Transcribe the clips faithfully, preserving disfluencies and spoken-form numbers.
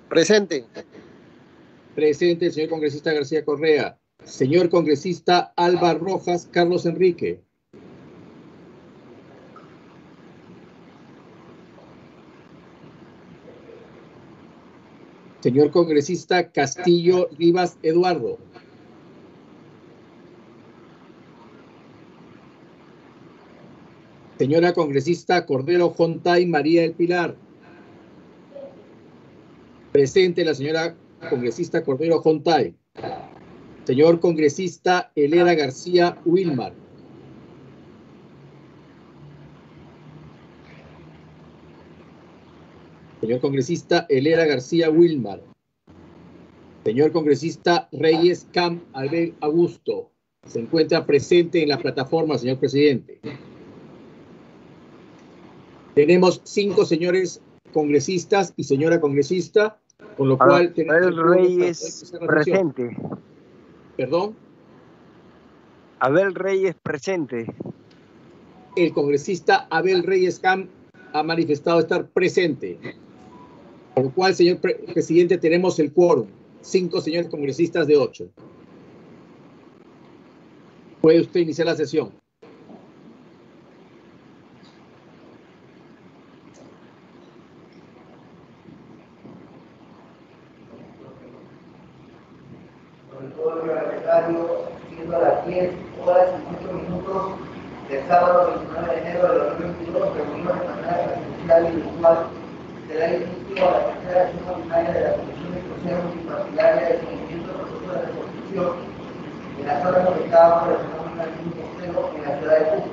Presente. Presente el señor congresista García Correa. Señor congresista Alba Rojas Carlos Enrique. Señor congresista Castillo Rivas Eduardo. Señora congresista Cordero Jontay María del Pilar. Presente la señora congresista Cordero Jontay. Señor congresista Elena García Wilmar. Señor congresista Elena García Wilmar. Señor congresista Reyes Camp Abel Augusto. Se encuentra presente en la plataforma, señor presidente. Tenemos cinco señores congresistas y señora congresista, con lo cual tenemos Abel Reyes presente. ¿Perdón? Abel Reyes presente. El congresista Abel Reyes Camp ha manifestado estar presente. Por lo cual, señor pre presidente, tenemos el quórum. Cinco señores congresistas de ocho. Puede usted iniciar la sesión. Sobre todo el reglamentario, siendo a las diez horas y cinco minutos del sábado veintinueve de enero de dos mil veintidós, reunimos de manera presencial y virtual. Se da inicio a la tercera sesión ordinaria de la Comisión de Consejo Multipartidaria de Seguimiento del Proceso de Reconstrucción en la zona afectada por el fenómeno del consejo en la ciudad de Cusco.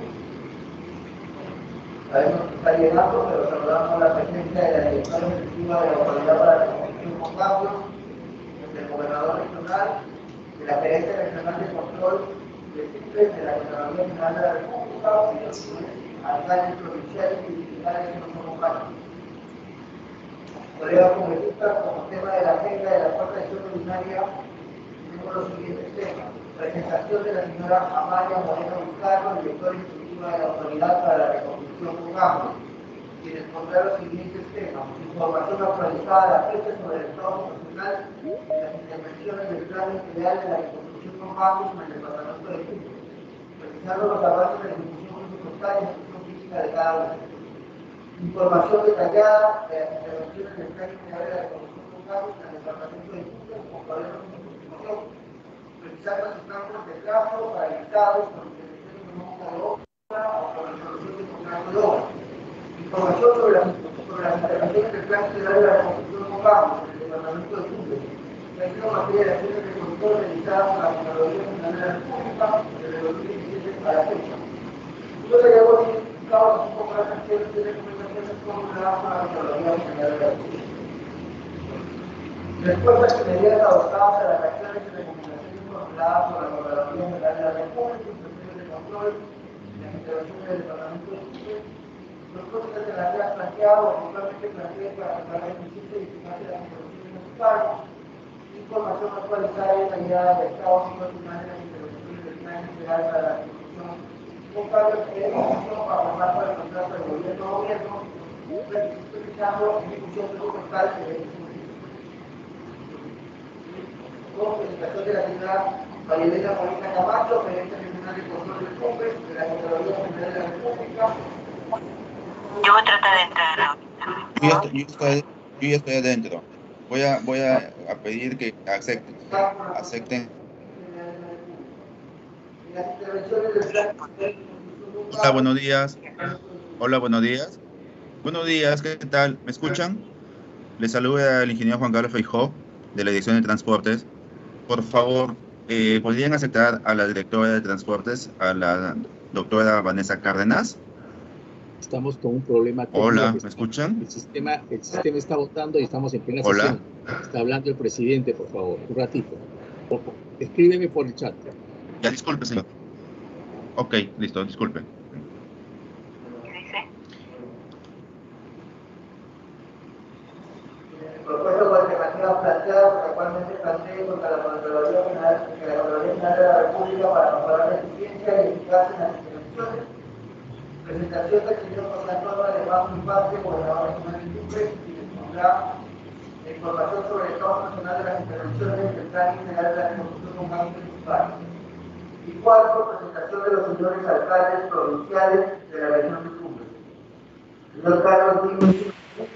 Sabemos que está llegando, pero saludamos la presencia de la directora ejecutiva de la Autoridad para la Reconstrucción con Cambios, del gobernador regional, de la Gerencia Regional de Control de CIPES, de la Contraloría General de la República y de los alcaldes provinciales y municipales que nos acompañan. Colegas congresistas, como tema de la agenda de la cuarta sesión ordinaria, tenemos los siguientes temas. Presentación de la señora Amalia Moreno Vizcarro, directora ejecutiva de la Autoridad para la Reconstrucción con Cambios, quien expondrá los siguientes temas. Información actualizada a la fecha sobre el estado profesional de las intervenciones del Plan Integral de la Reconstrucción con Cambios en el departamento de Cusco, precisando los avances de la ejecución presupuestaria y ejecución física de cada uno. Información detallada de las intervenciones del Plan Integral de la Reconstrucción con Cambios en el departamento de Cusco con problemas de información, precisando sus campos de trabajo paralizados por intervención económica de obra o por resolución de contrato de obra. Información sobre las, sobre las intervenciones del Plan Integral de la Reconstrucción con Cambios en el departamento de Cusco, en materia de acciones de control realizadas por la Contraloría General de la República desde dos mil diecisiete a la fecha. Yo le debo identificar las cinco acciones de recomendaciones formuladas por la Contraloría General de la República. Respuestas inmediatas adoptadas a las acciones y recomendaciones formuladas por la Contraloría General de la República, inspecciones de control, las intervenciones del Departamento de Chile, los costes de las ideas planteadas o eventualmente planteadas para mejorar la eficiencia y eficacia de las intervenciones municipales, información actualizada y detallada del estado situacional de las intervenciones del Plan Integral para la Reconstrucción con Cambios de ejecución para formar para el contrato del gobierno a gobierno, precisando ejecución presupuestal de ejecución. Con presentación de la señora María Elena Molina Camacho, gerente regional de control del CUPE, de la Contraloría General de la República. Yo voy a tratar de entrar ahorita. Yo ya estoy, yo estoy, yo ya estoy adentro. Voy a, voy a, a pedir que acepten. acepten. Hola, buenos días. Hola, buenos días. Buenos días, ¿qué tal? ¿Me escuchan? Les saluda el ingeniero Juan Carlos Feijó, de la Dirección de Transportes. Por favor, eh, ¿podrían aceptar a la directora de Transportes, a la doctora Vanessa Cárdenas? Estamos con un problema técnico. Hola, ¿me escuchan? El sistema, el sistema está votando y estamos en plena Hola. sesión. Está hablando el presidente, por favor, un ratito. Por favor, escríbeme por el chat. Ya, disculpe, señor. Ok, listo, disculpe. ¿Qué dice? Propuesto por alternativas planteadas por actualmente plantee contra la Contraloría General de la Contraloría General de la República para mejorar la eficiencia y eficacia en las intervenciones. Presentación del señor José Antonio de Paz Infante, gobernador regional de Sucre, y dispondrá el información sobre el estado nacional de las intervenciones del Plan General de la Reconstrucción con Cambios Municipales. Y cuatro, presentación de los señores alcaldes provinciales de la región de Tumbes. Señor Carlos Díaz,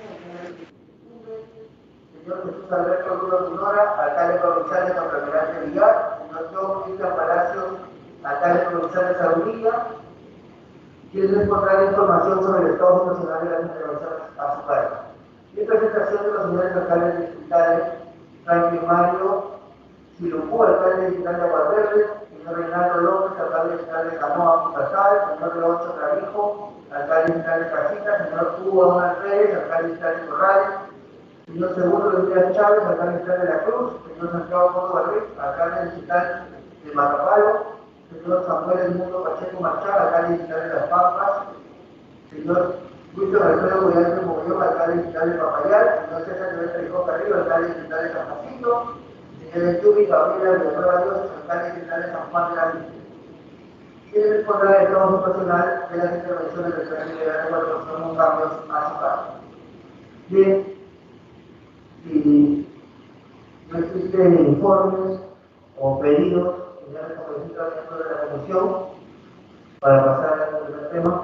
señor Jesús Alberto Duro Munora, alcalde provincial de Contralmirante Villar, señor John Cristian Palacios, alcalde provincial de Saurilla, quien les pondrá información sobre el estado nacional de las intervenciones a su cargo. Y presentación de los señores alcaldes distritales, Franklin Mario Silucú, alcalde distrital de Aguadverde, señor Reinaldo López, alcalde distrital de Canoa Putasal, señor Leoncho Clavijo, alcalde distrital de Casita, señor Hugo Donald Pérez, alcalde distrital de Corrales, señor Segundo Díaz Chávez, alcalde distrital de La Cruz, señor Santiago Córdoba Ruiz, alcalde distrital de Matapalo, señor Samuel Edmundo Pacheco Marchal, alcalde distrital de Las Pampas, señor Víctor Alfredo Goyante Mogollón, alcalde distrital de Papayal, señor César Llorente Rico Carrillo, alcalde distrital de San Jacinto, señor Yubi Gabriela Villanueva Dios, alcalde distrital de San Juan de la Vista. Quien respondrá del trabajo profesional de las intervenciones del Plan General de Reconstrucción con Cambios a su cargo. Bien, si no existen informes o pedidos, ya les solicito al miembro de la comisión para pasar al primer tema.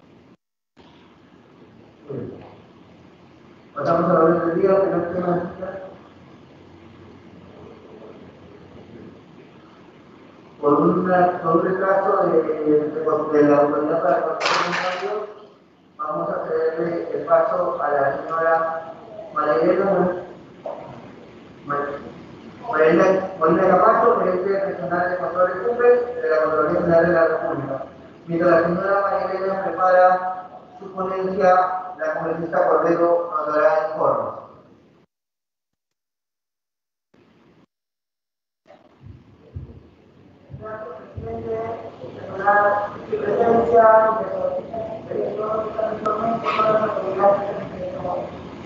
Pasamos a la orden del día, el primer tema de cita. Por, una, por un retraso de, de, de la autoridad para construir un cambio, vamos a cederle el paso a la señora María Molina Camacho, gerente regional de control de cumbres de la Contraloría General de la República. Mientras la señora María Elena prepara su ponencia, la congresista Cordero nos dará informes. Gracias, presidente, regular su presencia, de todos los informes, todas las autoridades que tenemos.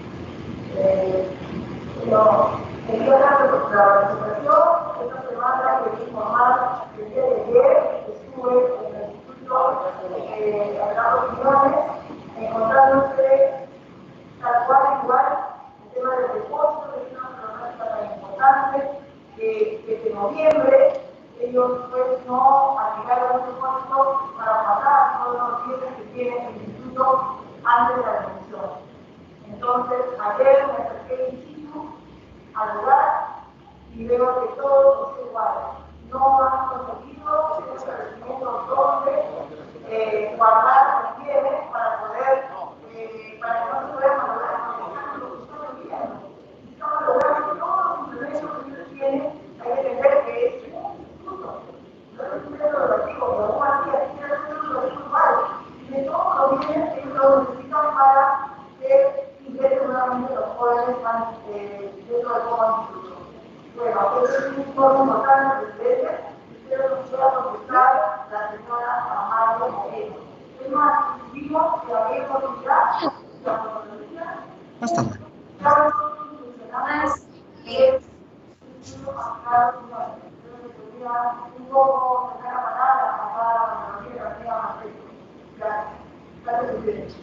Quería dar la presentación. Esta semana quería informar que el día de ayer estuve en el Instituto de Agrado Opiniones, encontrándose tal cual igual el tema del depósito, que es una problemática tan importante, que desde noviembre ellos pues no agregaron un depósito para pagar todos los bienes que tiene el instituto antes de la remisión. Entonces, ayer me acerqué in situ al lugar y veo que todo es igual. No han conseguido un establecimiento donde eh, guardar los bienes para poder, eh, para que no se puedan valorar lo que están viviendo. Y estamos logrando todos los implementos que ellos tienen, hay que entender que es un instituto. No es un centro educativo, pero aún así aquí es un centro educativo igual. Y de todos los bienes que ellos lo necesitan para que ingresen nuevamente los jóvenes eh, dentro del como instituto. Bueno, este es un informe importante, presidente, espero que pueda contestar la señora Amado Moreno. Es más, vimos que había oportunidad de la Contraloría. Basta. Claro, son funcionarios que es un estudio aplicado en la Contraloría, un poco de cada palabra para la Contraloría de la más serio. Gracias. Gracias, presidente.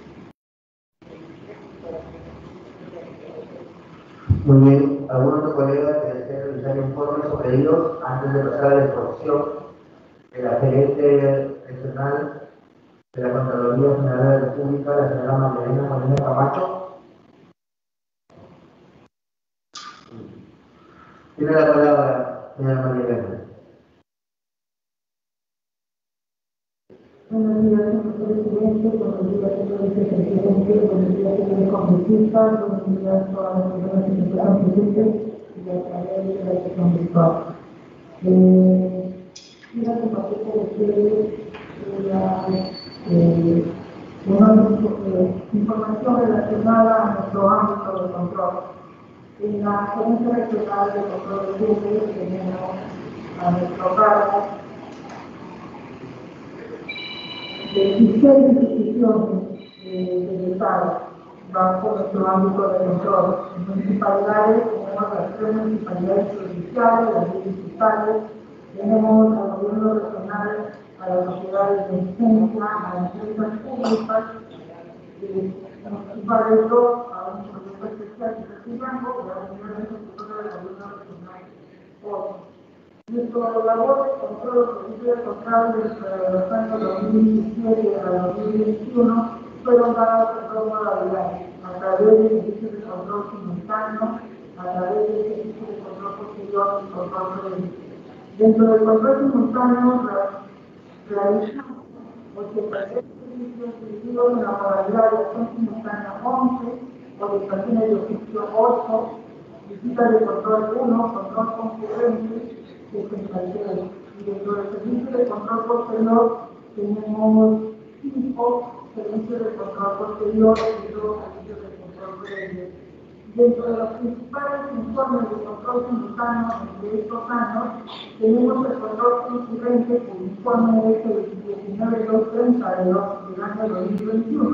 Muy bien, ¿algún otro colega que desee realizar informes o pedidos antes de pasar a la introducción de la gerente regional de la Contraloría General de la República, la señora Magdalena Molina Camacho? Tiene la palabra, señora Magdalena. Buenos días, señor presidente, buenos días, señor vicepresidente, buenos días, señores congresistas, buenos días a todas las personas que se encuentran presentes y a través de la sesión virtual. Quiero compartir con ustedes una información relacionada a nuestro ámbito de control. En la Agencia Regional de Control de Cumbres tenemos a nuestro cargo de dieciséis instituciones eh, del Estado bajo nuestro ámbito de control. En municipalidades tenemos las tres municipalidades provinciales, las leyes distritales, tenemos al gobierno regional, a las sociedades de emergencia, a las empresas públicas, eh, municipales dos, a un proyecto Provincial de Castellanco, que la Unión Ejecutora del Gobierno Regional ocho. Nuestro labor de control de servicios de control de los años dos mil diecisiete a dos mil veintiuno fueron dados en dos modalidades, a través de servicios de control simultáneo, a través de servicios de control posterior y control previo. Dentro del control simultáneo realizamos ochenta y seis servicios dirigidos en la modalidad de acción simultánea once, orientaciones de oficio ocho, visitas de control uno, control concurrente, sesenta y tres. Y dentro del servicio de control posterior tenemos cinco servicios de control posterior y dos servicios de control previo. Dentro de los principales informes de control simultáneo de estos años, tenemos el control concurrente, el informe es el diecinueve mil doscientos treinta del año dos mil veintiuno,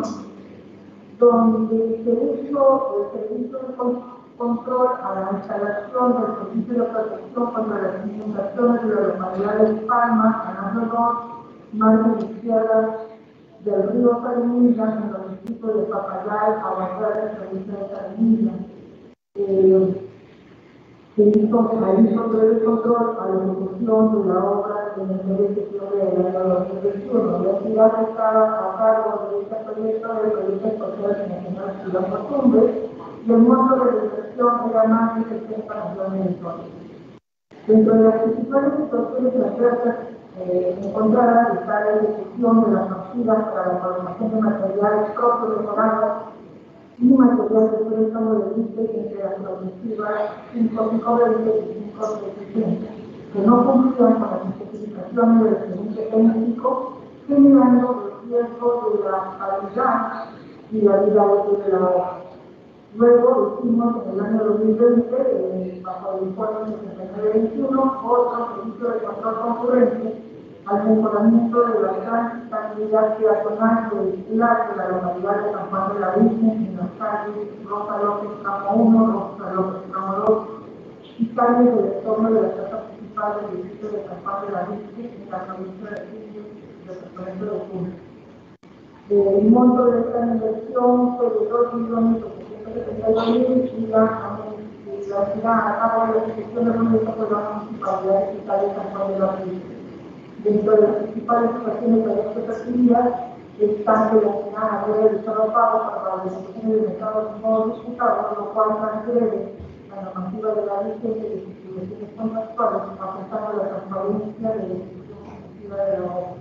donde se hizo el servicio de control a la instalación del servicio de protección contra las inundaciones de la localidad de Palma, Canal dos, margen izquierda del río Sarinilla, en los distritos de Papayal, Aguasar y provincia de Sarinilla. Eh, se hizo, realizó breve control a la ejecución de la obra en el mes de septiembre del año dos mil veintiuno. La ciudad estaba a cargo de este proyecto del proyecto especial nacional Ciudad Costumbre y el monto de la inversión era más de sesenta millones de dólares. Dentro de las principales situaciones adversas eh, encontradas está la ejecución de las partidas para la programación de materiales propios mejorados y material de préstamo de límites entre las progresivas cinco mil veinte y cinco mil setecientos, que no cumplían con las especificaciones del expediente técnico, generando el riesgo de la calidad y la vida útil de la obra. Luego hicimos en el año dos mil veinte, eh, bajo el informe sesenta y nueve veintiuno, otro servicio de control concurrente al mejoramiento de la calidad peatonal vehicular de la localidad de San Juan de la Virgen en las calles Rosa López Tramo uno, Rosa López Tramo dos y calles del entorno de la plaza principal del distrito de San Juan de la Virgen en la provincia de Chile, departamento de Puno. El monto de esta inversión fue de dos millones ochocientos setenta y dos mil y la ciudad a cabo de la ejecución de la municipalidad de San Juan de la Virgen. Dentro de las principales situaciones de estas actividades están relacionadas a haber realizado pagos para las ejecuciones de mercados de modo disputado, lo cual transgrede la normativa de la vigente de instituciones contractuales, afectando la transparencia de la ejecución efectiva de la obra.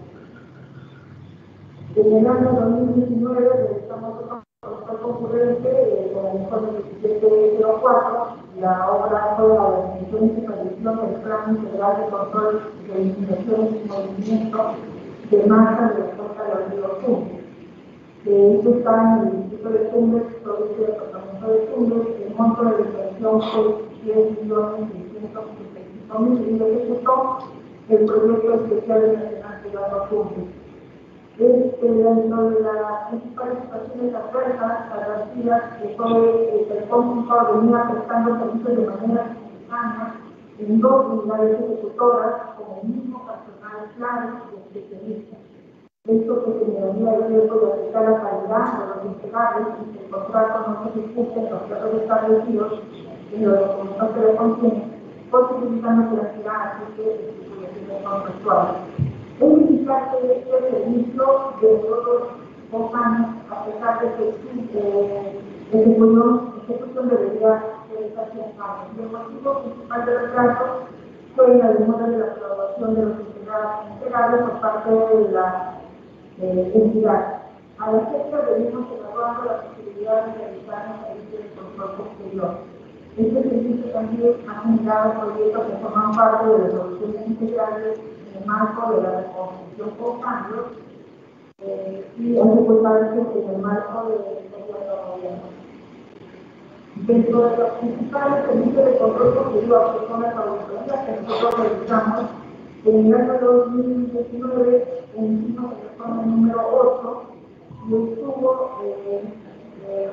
En el año dos mil diecinueve realizamos otro control concurrente eh, con el informe diecisiete cero cuatro. La obra fue la definición y supervisión del Plan Integral de Control de Inundaciones y Movimiento de Masa de la costa del río Tumbes. Eh, esto está en el distrito de Tumbes, provincia del departamento de Tumbes. El monto de la inversión fue diez millones seiscientos setenta y cinco mil y lo ejecutó el proyecto especial de Nacional Ciudad Tumbes. Este, dentro de las principales situaciones adversas, advertidas, que fue el telecom venía afectando servicios de manera simultánea en dos unidades ejecutoras con el mismo personal claro y especialista. Esto que generaría el riesgo de afectar la calidad de los integrales y que el contrato no se ejecute en los plazos establecidos en los documentos que le contienen, posibilitando que la ciudad aplique estipulaciones contractuales. Es indicar que este servicio de otros dos años, a pesar de que sí, eh, la ejecución debería realizarse en años. Y el motivo principal del retraso fue la demora de la aprobación de los integrales por parte de la eh, entidad. A la fecha venimos evaluando la posibilidad de realizar un servicio de control posterior. Este servicio también ha generado proyectos que forman parte de las soluciones integrales en el marco de la reconstrucción por cambios eh, y ejecutarse en el marco del gobierno gobierno. Dentro de los principales servicios de control posterior, que son las auditorías que nosotros realizamos, en el año dos mil diecinueve emitimos el informe número ocho y estuvo, eh, eh,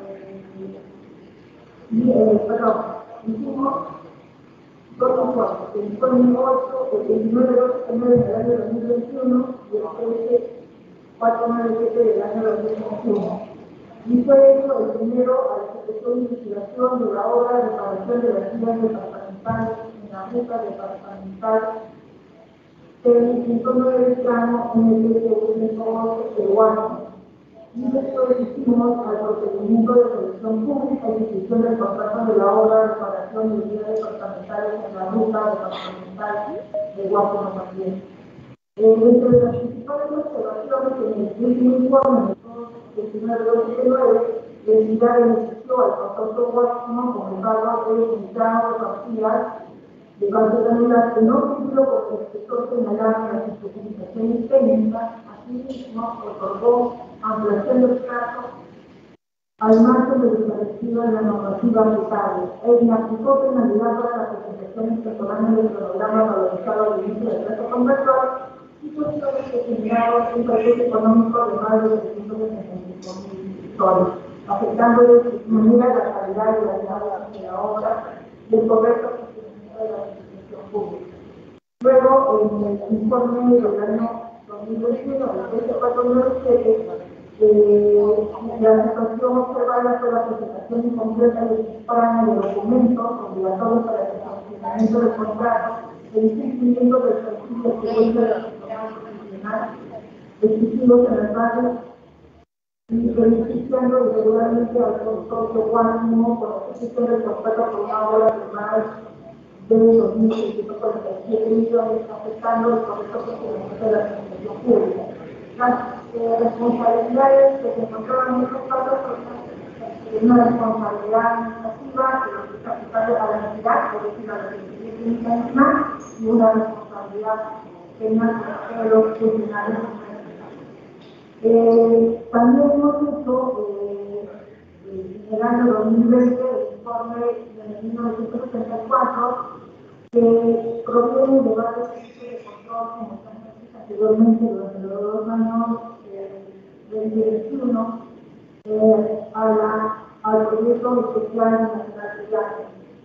y, eh, perdón, hicimos dos informes, el informe ocho, el veintinueve de septiembre del año dos mil veintiuno y el trece cuatrocientos noventa y siete del año dos mil veintiuno. Y fue hecho el primero a la ejecución de investigación de la obra de reparación de las vías departamentales en la ruta departamental del ciento nueve tramo en el que se Peruano. Y después hicimos al procedimiento de selección pública y ejecución del contrato de la obra de reparación de vías departamentales en la ruta departamental de Guatemala también. Eh, dentro de las principales observaciones en el último informe de diecinueve de diecinueve, la entidad benefició al consorcio Guatemala con el pago de Quintano de García de Barcelona que no cumplió con el sector señalado en las especificaciones técnicas, asimismo otorgó ampliación de plazo al margen de lo establecido en la normativa aplicable. Él aplicó penalidad para las presentaciones temporales del programa valorizado al inicio del plazo conversor y posteriormente generado un paquete económico de más de trescientos setenta y cinco mil soles, afectando de manera la calidad y la calidad de la obra y el correcto funcionamiento de la administración pública. Luego, en el informe del año dos mil veintiuno, el trece cuatro nueve siete, eh, la situación observada fue la presentación incompleta y temprana de documentos obligatorios para el funcionamiento del contrato, el incumplimiento del principio que cuenta de la profesional exigidos en el barrio y beneficiando irregularmente al consorcio Guántimo con la ejecución del contrato por una obra de más de dos mil seiscientos cuarenta y siete millones, afectando el correcto funcionamiento de la administración pública. Las eh, responsabilidades que se encontraban en estos casos son una responsabilidad administrativa que está aplicable a la entidad, es decir, a la Secretaría Nacional, y una responsabilidad penal de los funcionarios. Eh, también hemos hecho, eh, en el año dos mil veinte, el informe de mil novecientos setenta y cuatro, que proviene de varios tipos de control, como están hechos anteriormente durante los dos años eh, del veintiuno, eh, a la, al proyecto especial nacional de viajes.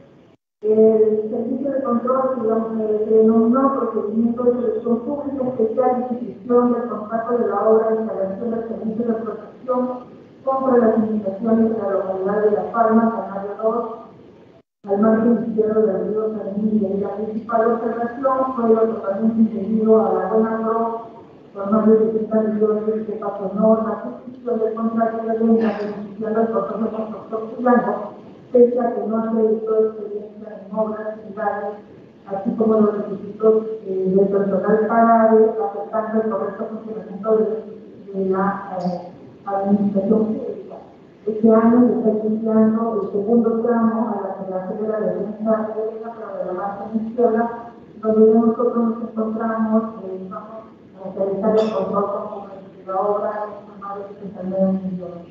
El servicio de control, digamos, se denominó procedimiento de selección pública especial y ejecución del contrato de la obra de instalación del servicio de protección contra las inundaciones de la localidad de La Palma, Canario dos, al margen izquierdo del río Sanín, y la principal observación fue lo totalmente impedido a la zona pro por más de sesenta millones de paso no, la suscripción del contrato de venta beneficiando al proceso constructor chileno, pese a que no acreditó experiencia en obras similares, así como los requisitos eh, del personal pagado, afectando el correcto funcionamiento de, de la eh, administración pública. Este año se está iniciando el segundo tramo a la generación de la defensa pública para la marcha izquierda, donde nosotros nos encontramos, eh, vamos a realizar el control como de la obra de más de sesenta y nueve millones.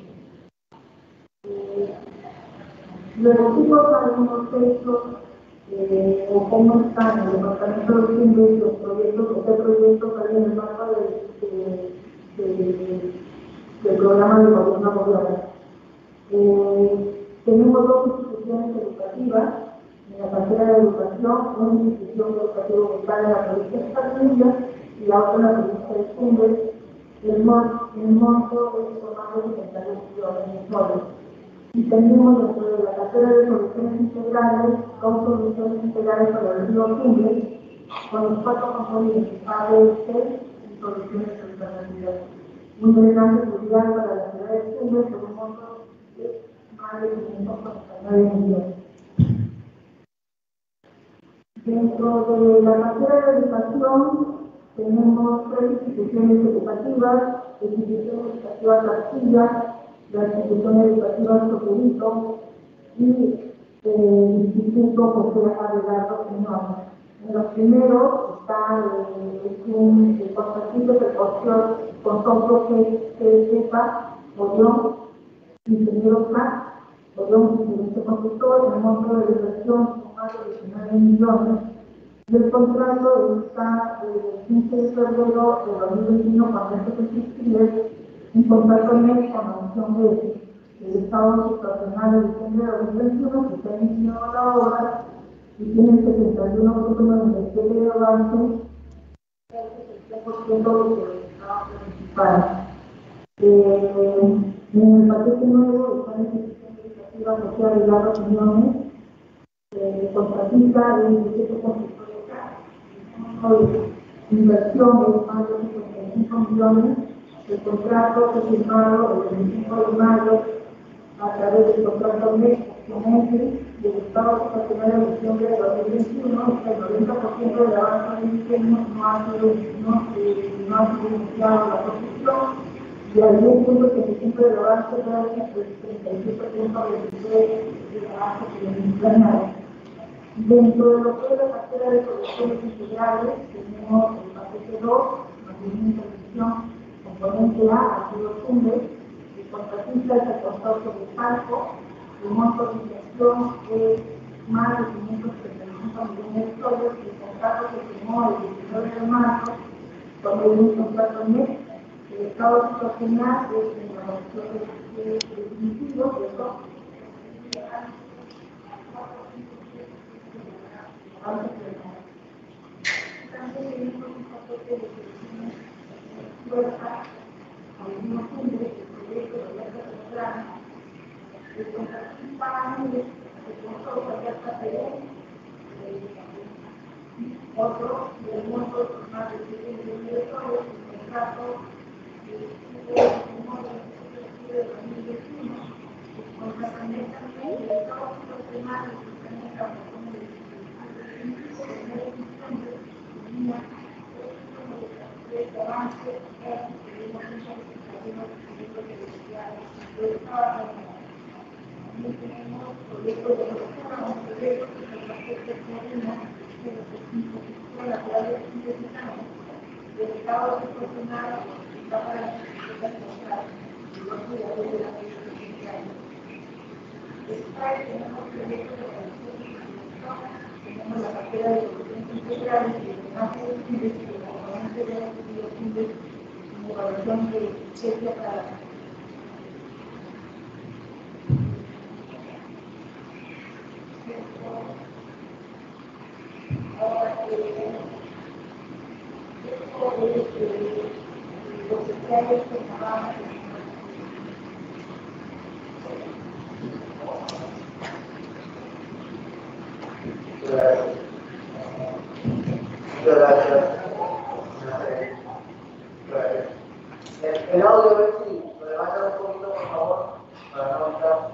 Eh, Luego, ¿cómo sabemos hecho eh, o cómo están en el departamento de Cumbre los proyectos, este proyecto que hay en el marco de, de, de, del programa de gobierno mundial? Eh, tenemos dos instituciones educativas en la cartera de educación, una institución educativa ubicada en la provincia de Cataluña y la otra en la provincia de Cumbre. El monto es por más de setenta y un millones de soles. Y tenemos dentro de la cartera de soluciones integrales, dos soluciones integrales para el río Cumbre, con los cuatro componentes A, B y C y soluciones alternativas. Un drenaje fluvial para la ciudad de Cumbre por un monto de más de quinientos cuarenta y nueve millones. Dentro de la cartera de educación tenemos tres instituciones educativas, la institución educativa Castilla, la institución educativa Socorrito y el Instituto José Abelardo Quiñones. En los primeros está eh, un consorcio de consorcio que sepa, Orión, ingeniero K, Orión, ingeniero constructor, el monto de inversión con más de diecinueve millones. Y el contrato está desde el quince de febrero de dos mil veintiuno, cuando esto se suscribe, un contrato mes con la opción de del Estado situacional de diciembre de dos mil veintiuno, que se ha iniciado la obra y tiene setenta y uno punto noventa y siete de avance, el sesenta por ciento de lo que el Estado principal. Eh, En el paquete nuevo está la institución legislativa asociada y las opiniones de contratista de diecisiete constructores, inversión de más de cincuenta y cinco millones. El contrato fue firmado el veinticinco de mayo a través del contrato MEC del Estado Situacional de diciembre de dos mil veintiuno, el noventa por ciento del avance del diseño no ha sido, no, eh, no ha sido iniciado la construcción, y al diez punto treinta y cinco del avance real, el treinta y siete punto veintitrés del avance que les planeado. Dentro de lo que es la cartera de producciones integrales, tenemos el paquete dos, mantenimiento de gestión, componente A, activos cumbres, el contratista es el consorcio de Palco, el monto de inversión es más de quinientos treinta y cinco millones de dólares, y el contrato se firmó el diecinueve de marzo con el contrato MEC. El estado situacional es en la evaluación de definitivos, que son también tenemos un paquete de soluciones fuerza, algunos puntos del proyecto de alerta temprana, el contratista el consorcio de alerta Perú, otro del monto de más de siete millones de dólares, el contrato de dos mil veintiuno, el contrato también del Estado Nacional de avance también tenemos proyectos de locura, un proyecto que se paquete coordina que los equipos laterales necesitamos del Estado proporcional está para la sociedad social y los cuidados de la vida social. Después tenemos proyectos de reducción de producción, tenemos la cartera de soluciones integrales y el drenaje de fibras y el componente de los fibras y evaluación de eficiencia para la ahora que esto es los detalles que trabajan Muchas gracias. El, el audio, a ver si lo levantan un poquito, por favor, para no estar.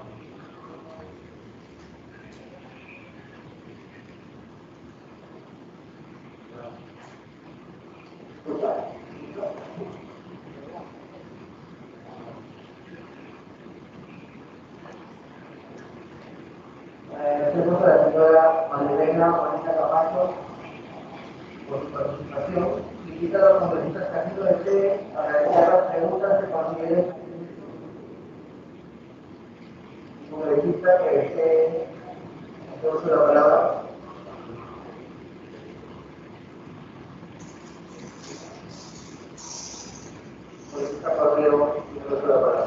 Tenemos a la señora Marilena Juanita Camacho por su participación. Invito a los congresistas que así lo deseen a realizar las preguntas que consideren. Congresista que desee hacer uso de la palabra. Congresista Pablero, tiene uso de la palabra.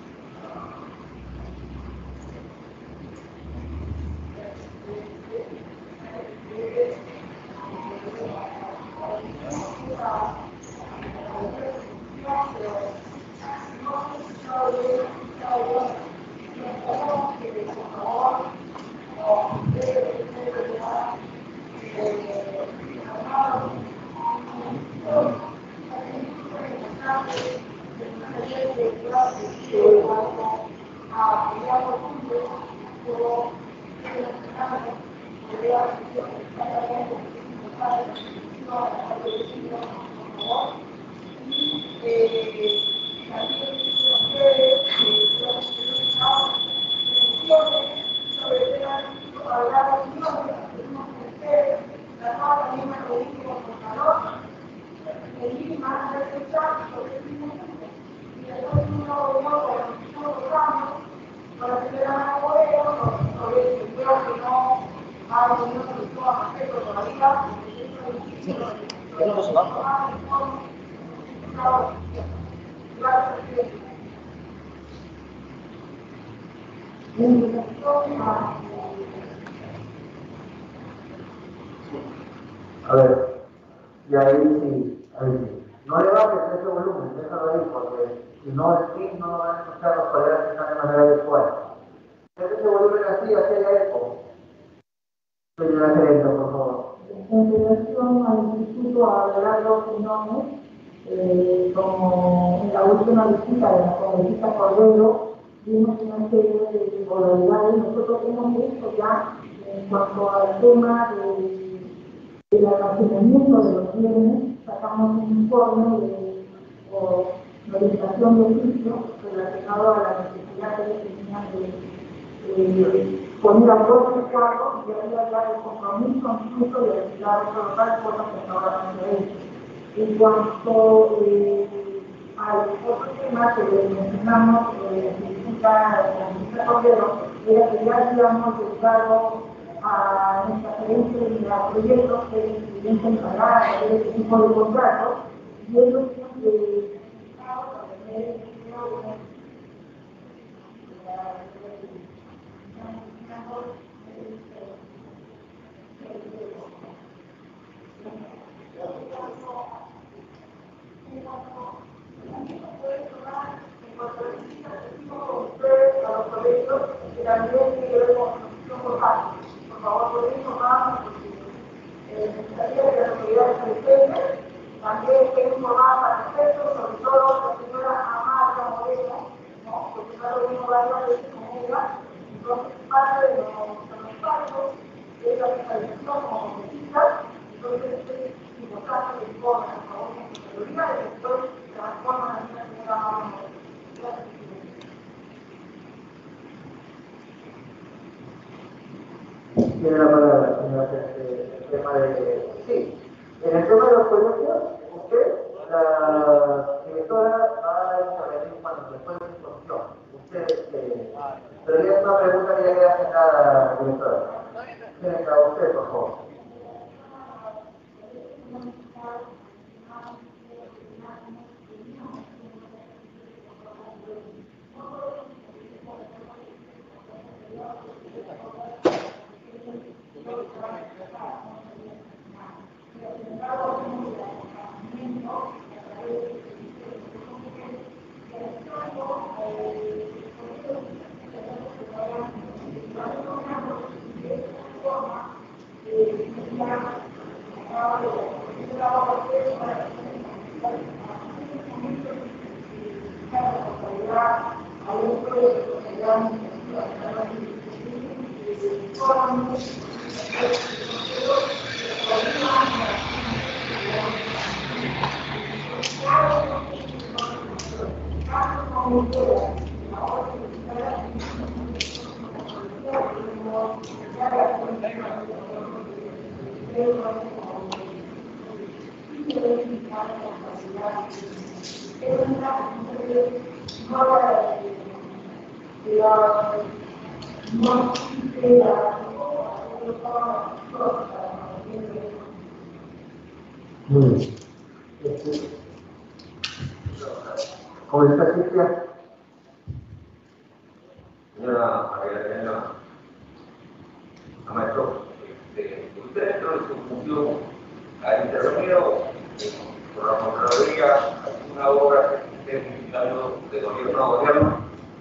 A ver, y ahí sí, ahí sí. No levantes ese volumen, déjalo ahí, porque Si no, el P I B no lo van a escuchar los colegas que están de manera virtual. Entonces se vuelve así, hacia eco. Señora Gerente, por favor. En relación al Instituto Abelardo Quiñones, eh, como en la última visita de la congresista Cordero, vimos una serie de irregularidades. Nosotros hemos visto ya, en cuanto al tema de, del almacenamiento de los bienes, sacamos un informe de o, verificación de oficio relacionado a la necesidad que ellos tenían de Eh, poner a todos los cargos y había ya el compromiso incluso de alquilar otro local, cosa que ahora no se ha hecho. En cuanto eh, al otro tema que le mencionamos, eh, la ministra Cordero, era que ya habíamos dedicado a nuestra gerencia de los proyectos que es el cliente encargada de este tipo de contratos, y ellos eh, a los colegios que también tiene que ver con construcción por parte. Por favor, pueden informar porque eh, necesitaría que las autoridades presentes también estén informadas al respecto, sobre todo la señora Amalia Moreno, ¿no? Porque no lo vimos varias veces con ella. Entonces, parte de los, de los pasos es la fiscalización como congresistas. Entonces, es importante que informen, por favor, con su seguridad y después transforman a la señora Amalia Moreno. Gracias. Tiene la palabra, señora, el tema de... Sí, en el tema de los colegios, usted, la directora, va a intervenir cuando después de su exposición. Usted, eh, pero ya es una pregunta que ya queda agendada, directora. Tiene que a usted, por favor. Muy bien. ¿Cómo está, Cristian? Señora María Maestro, este, usted dentro de su función ha intervenido por la Contraloría alguna obra que esté visitando de gobierno a gobierno.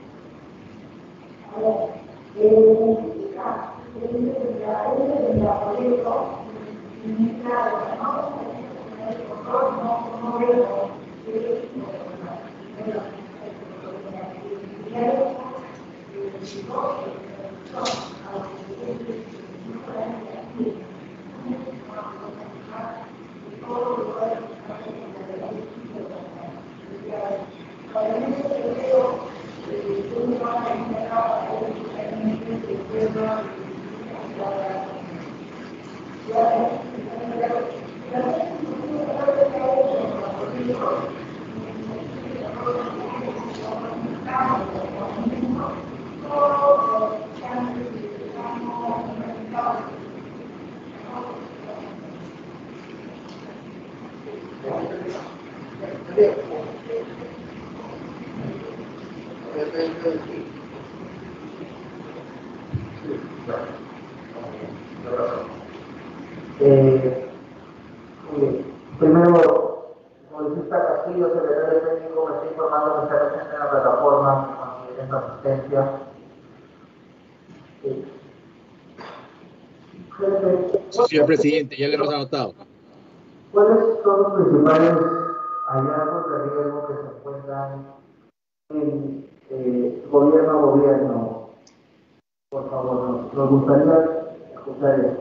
Eh, primero, Moisés Castillo, secretario técnico, me está informando que está Sí, señor presidente, ya le hemos anotado. ¿Cuáles son los principales hallazgos de riesgo que se encuentran en eh, gobierno a gobierno? Por favor, nos, nos gustaría escuchar eso.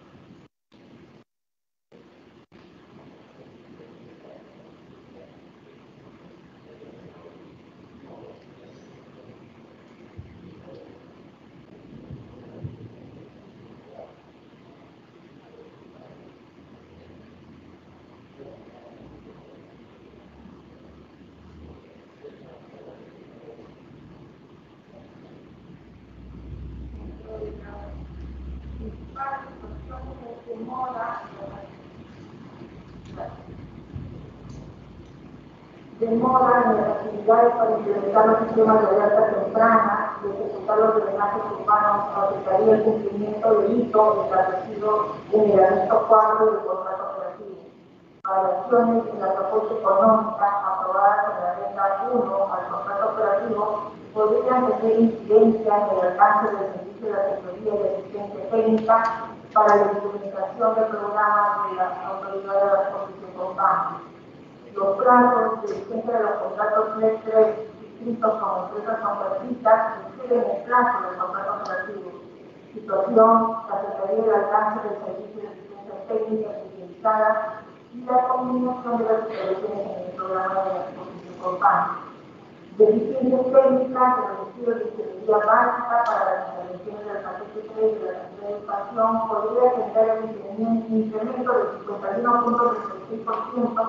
Demora en las actividades para implementar los sistemas de alerta temprana y ejecutar los drenajes urbanos afectaría el cumplimiento del hito establecido en el anexo cuatro del contrato operativo. Variaciones en la propuesta económica aprobada con la regla uno al contrato operativo podrían tener incidencia en el alcance del servicio de asesoría y asistencia técnica para la implementación de programas de la Autoridad de la Transporte Urbana. Los plazos de vigencia de los contratos N E C tres inscritos con empresas contratistas exceden el plazo del contrato operativo, situación que afectaría el alcance del servicio de asistencia técnica especializada y la combinación de las operaciones en el programa de la exposición urbana. Deficiencias técnicas en el estudio de ingeniería básica para las intervenciones del paquete tres de la Secretaría de Educación podría generar un incremento del cincuenta y uno punto treinta y seis por ciento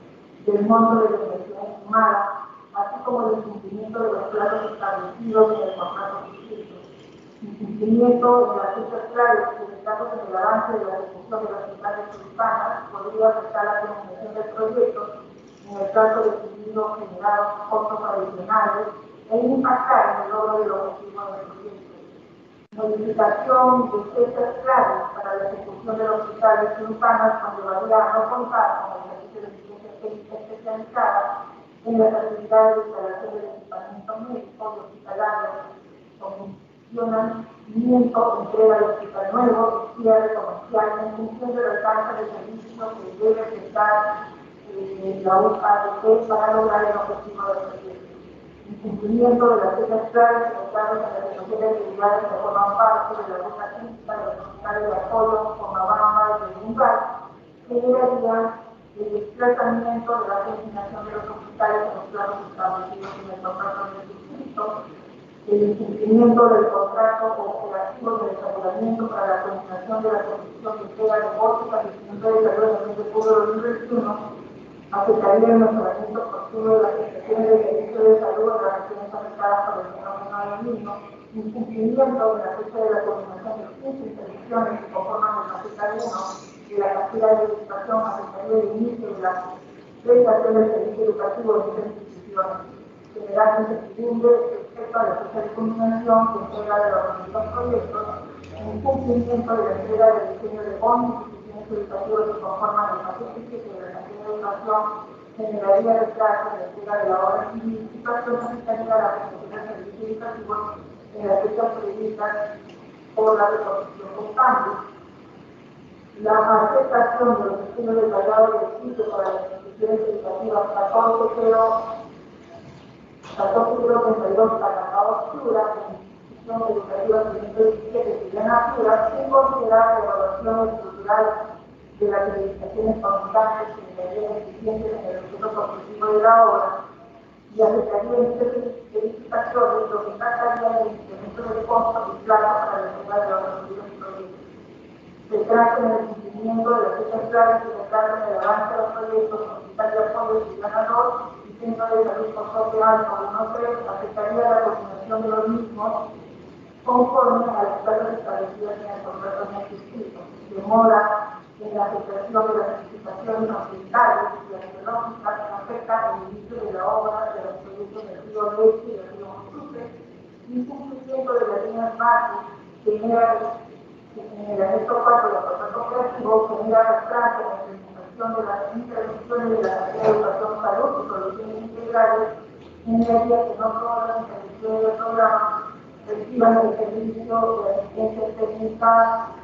del monto de la inversión estimada, así como el incumplimiento de los plazos establecidos en el contrato suscrito. Incumplimiento de las fechas claves y retrasos en el avance de la ejecución de las ciudades urbanas podría afectar la financiación del proyecto en el caso de decidido generar costos adicionales e impactar en el logro del objetivo del proyecto. Modificación de fechas claves para la ejecución de los hospitales urbanas conllevaría a no contar con el servicio de técnica especializada en las actividades de instalación del equipamiento médico y hospitalario, comisionamiento, entrega del hospital nuevo y cierre comercial en función del alcance del servicio que debe prestar eh, la U A D P para lograr el objetivo del proyecto. Incumplimiento de las fechas claves encontradas en las situaciones de actividades que forman parte de la ruta crítica de los hospitales de apoyo, Pomabamba y de Mungal, generaría el desplazamiento de la destinación de los hospitales en los planos establecidos en el contrato de suscrito, el incumplimiento del contrato operativo de aseguramiento para la coordinación de la Comisión de Entrega de Votos al Instituto de Salud en el mes de julio de dos mil veintiuno, afectaría el mejoramiento continuo de las prestaciones de servicio de salud en las regiones afectadas por el fenómeno del niño, incumplimiento de la fecha de la coordinación de quince intervenciones que conforman el capítulo uno de la cartera de educación afectaría el inicio de la prestación del servicio educativo en estas instituciones, generando incertidumbre respecto a la fecha de culminación que entrega de los distintos proyectos, incumplimiento de la entrega del diseño de bonos y instituciones educativas que conforman el paquete siete de la cartera de educación, generaría retraso en la entrega de la obra civil, situación que afectaría la prestación del servicio educativo en las fechas previstas por la reposición constante. La aceptación de los estudios detallados del sitio para las instituciones educativas catorce cero treinta y dos Atacado Oscura, institución educativa ciento diecisiete Sillana Pura, sin considerar la evaluación estructural de las edificaciones constantes que generarían eficiencias en el objeto constructivo de la obra y afectaría en estas edificaciones lo que impactaría en el incremento del costo y plazo para la entrega de los recursos y proyectos. Se trata en el cumplimiento de las fechas claves que se trata en el avance de los proyectos Hospital de Apoyo Sillana dos y Centro de Salud Consorcio Alto uno tres, afectaría la coordinación de los mismos conforme a las plazas establecidas en el contrato no suscrito. Demora en la afectación de las certificaciones ambientales y arqueológicas que afectan el inicio de la obra de los proyectos del río Leche y del río Mosupe, incumplimiento de las líneas bases que genera en el anexo cuatro del contrato operativo genera retraso en la implementación de las intervenciones de la Secretaría de Educación, Salud y Soluciones Integrales en áreas que no todas las intervenciones del programa reciban el servicio de asistencia técnica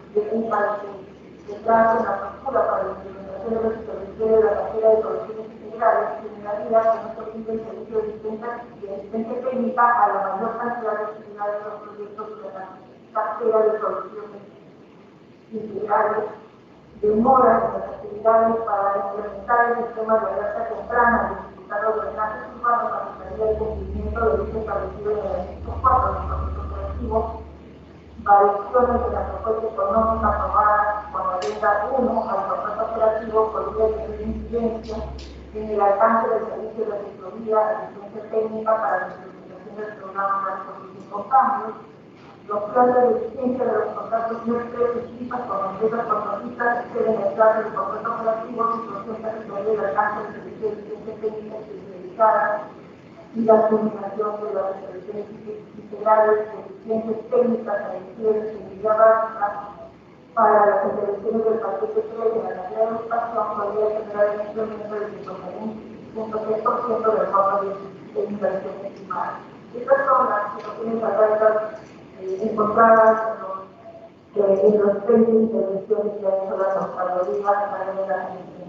de un país que trace una postura para la implementación de los servicios de la cartera de soluciones integrales generaría que no se brinde el servicio de asistencia técnica a la mayor cantidad de actividades de los proyectos de la cartera de soluciones integrales, demoras en las actividades para implementar el sistema de alerta temprana, dificultar los drenajes urbanos, afectaría el cumplimiento de dicho establecido en el anexo cuatro del proceso operativo, variaciones de la propuesta económica aprobada con la agenda uno al proceso operativo podría tener incidencia en el alcance del servicio de asesoría, asistencia técnica para la implementación del programa de reconstrucción con cambios, los planes de eficiencia de los contratos no específicos con empresas contratistas exceden el plazo del contrato operativo y presenta que se el alcance del servicio de asistencia técnica especializada y la combinación de las soluciones integrales de eficiencias técnicas a de seguridad básica para las intervenciones del paquete tres de la cantidad de educación podría generar un incremento del cincuenta y uno punto tres por ciento del monto de inversión estimada. Estas son las situaciones adversas eh, encontradas en los, eh, en los tres intervenciones que ha hecho la Contraloría para la implementación.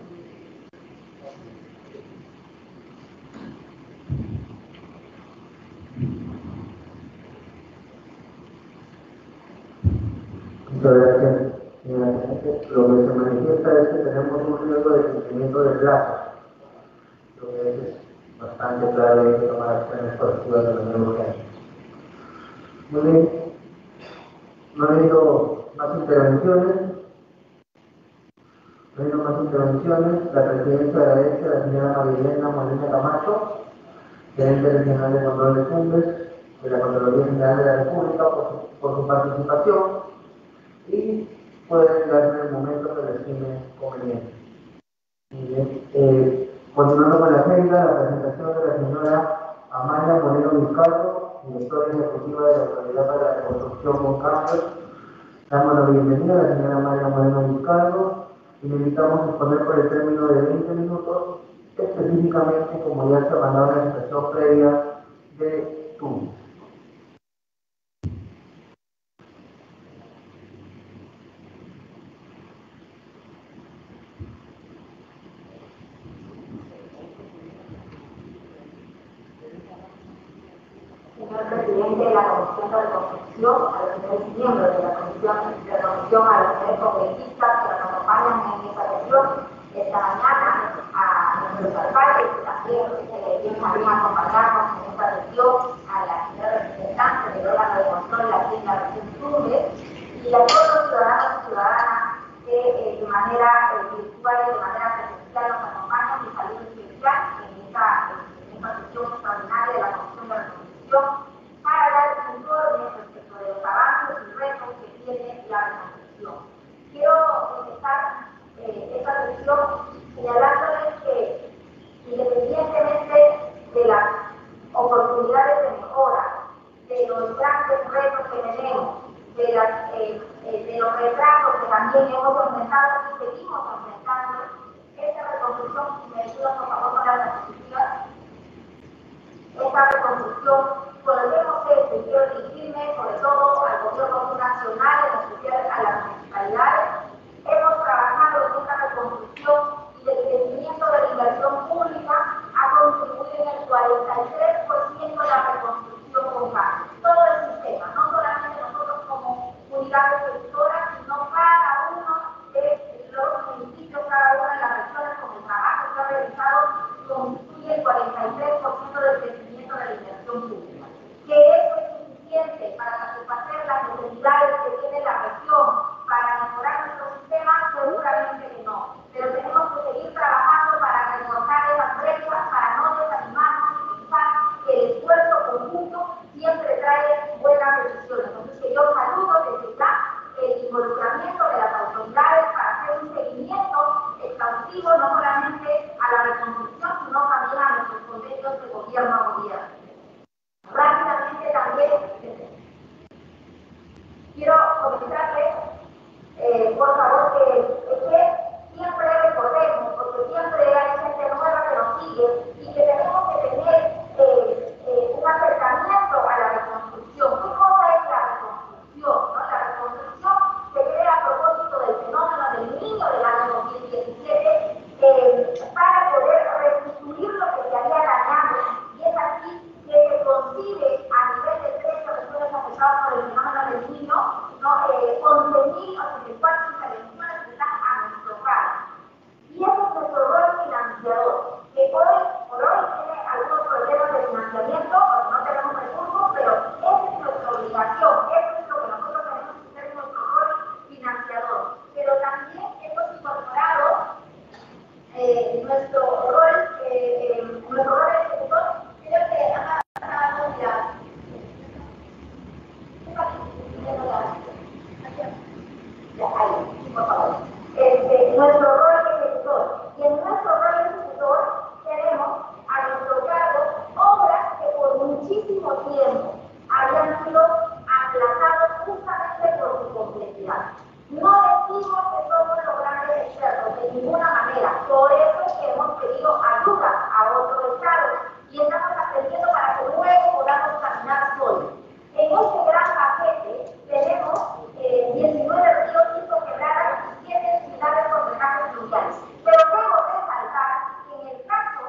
Muchas gracias, señora presidente. Lo que se manifiesta es que tenemos un riesgo de cumplimiento de plazo. Lo que es bastante claro y hay que tomar acciones correctivas de manera urgente. Muy bien. No ha habido más intervenciones. No ha habido más intervenciones. La presidencia agradece a la señora Marilena Molina Camacho, gerente regional de control de cumbres de la Contraloría General de la República, por su, por su participación. Y pueden darme el momento que les estime conveniente. Bien. Eh, continuando con la agenda, la presentación de la señora Amalia Moreno Vizcarro, directora ejecutiva de la Autoridad para la Reconstrucción con Cambios. Damos la bienvenida a la señora Amalia Moreno Vizcarro y le invitamos a exponer por el término de veinte minutos, específicamente como ya se mandó en la expresión previa de Túnez. Señor presidente de la Comisión de Reconstrucción, a los señores miembros de la Comisión de Reconstrucción, a los señores congresistas que nos acompañan en esta sesión, esta mañana, a nuestros alcaldes y también que vienen también a acompañarnos en esta sesión, a la señora representante del órgano de control aquí en la región Tumbes, y a todos los ciudadanos y ciudadanas que eh, de manera eh, virtual y de manera presencial nos acompañan, y saludo especial en esta, en esta sesión extraordinaria de la Comisión de Reconstrucción, para dar informes respecto de los avances y retos que tiene la reconstrucción. Quiero empezar eh, esta sesión señalándoles que, independientemente de las oportunidades de mejora, de los grandes retos que tenemos, de, las, eh, eh, de los retrasos que también hemos enfrentado y seguimos enfrentando, esta reconstrucción, si me ayudan por favor con la diapositiva, esta reconstrucción, podemos hecho, y quiero dirigirme sobre todo al gobierno nacional, en especial a las municipalidades, hemos trabajado en esta reconstrucción y el crecimiento de la inversión pública ha contribuido en el cuarenta y tres por ciento de la reconstrucción con cambios. Todo el sistema, no solamente nosotros como unidades gestoras, sino cada uno de los municipios, cada una de las regiones con el trabajo que ha realizado, constituye el cuarenta y tres por ciento del crecimiento de la inversión pública. Que eso es suficiente para satisfacer las necesidades que tiene la región, para mejorar nuestro sistema, seguramente que no. Pero tenemos que seguir trabajando para recortar esas brechas, para no desanimarnos y pensar que el esfuerzo conjunto siempre trae buenas decisiones. Entonces, que yo saludo desde ya el involucramiento de las autoridades para hacer un seguimiento exhaustivo, no solamente a la reconstrucción, sino también a nuestros convenios de gobierno a gobierno. Rápidamente también quiero comentarles, eh, por favor, que, que siempre recordemos, porque siempre hay gente nueva que nos sigue y que tenemos que tener eh, eh, un acercamiento a la reconstrucción. ¿Qué cosa es la reconstrucción? ¿No? La reconstrucción se debe once mil ochenta y cuatro intervenciones que están a nuestro cargo. Y ese es nuestro rol financiador, que hoy por hoy tiene algunos problemas de financiamiento, porque no tenemos recursos, pero esa es nuestra obligación, eso es lo que nosotros tenemos que hacer en nuestro rol financiador. Pero también hemos incorporado eh, nuestro rol, eh, nuestro rol de ejecutor, creo que ha pasado ya. Ya, ahí, por favor. Este, nuestro rol de ejecutor. Y en nuestro rol de ejecutor tenemos a nuestro cargo obras que por muchísimo tiempo habían sido aplazadas justamente por su complejidad. No decimos que somos los grandes expertos, de ninguna manera. Por eso es que hemos pedido ayuda a otros estados y estamos aprendiendo para que luego podamos caminar solos. En este gran paquete tenemos eh, diecinueve ríos quebradas y siete ciudades con drenajes fluviales. Pero debo resaltar que en el caso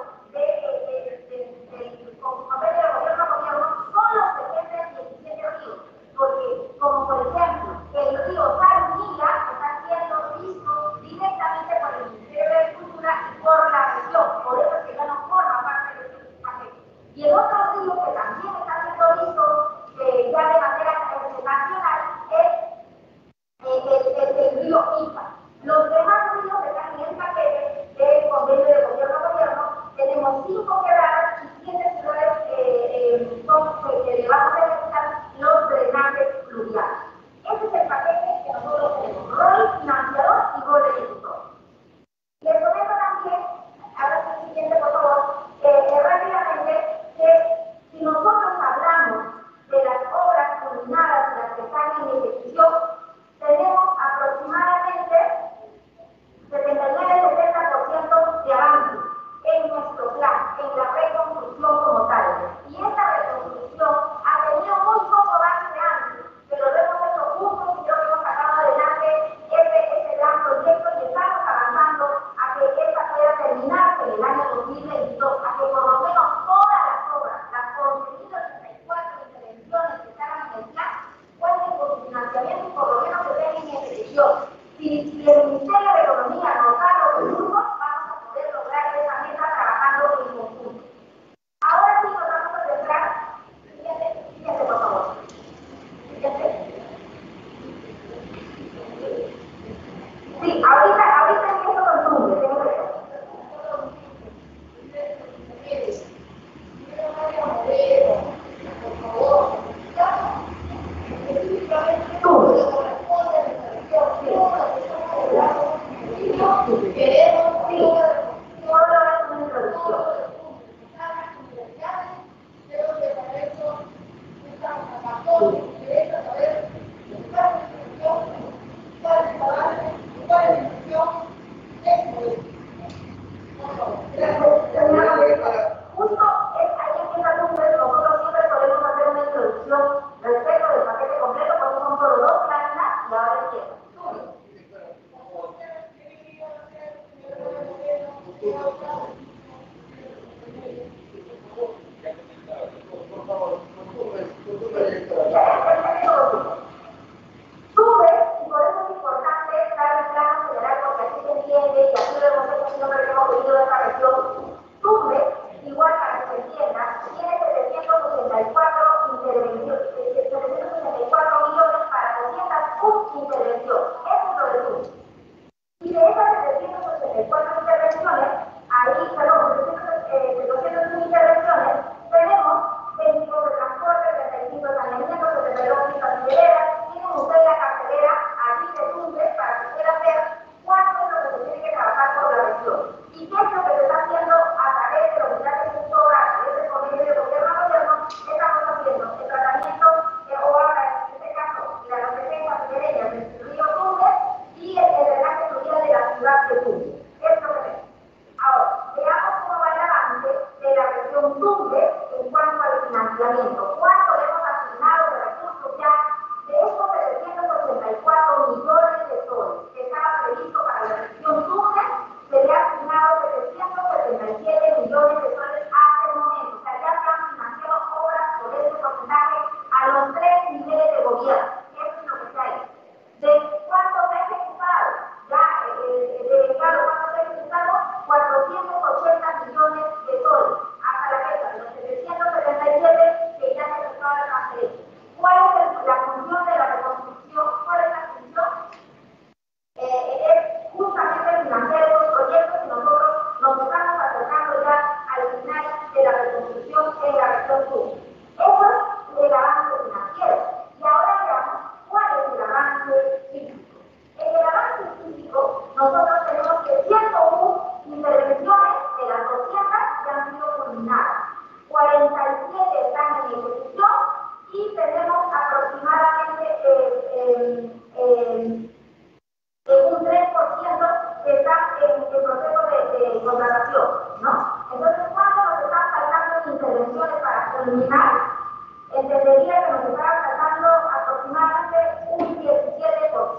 del convenio de gobierno a gobierno solo se tienen diecisiete ríos, porque como por ejemplo el río Salmilla está siendo visto directamente por el Ministerio de Agricultura y por la región, por eso es que ya no forma parte de este paquete. Y el otro río que también está siendo visto eh, ya de manera nacional es El, el, el río Ica. Los demás ríos están en el paquete del convenio de gobierno a gobierno. Tenemos cinco quebradas y siete ciudades eh, eh, son, que le vamos a ejecutar los drenajes fluviales. Ese es el paquete que nosotros tenemos: rol financiador y rol ejecutor. Les comento también, ahora sí, siguiente por favor, eh, eh, rápidamente, que si nosotros hablamos de las obras culminadas y las que están en ejecución, tenemos aproximadamente setenta y nueve a setenta por ciento de avance en nuestro plan, en la reconstrucción como tal. Y esta reconstrucción ha tenido muy poco avance antes, pero lo hemos hecho juntos y creo que hemos sacado adelante este, este gran proyecto y estamos avanzando a que esta pueda terminarse en el año dos mil veintidós, a que por lo menos todas las obras, las once mil ochenta y cuatro intervenciones que estaban en el plan, cuenten con su financiamiento y por lo menos se den en ejecución. Si, si el Ministerio de Economía nos da los recursos, vamos a poder lograr esa meta trabajando en conjunto. Ahora sí nos vamos a centrar. Siguiente, siguiente, por favor. Siguiente. Sí, ahorita, ahorita empiezo con Tumbes, tengo que ver. Por favor. Tumbes. Queremos, sí, solo es una introducción. Creo que para eso estamos acá todos, queremos saber cuál es la institución, cuál es el avance, cuál es la institución, es justo es ahí empieza Tumbes. Nosotros siempre podemos hacer una introducción respecto del paquete completo, porque son solo dos páginas y ahora empieza. Tumbes. Tumbes, y por eso es importante dar el plano general, porque así se entiende y así lo hemos hecho siempre que hemos venido de esta región. Tumbes, igual para que se entienda, tiene setecientos ochenta y cuatro intervenciones, setecientos ochenta y cuatro millones para doscientas una intervención. Eso es lo de Tumbes. Y de esas setecientas ochenta y cuatro intervenciones, ahí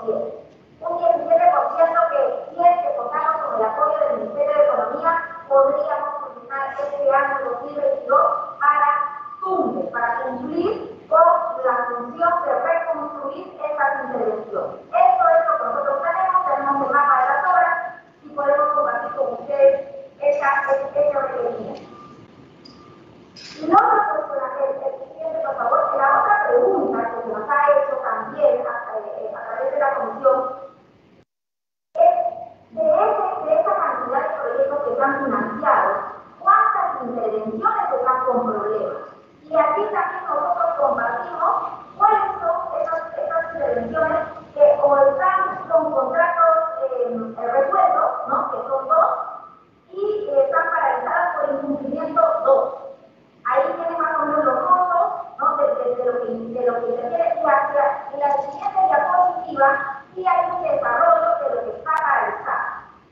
ciento. Un diecisiete por ciento que si es que contamos con el apoyo del Ministerio de Economía, podríamos culminar este año dos mil veintidós para Tumbe, para cumplir con la función de reconstruir estas intervenciones. Esto es lo que nosotros tenemos, tenemos el mapa de las obras y podemos compartir con ustedes esa, ese requerimiento. Y no el, el siguiente, por favor, la otra pregunta que se nos ha hecho también a, eh, a través de la comisión es de, ese, de esa cantidad de proyectos que están financiados, ¿cuántas intervenciones están con problemas? Y aquí también nosotros compartimos cuáles son esas, esas intervenciones que o están con contratos eh, resueltos, ¿no? Que son dos, y eh, están paralizadas por incumplimiento dos. Ahí tienen más o menos los montos, ¿no? de, de, de lo que de lo que se quiere y hacia en la siguiente diapositiva sí hay un desarrollo de lo que está paralizado.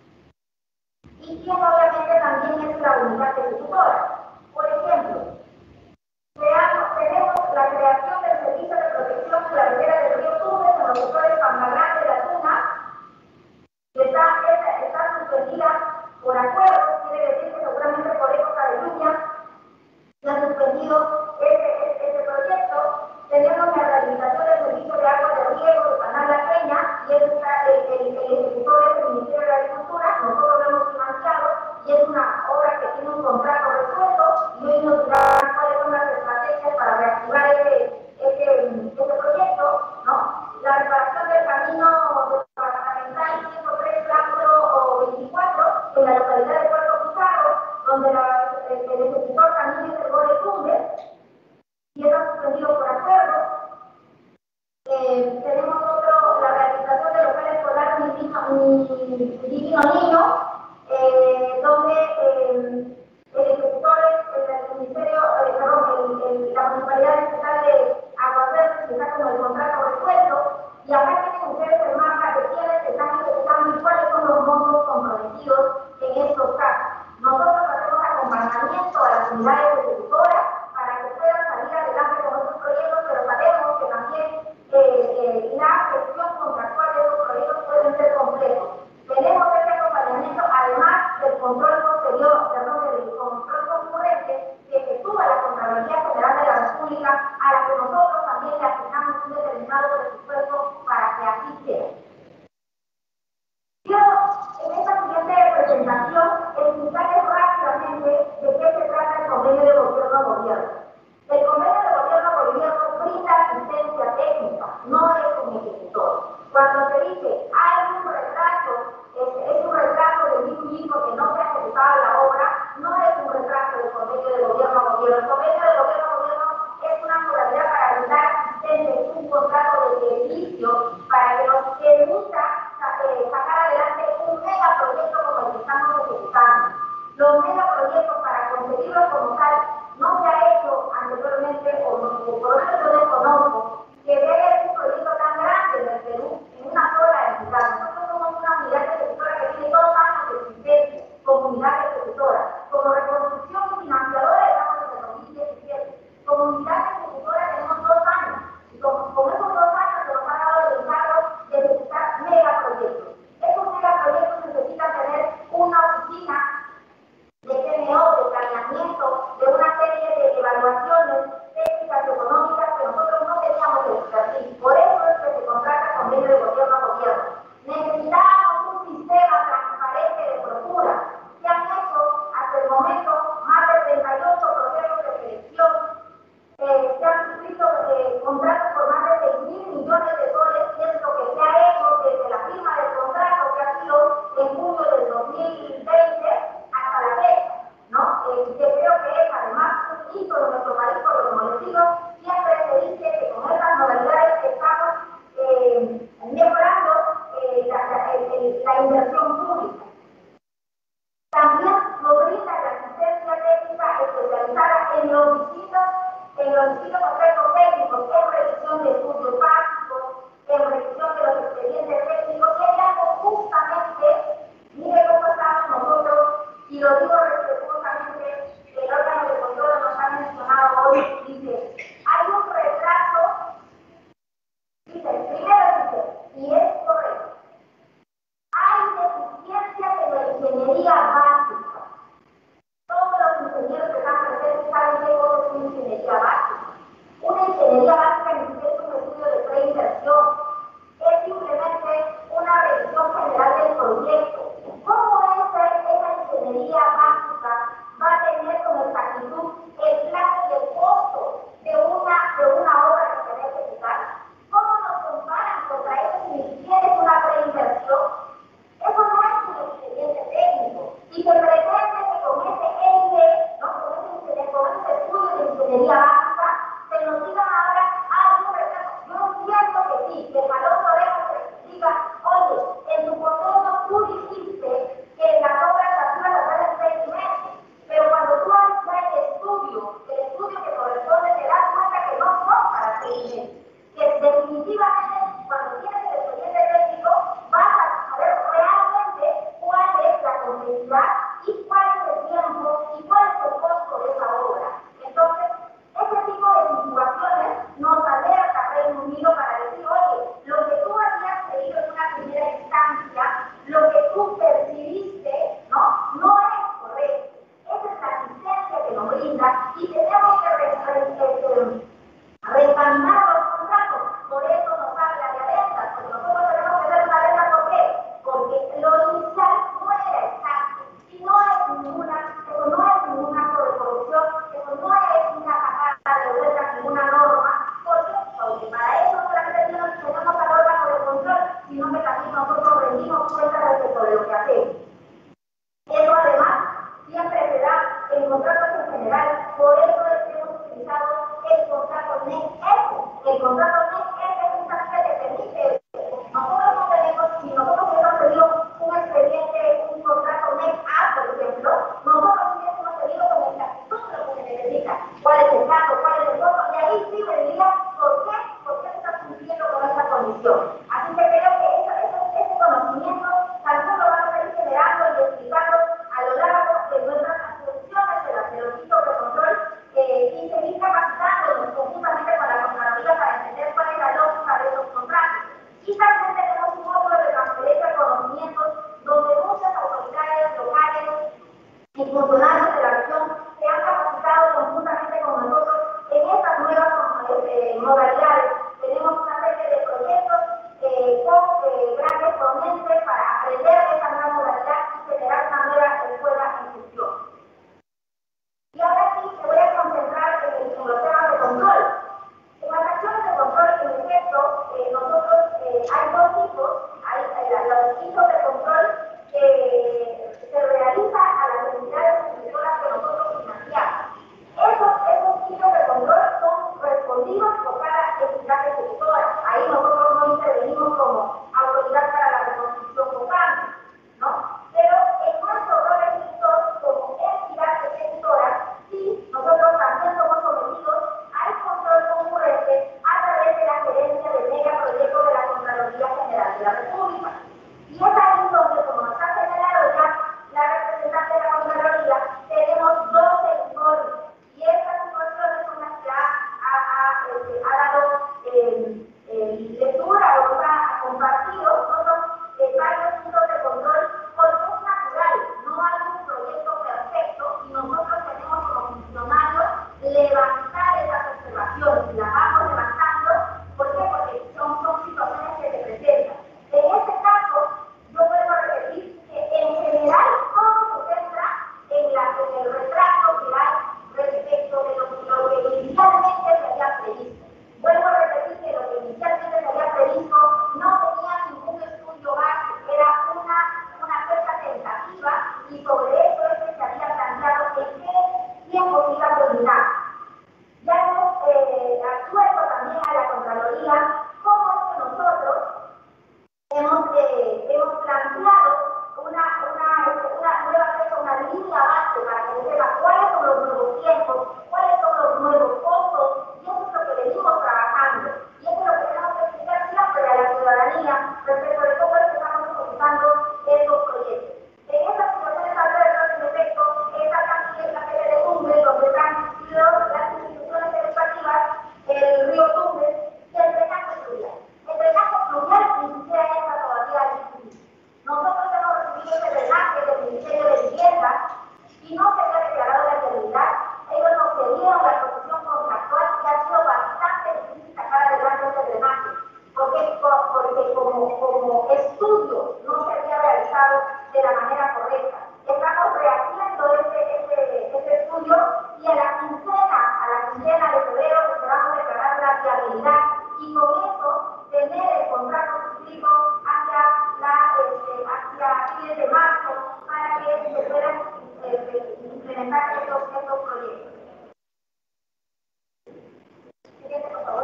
Y quien obviamente también es la unidad ejecutora. Por ejemplo, veamos, tenemos la creación del servicio de protección de la ribera del río Tumbes en los sectores Pambalán de la Tuna, que está, está, está suspendida por acuerdo, quiere decir que seguramente por época de lluvia se ha suspendido ese, ese, ese proyecto. Tenemos la rehabilitación del servicio de agua de riego de Canal La Peña y es está, el, el, el ejecutor es el Ministerio de Agricultura, nosotros lo hemos financiado y es una obra que tiene un contrato resuelto y hoy nos dirán cuáles son las estrategias para reactivar ese, ese, ese proyecto, ¿no? La reparación del camino departamental ciento tres cuatro veinticuatro en la localidad de Puerto Pizarro, donde la, el, el ejecutor también es el Gole Tumbes y está suspendido por acuerdo. Eh, tenemos otro, la realización del local escolar Mi Divino Niño, eh, donde eh, el ejecutor es el, el Ministerio, eh, perdón, el, el, la Municipalidad Estatal de Aguas Verdes, que está con el contrato resuelto, y acá tienen ustedes el mapa de quienes están ejecutando y cuáles son los montos comprometidos en estos casos. Nosotros hacemos acompañamiento a las unidades ejecutoras para que puedan salir adelante con estos proyectos, pero sabemos que también eh, eh, la gestión contractual de estos proyectos pueden ser complejos. Tenemos este acompañamiento, además del control posterior, perdón, del control concurrente que efectúa la Contraloría General de la República, a la que nosotros también le asignamos un determinado presupuesto para que así sea. Quiero, en esta siguiente presentación, explicarles rápidamente de qué se trata el convenio de gobierno a gobierno. El convenio de gobierno a gobierno brinda asistencia técnica, no es un ejecutor. Cuando se dice hay un retraso, es, es un retraso de un hijo que no se ha ejecutado la obra, no es un retraso del convenio de gobierno a gobierno. El convenio de gobierno a gobierno es una modalidad para brindar asistencia, es un contrato de servicio para que nos permita eh, sacar adelante un megaproyecto como el que estamos ejecutando. Los megaproyectos, para conseguirlos como tal, no se ha hecho anteriormente, o no, por lo menos yo desconozco, que debe haber un proyecto tan grande en el Perú en una sola entidad. Nosotros somos una unidad ejecutora que tiene dos años de existencia como unidad ejecutora. Como reconstrucción y financiadora estamos en el dos mil diecisiete. Como unidad ejecutora tenemos dos años. Y con, con esos dos años se nos ha dado el encargo de ejecutar megaproyectos. Esos megaproyectos necesitan tener una oficina de P M O, de planeamiento, de una serie de evaluaciones técnicas y económicas que nosotros no teníamos el expertise. Por eso es que se contrata convenio de gobierno a gobierno. Necesitábamos un sistema transparente de procura. Se han hecho hasta el momento más de treinta y ocho procesos de selección. Eh, se han suscrito eh, contratos por más de seis mil millones de soles, y es lo que se ha hecho desde la firma del contrato que ha sido en junio del dos mil veinte hasta la fecha, ¿no? Eh, que creo que es además un hito de nuestro país, porque como les digo, siempre se dice que con estas modalidades que estamos eh, mejorando eh, la, la, el, la inversión pública. También nos brinda la asistencia técnica especializada en los distintos, en los distintos aspectos técnicos, en revisión de estudios básicos, en revisión de los expedientes técnicos, y hay algo justamente, mire cómo estamos nosotros, y lo digo respetuosamente, el órgano de control nos ha mencionado hoy, dice, hay un retraso, dice, primero dice, y es civil. Nosotros hemos recibido ese drenaje del Ministerio de Vivienda y no se había declarado la viabilidad. Ellos nos cedieron la posición contractual y ha sido bastante difícil sacar adelante ese drenaje, porque, porque como, como estudio no se había realizado de la manera correcta. Estamos rehaciendo este, este, este estudio y a la quincena, a la quincena de febrero esperamos declarar la viabilidad y con eso tener el contrato suscrito hacia, la, este, hacia fines de marzo para que se puedan eh, implementar estos, estos proyectos. Siguiente, por favor.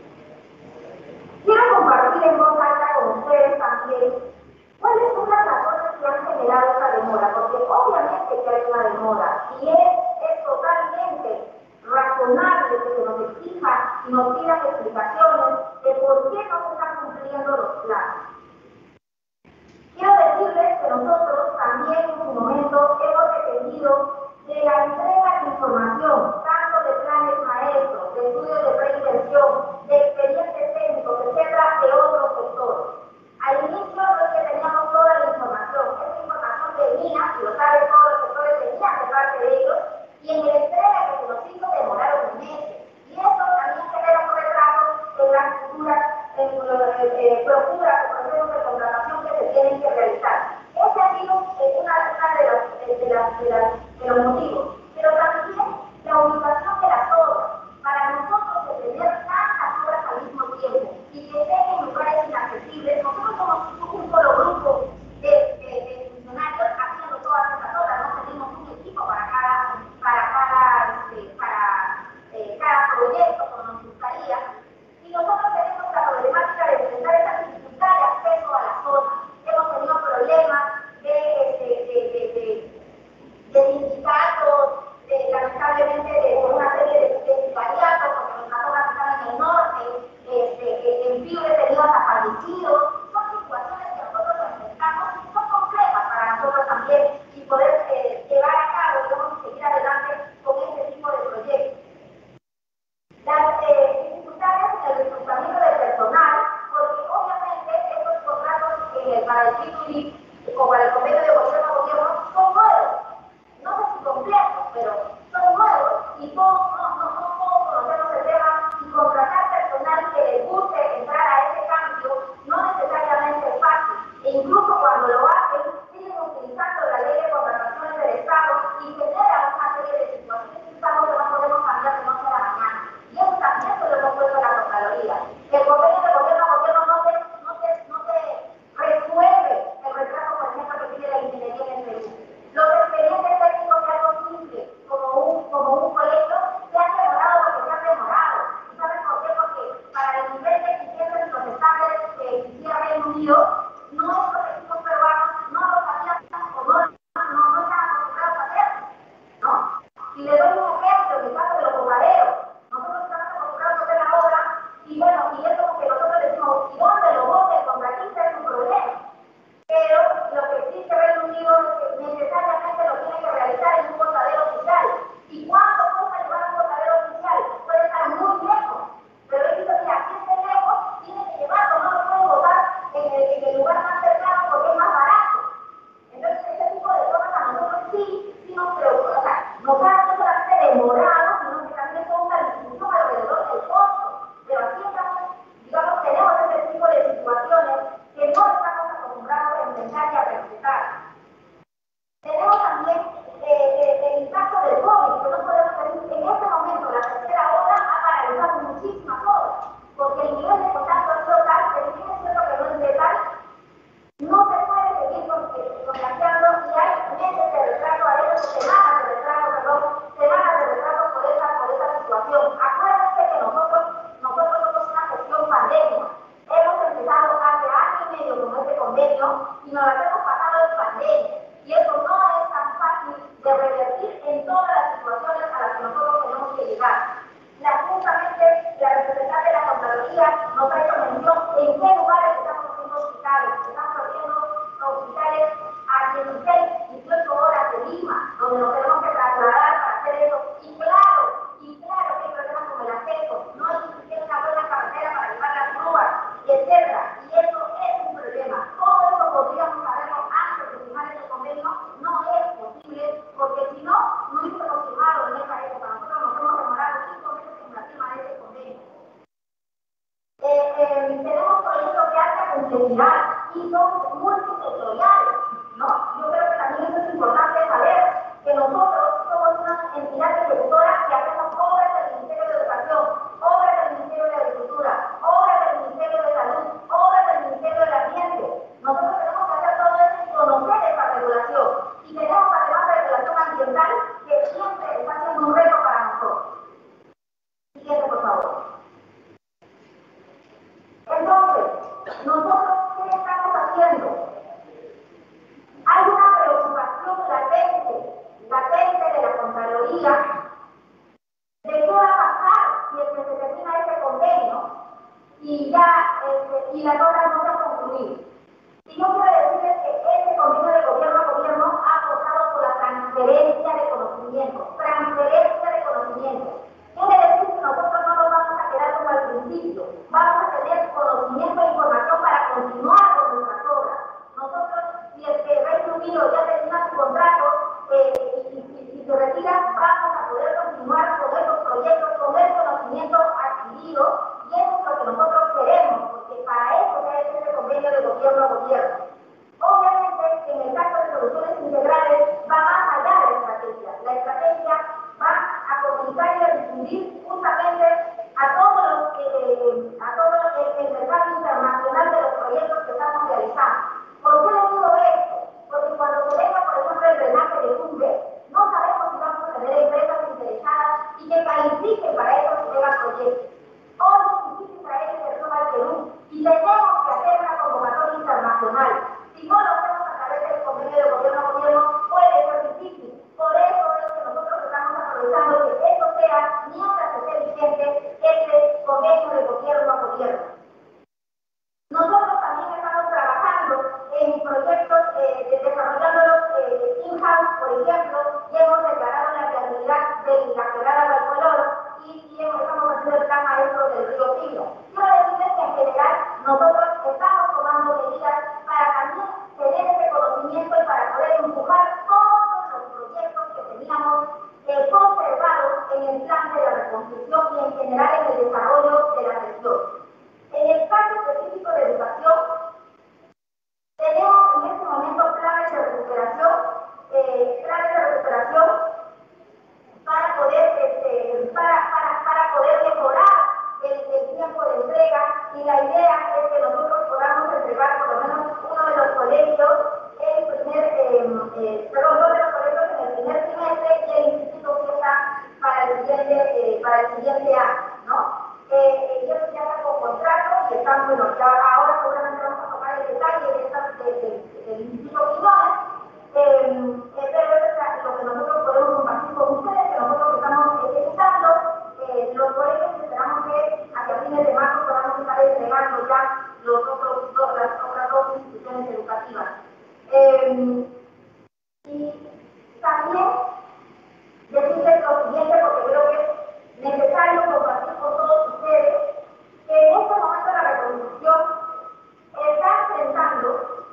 Quiero compartir en voz alta con ustedes también cuáles son las razones que han generado esta demora, porque obviamente que hay una demora y es, es totalmente razonable que se nos exija y nos pidan explicaciones de por qué no se están cumpliendo los planes. Quiero decirles que nosotros también en su momento hemos dependido de la entrega de información, tanto de planes maestros, de estudios de preinversión, de expedientes técnicos, etcétera, de otros sectores. Al inicio no es que teníamos toda la información, esa información venía, y lo saben todos los sectores, venía de parte de ellos, y en la entrega que se nos hizo demoraron meses. Y eso también genera un retraso en las futuras en, eh, eh, procuras o procesos de contratación que se tienen que realizar. Ese ha sido eh, una, una de, las, de, de, las, de, las, de los motivos. Pero también la ubicación de las obras. Para nosotros de tener tantas obras al mismo tiempo y que estén en lugares inaccesibles, nosotros somos un solo grupo de, de, de funcionarios haciendo todas estas obras, no tenemos un equipo para cada, para cada, este, para, eh, cada proyecto como nos gustaría, y nosotros tenemos la problemática de enfrentar esa dificultad de acceso a la zona. Hemos tenido problemas de, de, de, de, de, de sindicatos, de, lamentablemente de una serie de, de sicariatos, porque nuestras obras están en el norte, este, en Piure tenidos hasta fallecidos. Son situaciones que nosotros enfrentamos y son complejas para nosotros también y poder eh, llevar a cabo, digamos, y seguir adelante con este tipo de proyectos. Las eh, dificultades en el reclutamiento del personal, porque obviamente estos contratos eh, para el P dos B o para el convenio de gobierno a gobierno son nuevos. No sé si complejos, pero son nuevos y todos no, no, no todos conocemos el tema y contratar personal que les guste entrar a ese cambio no necesariamente es fácil. E incluso cuando lo hacen, siguen utilizando la ley de contrataciones del Estado y genera una serie de situaciones que estamos que no podemos cambiar de noche a la mañana. Y eso también se lo hemos puesto en la Contraloría. El convenio de gobierno a gobierno no te, no te, no te resuelve el retraso, por ejemplo, que tiene la ingeniería en el Perú. Los expedientes técnicos de algo simple, como un, como un colegio, se han demorado porque se han demorado. ¿Y saben por qué? Porque para el nivel de eficiencia y los estándares que exigía Reino Unido, nuestros equipos peruanos no lo sabían o no, no, no estaban acostumbrados a hacerlo, ¿no? Y le doy un ejemplo, en el caso de los bombarderos. Nosotros estamos acostumbrados a hacer la obra y bueno, y es como que nosotros decimos, ¿y dónde lo vote el contratista? Es un problema. Pero lo que existe Reino Unido es que necesariamente lo tiene que realizar en un botadero oficial. ¿Y cuánto cuesta llevar un botadero oficial? Puede estar muy lejos. Pero he visto que aquí esté lejos, tiene que llevarlo, no lo puede botar en el, en el lugar más cercano porque es más barato. Entonces, ese tipo de cosas a nosotros sí, sí nos preocupa. O sea, nos ha no solamente demorado, sino que también son una discusión alrededor del costo. Pero aquí estamos, digamos, tenemos ese tipo de situaciones que no estamos acostumbrados a enfrentar y a respetar. Tenemos también eh, eh, el impacto del COVID, que no podemos decir, en este momento la tercera ola ha paralizado muchísimas obras, porque el nivel de contacto ha sido tal, que si bien es cierto que no es letal, no se puede seguir contagiando y hay meses de retraso a eso, semanas de retraso, perdón, semanas de retraso por esa, por esa situación. Acuérdense que nosotros, nosotros somos una gestión pandemia. Hemos empezado hace año y medio con este convenio y nos la hemos pasado en pandemia. Y eso no es tan fácil de revertir en todas las situaciones a las que nosotros tenemos que llegar. La, justamente la representante de la Contraloría nos ha hecho mención en qué lugares estamos haciendo hospitales. Estamos abriendo hospitales a dieciséis, dieciocho horas de Lima, donde nos tenemos que trasladar para hacer eso. Y claro, y claro que hay problemas como el acceso, no hay ni siquiera una buena carretera para llevar las grúas, etcétera. Y eso es un problema. Todo eso multisectoriales, ¿no? Yo creo que también eso es importante saber, que nosotros somos una entidad ejecutora que hacemos obras del Ministerio de Educación, obras del Ministerio de Agricultura, obras del Ministerio de Salud, obras del Ministerio del Ambiente. Nosotros tenemos que hacer todo eso y conocer esa regulación. Y tenemos además la regulación ambiental, que siempre está siendo un reto para nosotros. Siguiente, por favor. Entonces, nosotros, ¿qué estamos haciendo? Hay una preocupación latente, latente de la Contraloría, de qué va a pasar si es que se termina este convenio y ya este, y las obras no se han concluido. Y yo quiero decirles que este convenio de gobierno a gobierno ha apostado por la transferencia de conocimiento, transferencia de conocimiento. Quiere decir que nosotros no nos vamos a quedar como al principio, vamos a tener conocimiento e información para continuar con nuestras obras. Nosotros, si es que Reino Unido ya termina su contrato eh, y, y, y se retira, vamos a poder continuar con estos proyectos, con el conocimiento adquirido, y eso es lo que nosotros queremos, porque para eso se ha hecho este convenio de gobierno a gobierno. Obviamente, en el caso de soluciones integrales, va más allá de la estrategia. La estrategia va a comunicar y a difundir justamente a todos los, eh, a todo el, el mercado internacional de los proyectos que estamos realizando. ¿Por qué les digo esto? Porque cuando se venga, por ejemplo, el drenaje de Tumbes, no sabemos si vamos a tener empresas interesadas y que califiquen para estos megaproyectos. Hoy es difícil traer inversión al Perú y tenemos que hacer una convocatoria internacional. Si no lo hacemos a través del convenio de gobierno a gobierno, puede ser difícil. Por eso es que nosotros estamos aprovechando que esto sea, mientras esté vigente, este convenio de gobierno a gobierno. Nosotros también estamos trabajando en proyectos eh, de desarrollándolos eh, in-house, por ejemplo, y hemos declarado la viabilidad de la quebrada Valcolor y, y estamos haciendo el plan maestro del río Tigre. Quiero decirles que en general nosotros estamos tomando medidas para también tener ese conocimiento y para poder empujar todos los proyectos que teníamos eh, conservados en el plan de la reconstrucción y en general en el desarrollo de la región. En el caso específico de educación, tenemos en este momento planes de recuperación, eh, planes de recuperación para poder, este, para, para, para poder mejorar el, el tiempo de entrega, y la idea es que nosotros podamos entregar por lo menos uno de los colegios, el primer, eh, eh, perdón, dos de los colegios en el primer trimestre y el instituto fiesta para el siguiente, eh, para el siguiente año, ¿no? Eh, ellos ya están con contrato y están, bueno, ya ahora seguramente vamos a tomar el detalle de estas, de, de, de, del Instituto Quiñones, eh, eh, pero eso es lo que nosotros podemos compartir con ustedes, que nosotros estamos ejecutando, eh, los colegios que esperamos que hacia fines de marzo podamos estar entregando ya los otros, dos, las otras dos instituciones educativas. Eh, y también decirles lo siguiente, porque creo que es necesario compartir con todos ustedes que en este momento la reconstrucción está enfrentando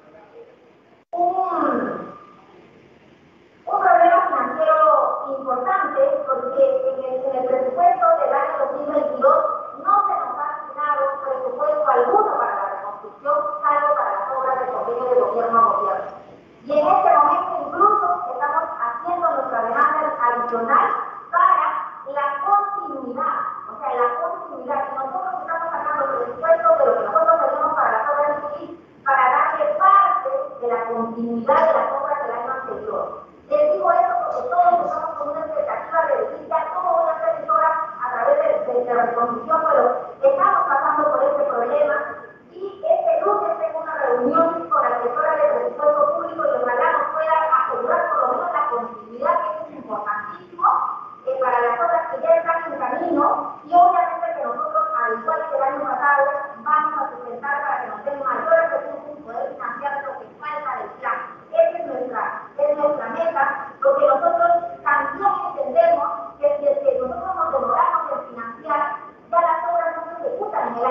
un, un problema financiero importante, porque en el, en el presupuesto del año dos mil veintidós no se nos ha asignado presupuesto alguno para la reconstrucción, salvo para las obras de convenio de gobierno a gobierno. Y en este momento incluso estamos haciendo nuestra demanda adicional para la continuidad, o sea, la continuidad. Y nosotros estamos sacando presupuesto de lo que nosotros tenemos para las obras civiles para darle parte de la continuidad de las obras del año anterior. Les digo eso porque todos estamos con una expectativa de decir ya cómo voy a hacer mis obras a través de, de, de la reconstrucción, pero estamos pasando por este problema y este lunes tengo una reunión con la directora de presupuesto público y ojalá nos pueda asegurar por lo menos la continuidad, que eso es importantísimo eh, para las obras que ya están en camino, y obviamente que nosotros, al igual que el año pasado, vamos a sustentar para que nos den mayores recursos y poder financiar lo que falta del plan. Esa es nuestra, es nuestra meta, porque nosotros también entendemos que si es que nosotros nos demoramos en financiar, ya las obras no se ejecutan en el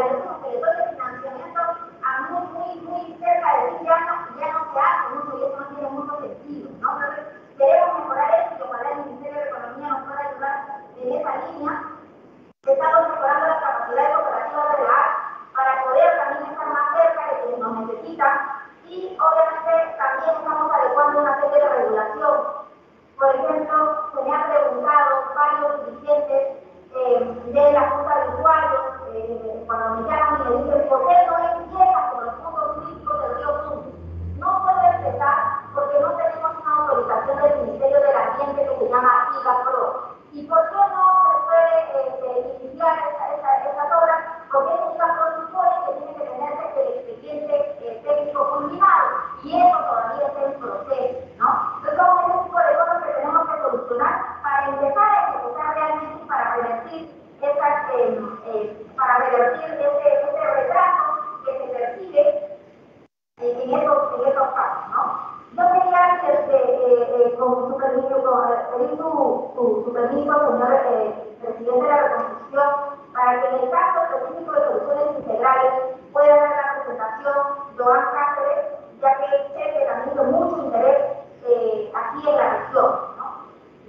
Y obviamente también estamos adecuando una serie de regulación. Por ejemplo, se me han preguntado varios dirigentes eh, de la Junta de Usuarios, eh, cuando me llaman y me dicen, ¿por qué no empieza con los puntos turísticos del río Tumbes? No puede empezar porque no tenemos una autorización del Ministerio del Ambiente que se llama IGAPRO. ¿Y por qué no se puede eh, iniciar esa, esa, esas obras? Porque ese IGAPRO supone que tiene que tenerse el expediente eh, técnico culminado y eso todavía está en proceso, ¿no? Entonces, son ese tipo de cosas que tenemos que solucionar para empezar a ejecutar realmente y para revertir esas, eh, eh, para revertir ese, ese retraso que se percibe en, en, esos, en esos casos, ¿no? Yo quería, este, eh, eh, con su permiso, con, eh, pedir su, su, su permiso, señor eh, presidente de la Reconstrucción, para que en el caso específico de soluciones integrales pueda dar la presentación Joan Cáceres, ya que sé que también tiene mucho interés eh, aquí en la región, ¿no?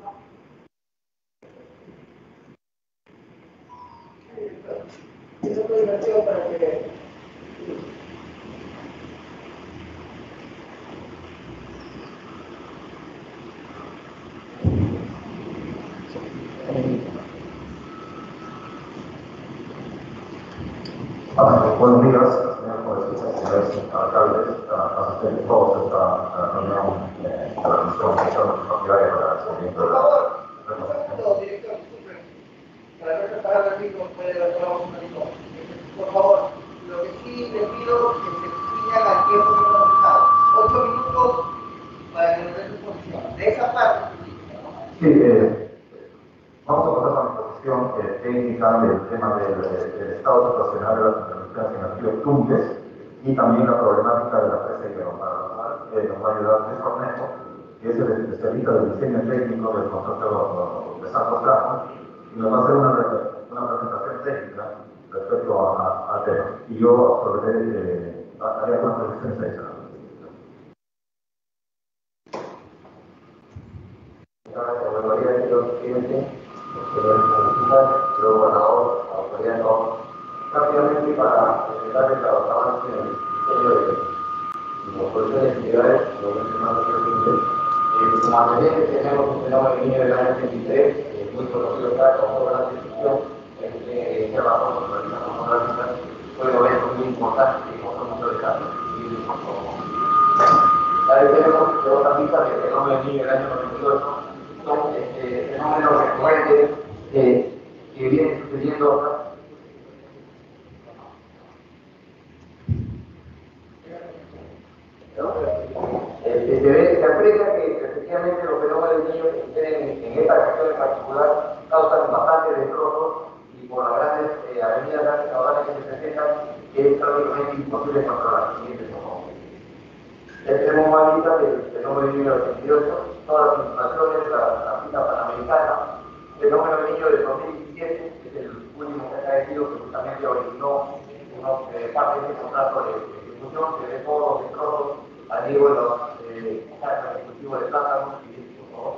Para que Ah, buenos días, señor jueces, señores alcaldes, asistentes todos a esta reunión de la Comisión Partidaria para el Seguimiento de la Por director, disculpe, para no separar el micro, puede retomar un poquito. Por favor, lo que sí le pido es que se ciñan al tiempo que hemos fijado. Ocho minutos para que nos den su posición. De esa parte. Sí, eh, vamos a pasar a la posición eh, técnica del tema del, del estado situacional de las intervenciones en el río Tumbes y también la problemática de la presa Higuero. Para lo cual eh, nos va a ayudar Luis Cornejo, que es el especialista del diseño técnico del consorcio de Santos Lagos, y nos va a hacer una, una presentación técnica respecto al tema. Y yo absorberé, eh, haré algunas precisiones adicionales. Categoría de los clientes, luego ganador, autoridad no, rápidamente para darle la avance en el diseño de las soluciones individuales, lo mencionamos anteriormente. Como antecedentes tenemos un fenómeno niño del año ochenta y tres, muy conocido acá como la discusión, que se bajó con la organización monográfica, fue un evento muy importante que causó mucho desastre. Ahí tenemos otra pista del fenómeno niño del año noventa y ocho. Son este, fenómenos recurrentes eh, que vienen sucediendo acá. Este, se, ve, se aprecia que efectivamente los fenómenos niños que suceden en, en esta región en particular causan bastante destrozos y por las grandes eh, avenidas grandes caudales que se presentan que es prácticamente imposible controlar. Ya tenemos más listas del fenómeno niño del ochenta y ocho, todas las instalaciones, la, la cita panamericana, el fenómeno niño del dos mil diecisiete, que es el último que ha caído, que justamente originó unos, eh, parte de ese contrato de ejecución, que ve todos los destrozos a nivel de los eh, ejecutivos de plátanos y de por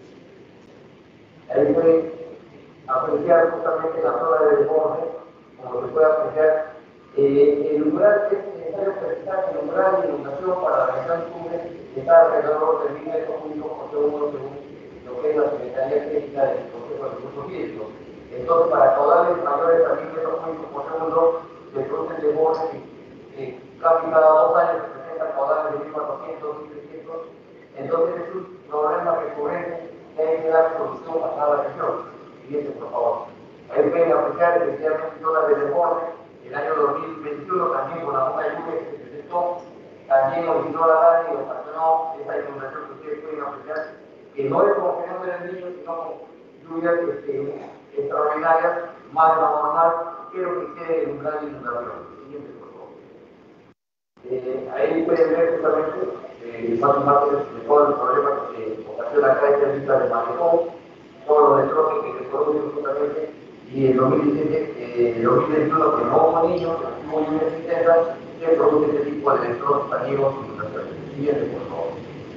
ahí puede apreciar justamente la zona de desborde, como se puede apreciar. Eh, el umbral es necesario precisar que el umbral de inundación para la región Tumbes está alrededor de mil metros cúbicos por segundo según lo que es la Secretaría Técnica del Consejo de Recursos Hídricos. Entonces, para caudales mayores a mil metros cúbicos por segundo, se producen desbordes que, que casi cada dos años se presentan caudales de mil cuatrocientos, mil trescientos. Entonces, es un problema recurrente que hay que dar solución a cada región. Siguiente, por favor. Ahí pueden apreciar especialmente zonas de desborde. El año dos mil veintiuno también con alguna lluvia que se presentó, también originó la daño y ocasionó esa inundación que ustedes pueden apreciar, que no es como fenómeno del niño, sino con lluvias este, extraordinarias, más de lo normal, pero que quede en un gran inundación. Siguiente, por favor. Eh, ahí pueden ver justamente eh, más imágenes de todo el problema que se ocasiona acá esta lista de Manejón, todos los destrozos que se producen justamente. Y en dos mil diecisiete, eh, dos mil veintiuno, que no hubo niños, que hubo lluvias intensas, que produce este tipo de destrozos dañinos y inundaciones. Siguiente, por favor.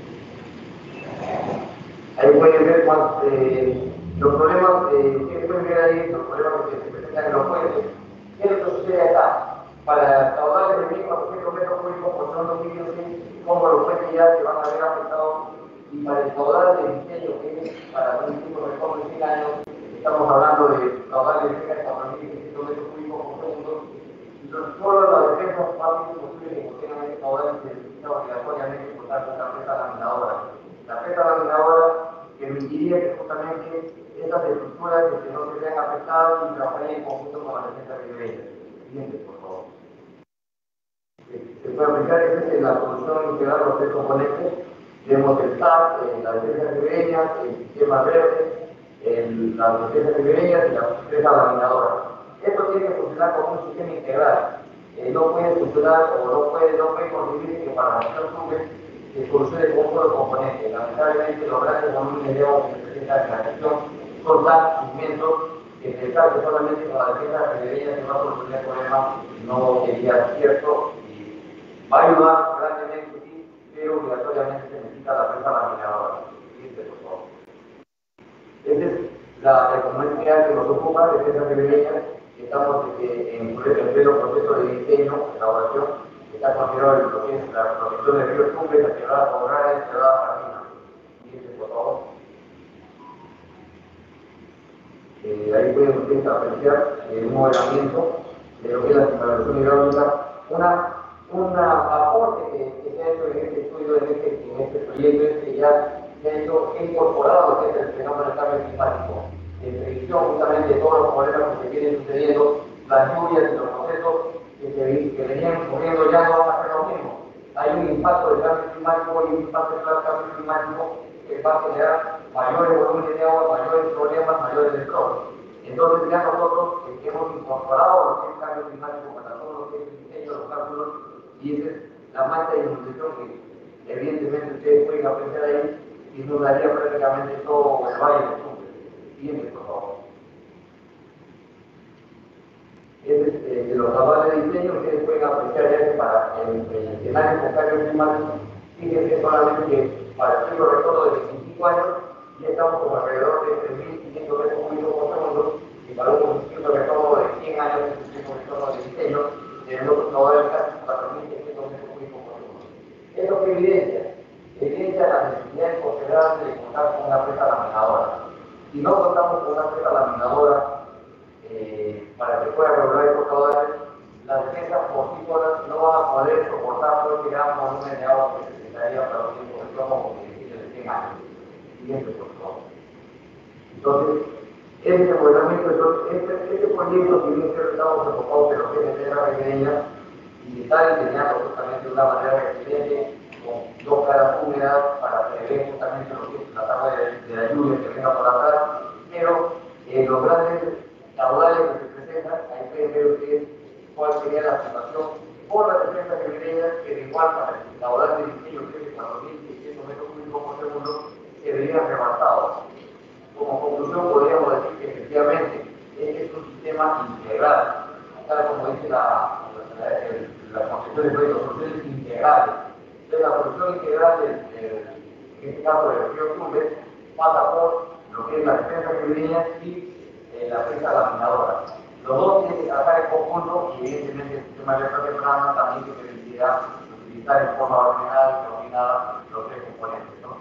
Ahí pueden ver cuántos, eh, los problemas, eh, que pueden ver ahí, los problemas que se presentan en los puentes. ¿Qué es lo que sucede acá? Para caudales de mil cuatrocientos metros cúbicos por segundo, ya se van a ver afectados, y para el caudal de diseño que es para un tipo de reforma de cien años, estamos hablando de caudal de cerca de cuatro mil seiscientos metros cúbicos por segundo. Entonces, solo la defensa más posible que contengan este caudal se necesita obligatoriamente contar con la presa laminadora. La presa laminadora permitiría que justamente estas estructuras que no se vean afectadas y trabajarían en conjunto con la defensa ribereña. Siguiente, por favor. Se puede aplicar, esa es la solución integral de los tres componentes. Tenemos el S A C, la defensa ribereña, el sistema verde, el, las defensas ribereñas y la presa laminadora. Esto tiene que funcionar como un sistema integral. Eh, no puede funcionar o no puede, no puede conseguirse que para la gestión sube se solucione con un solo componente. Lamentablemente, los grandes volúmenes de agua que se presentan en la gestión son tan inmensos que pensar que solamente con la defensa ribereña se va a solucionar el problema no sería cierto. Va a ayudar grandemente, sí, pero obligatoriamente se necesita la presa laminadora. Siguiente, por favor. Esa es la, la comunidad que nos ocupa, defensa ribereña. Estamos eh, en el pleno proceso de diseño, elaboración, que está considerado en lo que es la protección de ríos cumbres, la quebrada Corrales, la quebrada Jardina. Siguiente, por favor. Eh, ahí pueden ustedes apreciar eh, un modelamiento de lo que es la evaluación hidráulica, una un aporte que, que se ha hecho en este estudio, en este, en este proyecto, es que ya se ha hecho incorporado lo que es el fenómeno del cambio climático, en previsión justamente de todos los problemas que se vienen sucediendo, las lluvias y los procesos que, se, que venían ocurriendo ya no van a ser lo mismo. Hay un impacto del cambio climático y un impacto del cambio climático que va a generar mayores volúmenes de agua, mayores problemas, mayores destroyos. Entonces ya nosotros eh, hemos incorporado lo que es el cambio climático para todo lo que es el diseño de los cálculos, y esa es la masa de inundación que evidentemente ustedes pueden apreciar ahí y nos daría prácticamente todo el valle de Sucre. Siguiente, por favor. Ese es eh, de los avales de diseño, ustedes pueden apreciar ya que para el, el escenario con cambio climático, fíjense solamente que para el ciclo retorno de veinticinco años ya estamos como alrededor de tres mil quinientos metros cúbicos por segundo, y para un ciclo retorno de cien años, que es un ciclo retorno de diseño, tenemos caudales casi cuatro mil seiscientos metros cúbicos por segundo. ¿Esto qué evidencia? Evidencia la necesidad de considerarse de contar con una presa laminadora. Si no contamos con una presa laminadora eh, para que pueda regular estos caudales, las defensas por sí solas no van a poder soportar todo este gran volumen de agua que se necesitaría para los tiempos de plomo como beneficio de cien años. Siguiente, por favor. Entonces, este modelamiento, este, este proyecto, si bien estamos enfocados en lo que es la tierra ribereña y está diseñado justamente de una manera resiliente, con dos caras húmedas para prever justamente lo que es la etapa de, de la lluvia que venga por atrás, pero eh, los grandes caudales que se presentan, ahí pueden ver ustedes cuál sería la situación por las defensas ribereñas, que de igual para el caudal de diseño, que es de cuatro mil seiscientos metros cúbicos por segundo, se verían rebasados. Como conclusión podríamos decir que efectivamente este es un sistema integral, tal como dice la, la, la, la concepción de proyectos, soluciones integrales. Entonces la solución integral, de, de, en este caso del río Tumbes, pasa por lo que es la defensa ribereña y eh, la presa laminadora. Los dos tienen que trabajar en conjunto y evidentemente el sistema de alerta temprana también que permitirá utilizar en forma ordenada y coordinada los tres componentes, ¿no?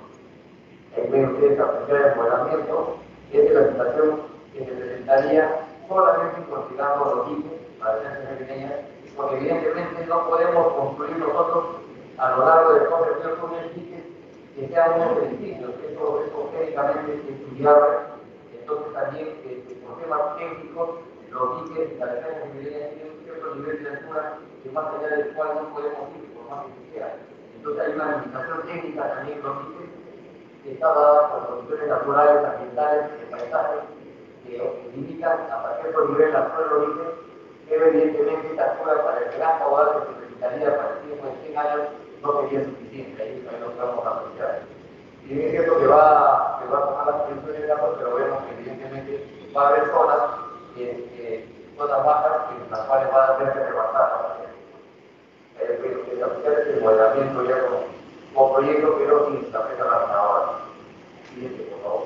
Ahí pueden ustedes apreciar el modelamiento. Esta es la situación que se presentaría solamente considerando los diques para defensas ribereñas, porque evidentemente no podemos construir nosotros a lo largo de todo el río Tumbes diques que sean unos edificios. Eso, eso técnicamente es estudiable. Entonces también eh, por temas técnicos los diques y las defensas ribereñas tienen un cierto nivel de altura que más allá del cual no podemos ir por más que sea. Entonces hay una limitación técnica también en los diques que está dada por condiciones naturales, ambientales, de paisajes, que limitan hasta cierto nivel la altura de los diques, pero evidentemente esta altura para el gran caudal que se necesitaría para el tiempo de cien años no sería suficiente. Ahí también lo podemos apreciar. Y bien es cierto que va, que va a tomar las condiciones de agua, pero vemos que evidentemente va a haber zonas, que, que, zonas bajas en las cuales va a tener que rebasar. Eh, que se apreciar el modelamiento ya como, como proyecto, pero sin la presa laminadora. Siguiente, por favor.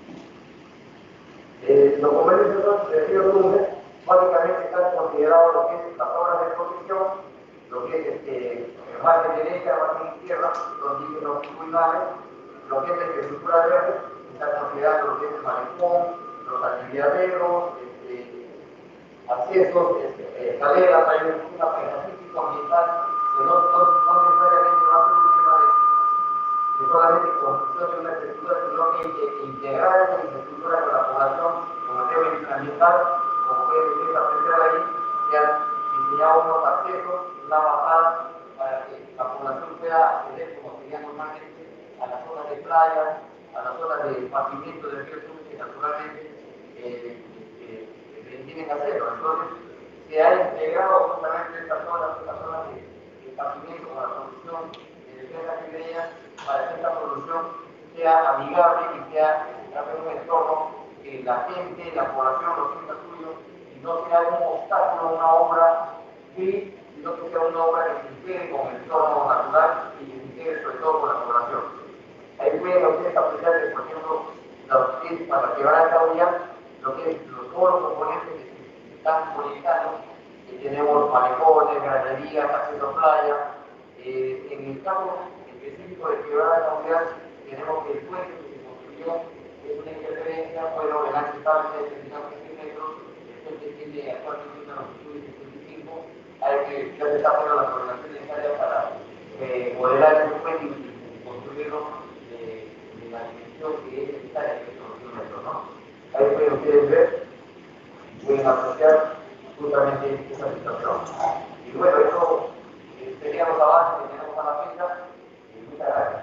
Eh, los convenios de río Tumbes básicamente están considerados lo que es las obras de protección, lo que es este, margen derecha, margen izquierda, los diques servicios longitudinales, lo que es la infraestructura verde, está considerando lo que es el malecón, los aliviaderos, este, accesos, este, escaleras, hay un tema paisajístico ambiental que no, no, no necesariamente va a ser un tema de, de solamente construcción de una infraestructura, sino que hay que integrar esa infraestructura con la población, como el tema ambiental, como puede usted apreciar ahí, que han diseñado unos accesos, una bajada para que la población pueda acceder, como sería normalmente, a las zonas de playa, a las zonas de esparcimiento de ríos que naturalmente eh, eh, eh, tienen que hacerlo. Entonces, se ha integrado justamente estas zonas, estas zonas de, de esparcimiento con la solución de defensa ribereña para que esta solución sea amigable y sea también un entorno que la gente, la población lo sienta suyo y no sea un obstáculo, una obra gris, sino que sea una obra que se integre con el entorno natural y que se integre sobre todo con la población. Ahí pueden ustedes apreciar que, por ejemplo, los, para que van a desarrollar lo que es los, todos los componentes que están conectados, que tenemos malecones, granerías, acceso a playa. Eh, en el caso específico de Quebrada Caudal, tenemos que el puente que se construyó es una interferencia, bueno, el ancho estable de setenta centímetros, el puente tiene actualmente una longitud de cincuenta y cinco, hay que ya se está haciendo la coordinación necesaria para eh, modelar ese puente y construirlo de, de la dimensión que es necesaria, que es los metros, ¿no? Ahí pueden ustedes ver, pueden apreciar justamente esa situación. Y bueno, eso eh, serían los avances que tenemos a la fecha. Y muchas gracias.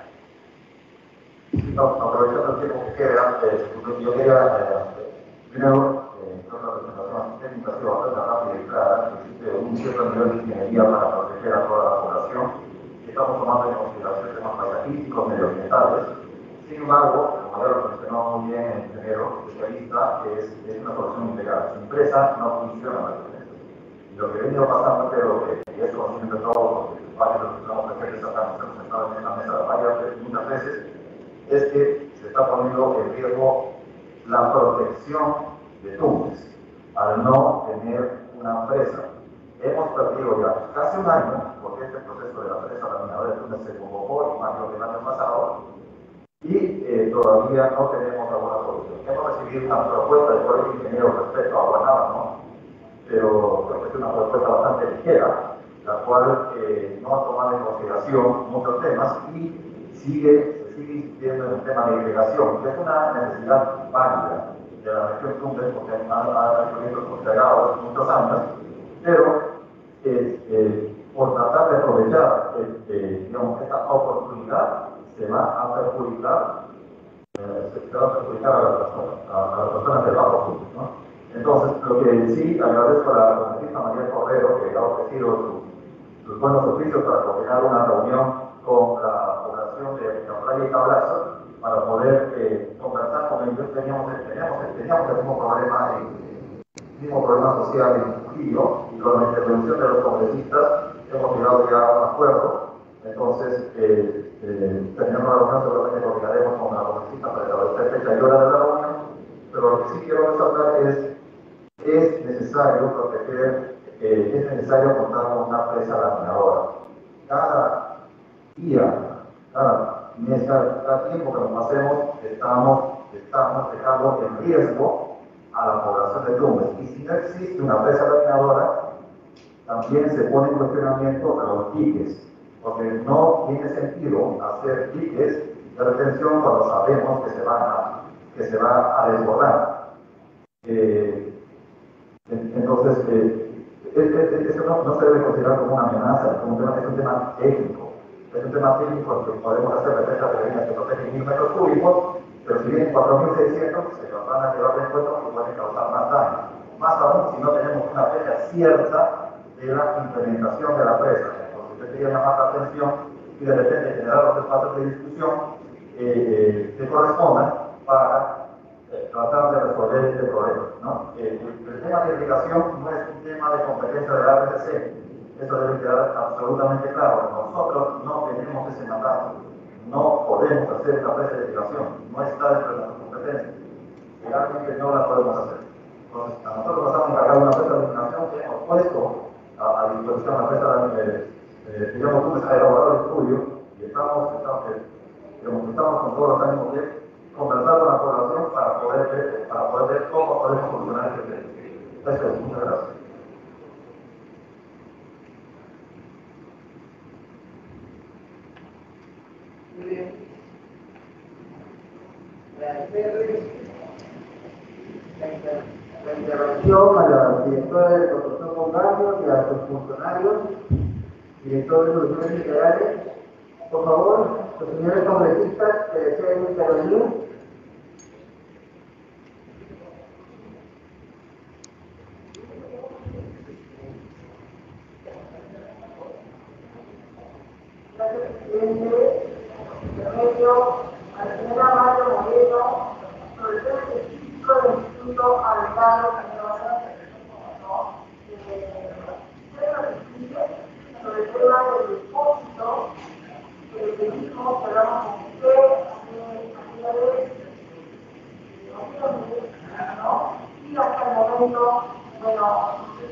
No, aprovechando el tiempo que queda, eh, yo quería, eh, primero, eh, otra presentación técnica ha sido bastante rápida y clara, que existe un cierto nivel de ingeniería para proteger a toda la población, y estamos tomando en consideración temas paisajísticos, medioambientales. Sin embargo, como ya lo mencionó muy bien el ingeniero especialista, es, es una solución integral. Sin empresa no funciona la diferencia. Y lo que he venido pasando, creo que, y es conocido de todos, porque varios de los que estamos presentes acá nos hemos sentado en esta mesa varias veces, muchas veces, es que se está poniendo en riesgo la protección de Tumbes al no tener una presa. Hemos perdido ya casi un año, porque este proceso de la presa laminadora de Tumbes se convocó en mayo del año pasado, y eh, todavía no tenemos alguna solución. Hemos recibido una propuesta del Colegio de Ingenieros respecto a Guanaba, ¿no? Pero creo que es una propuesta bastante ligera, la cual eh, no ha tomado en consideración muchos temas y sigue, se sigue insistiendo en el tema de irrigación, que es una necesidad válida de la región Tumbes, porque hay proyectos postergados muchos años, pero eh, eh, por tratar de aprovechar eh, digamos, esta oportunidad, se va a perjudicar, eh, se va a perjudicar a las personas, a, a las personas del bajo público, ¿no? Entonces, lo que sí agradezco a la congresista María Cordero, que ha ofrecido sus, sus buenos oficios para coordinar una reunión con la población de Playa y Tablazo, para poder eh, conversar con ellos. Teníamos, teníamos, teníamos el mismo problema, en, el mismo problema social en Trujillo, y con la intervención de los congresistas hemos llegado ya a un acuerdo. Entonces, eh, eh, teniendo una reunión, seguramente coordinaremos con la congresista para establecer fecha y hora de la reunión, pero lo que sí quiero resaltar es es necesario proteger, eh, es necesario contar con una presa laminadora. Cada día, cada mes, cada, cada tiempo que nos pasemos, estamos, estamos dejando en riesgo a la población de Tumbes. Y si no existe una presa laminadora, también se pone en cuestionamiento a los diques, porque no tiene sentido hacer diques de retención cuando sabemos que se, van a, que se va a desbordar. Eh, Entonces, eh, eso no, no se debe considerar como una amenaza, como un tema, es un tema técnico. Es un tema técnico que podemos hacer defensas de líneas que protegen mil metros cúbicos, pero si vienen cuatro mil seiscientos, se nos van a llevar de encuentro y pueden causar más daño. Más aún si no tenemos una fecha cierta de la implementación de la presa. Entonces, usted quería llamar la atención y de repente generar los espacios de discusión eh, eh, que correspondan para tratar de resolver este problema, ¿no? Eh, el, el tema de irrigación no es un tema de competencia de la R T C, eso debe quedar absolutamente claro. Nosotros no tenemos ese mandato, no podemos hacer una presa de irrigación, no está dentro de nuestra competencia, realmente no la podemos hacer. Entonces, a nosotros nos han encargado una presa de irrigación que hemos puesto a, a disposición la presa de, eh, eh, digamos, tú a elaborar el estudio y estamos, estamos estamos con todos los ánimos de conversar con la población para poder ver, para poder ver cómo podemos solucionar este tema. Eso es, muchas gracias. Muy bien. La intervención a la directora de Protección con Cambios y a sus funcionarios, director de soluciones integrales. Por favor, los señores congresistas que deseen intervenir. Gracias, presidente. Intermedio a la señora Mario Moreno, sobre el tema específico del Instituto Alcalde ¿no? Eh, ¿Usted nos explique sobre el tema del depósito que le pedimos que hagamos con usted aquella vez, ¿no? Y hasta el momento, bueno,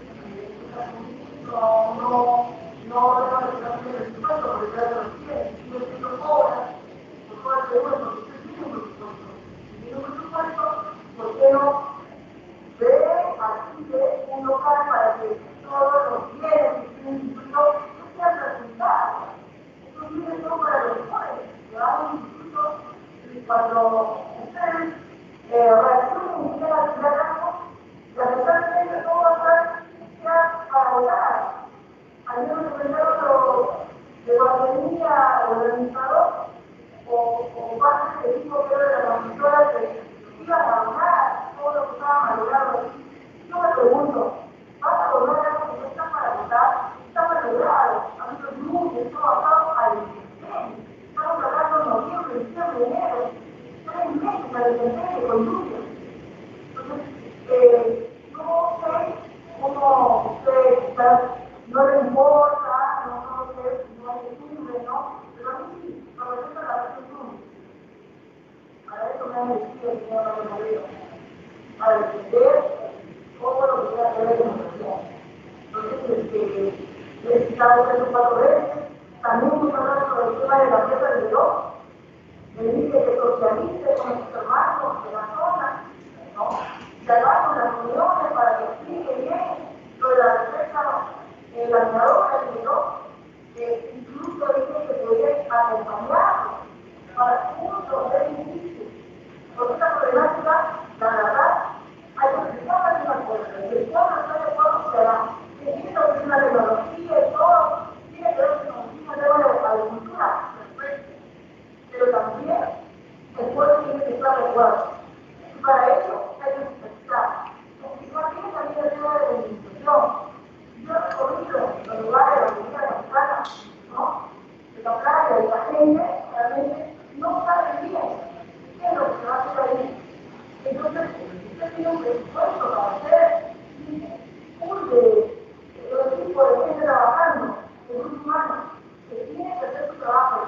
no, no, no, no, no tiene presupuesto porque ya lo tiene, y el que lo cobra, por favor, que bueno, porque usted tiene un presupuesto, si tiene un presupuesto, ¿por qué no ve, alquile un local para que todos los bienes que tienen instituto no sean presentados? Estos bienes son para los jóvenes, que van a un instituto y cuando ustedes eh, reaccionen y quieran alquilar algo, lamentablemente todo va a estar ya para volar. Ayer me comentaron de guardería o organizador o, o parte del equipo que era de la monitora que iban a donar todo lo que estaba malogrado ahí. Yo me pregunto, ¿vas a donar algo que no está para votar? Está malogrado, ha habido lluvias, esto ha pasado al incendio. Estamos hablando de noviembre, diciembre, enero, tres meses al incendio con lluvias. Entonces, eh, no sé cómo ustedes están, no les importa, no, no sé, no hay cumbre, ¿no? Pero a mí sí, me representa la versión pública. Para eso me han elegido el señor Manuel Moreno, para defender todo lo que tenga que ver con la educación. Entonces, este, he visitado tres o cuatro veces, también hemos hablado sobre el tema de la fiesta del Dios, me dice que socialice con sus hermanos de la zona, ¿no? Que hagamos las reuniones para que explique bien lo de la defensa eh, la ganadora del Dios, que incluso dice que puede acompañarlo para juntos ver inicio. Porque esta problemática, la verdad, hay que explicarla de una cosa, y el pueblo está de acuerdo que hará, que tiene que ver una tecnología y todo, tiene que ver con un tema de agricultura, perfecto. Pero también el pueblo tiene que estar de acuerdo. Y para ello hay que explicar. Explicar bien también el tema de la administración. Yo he recorrido los lugares de la comunidad mexicana, ¿no? De la playa, de la gente, realmente no sabe bien qué es lo que se va a hacer ahí. Entonces, usted tiene un presupuesto para hacer un de los equipos de gente trabajando, de grupo humano, que tiene que hacer su trabajo.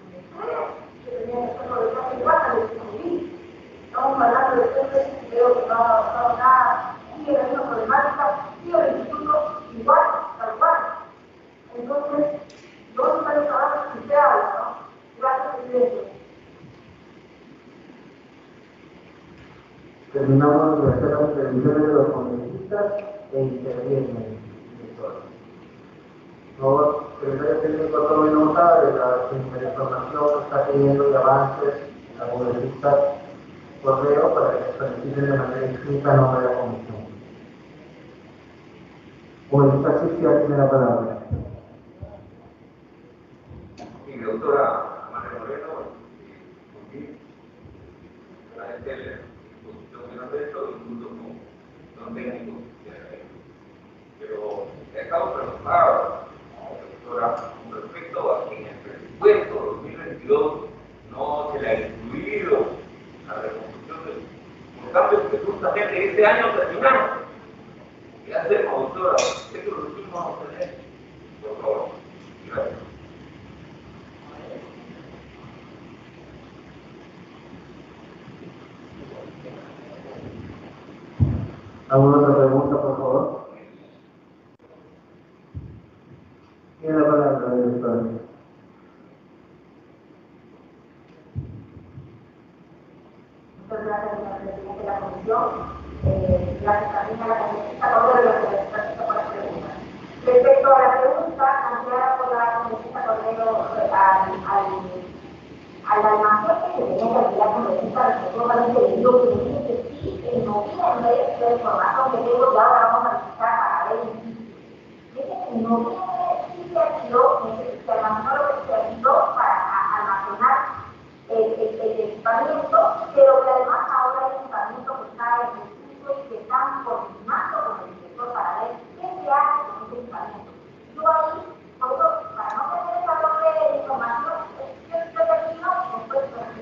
Que tenían que hacerlo de casa y casa, de descubrir. Estamos hablando de gente que creo que no ha avanzado nada, sigue la misma problemática, sigue el instituto igual, tal cual. Entonces, ¿dónde están los trabajos que se hablan, no? Gracias, presidente. Terminamos de hacer las previsiones de los congresistas e intervienen. Por favor, secretario técnico, tome nota de la información que está pidiendo de avances a congresistas correo para que se soliciten de manera inscrita a nombre de la comisión. Congresista Cristia tiene la palabra. Sí, doctora María Moreno, la gente de la exposición que nos ha hecho, incluso con técnicos, pero estamos preocupados, doctora, con respecto a que en el presupuesto dos mil veintidós no se le ha incluido la reconstrucción de los cambios que justamente este año terminamos. ¿Qué hacemos, doctora? ¿Qué solución vamos a tener? Por favor. Gracias. ¿Alguna otra pregunta, por favor? Tiene la palabra, director. gracias al presidente de la comisión, eh, gracias también a la congresista Cordero y a la congresista por las preguntas. Respecto a la pregunta planteada por la congresista Cordero al, al, al almacén que se tenía que alquilar congresista, respectivamente le digo que me dice que sí, en noviembre, la información que tengo y ahora vamos a visitar para ver el sitio. Dice que en noviembre sí se alquiló, se almacenó lo que se alquiló para almacenar el, el, el equipamiento, pero que además ahora hay equipamiento que está en el sitio y que están coordinando con el director para ver qué se hace con ese equipamiento. Yo ahí, por eso, para no tener esa doble información, yo yo termino y después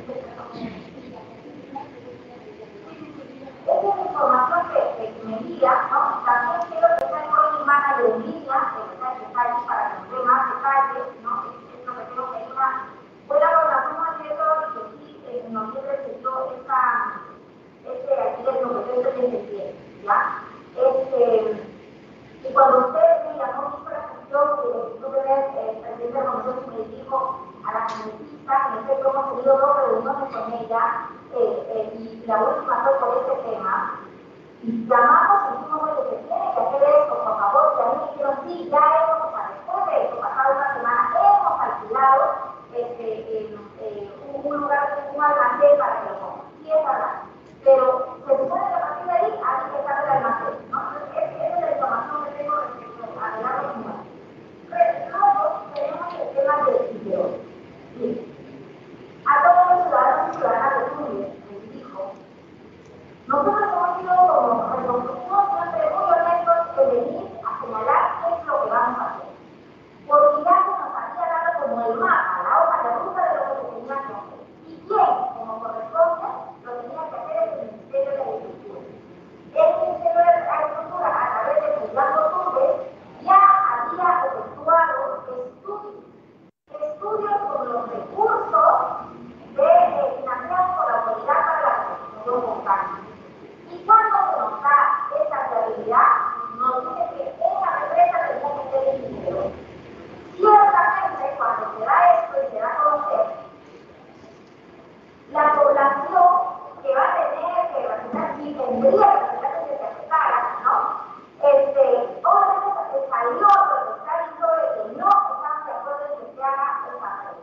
esa es la información que, que me envía, ¿no? También quiero que está el project manager en línea, que está ahí para que nos dé más detalles, ¿no? Es lo que creo que hay una buena relación con el director y que sí eh, en noviembre se dio esta, este alquiler competencia de septiembre, ¿ya? Este, y cuando usted me llamó mi presentación, que tuve el presidente de la comisión que me dijo a la congresista, en efecto hemos tenido dos reuniones con ella, eh, eh, y la última fue por este tema, y llamamos y dijimos, bueno, que tiene que hacer esto, por favor, y a mí me dijeron, sí, ya hemos, o sea, después de esto, pasada una semana, hemos alquilado este, eh, eh, un, un lugar, un almacén para que lo pongan. Sí, es verdad. Pero se supone que a partir de ahí hay que estar el almacén, ¿no? Entonces, esa es la información que tengo respecto a la comunidad. Luego tenemos el tema del sitio. Sí. A todos los ciudadanos y ciudadanas de Túnez, les dijo, nosotros hemos sido como reconstrucción siempre muy honestos de venir a señalar qué es lo que vamos a hacer. Porque ya se nos había dado como el mapa, la hoja de ruta de lo que se tenía que hacer. Y quién, como corresponde, lo tenía que hacer el Ministerio de Agricultura. El Ministerio de Agricultura, a través de Fernando Turbes, ya había efectuado estudios, estudios con los recursos de, eh, financiados por la Autoridad para la Reconstrucción Volcánica. Y cuando se nos da esa viabilidad, nos dice que esa represa tenía que ser el dinero. Ciertamente, cuando se da esto y se da a conocer, la población que va a tener que vacinar, y tendría que vacinar que se aceptara, ¿no? Este, obviamente se salió protestando de que no estamos de acuerdo en que se haga esa ley.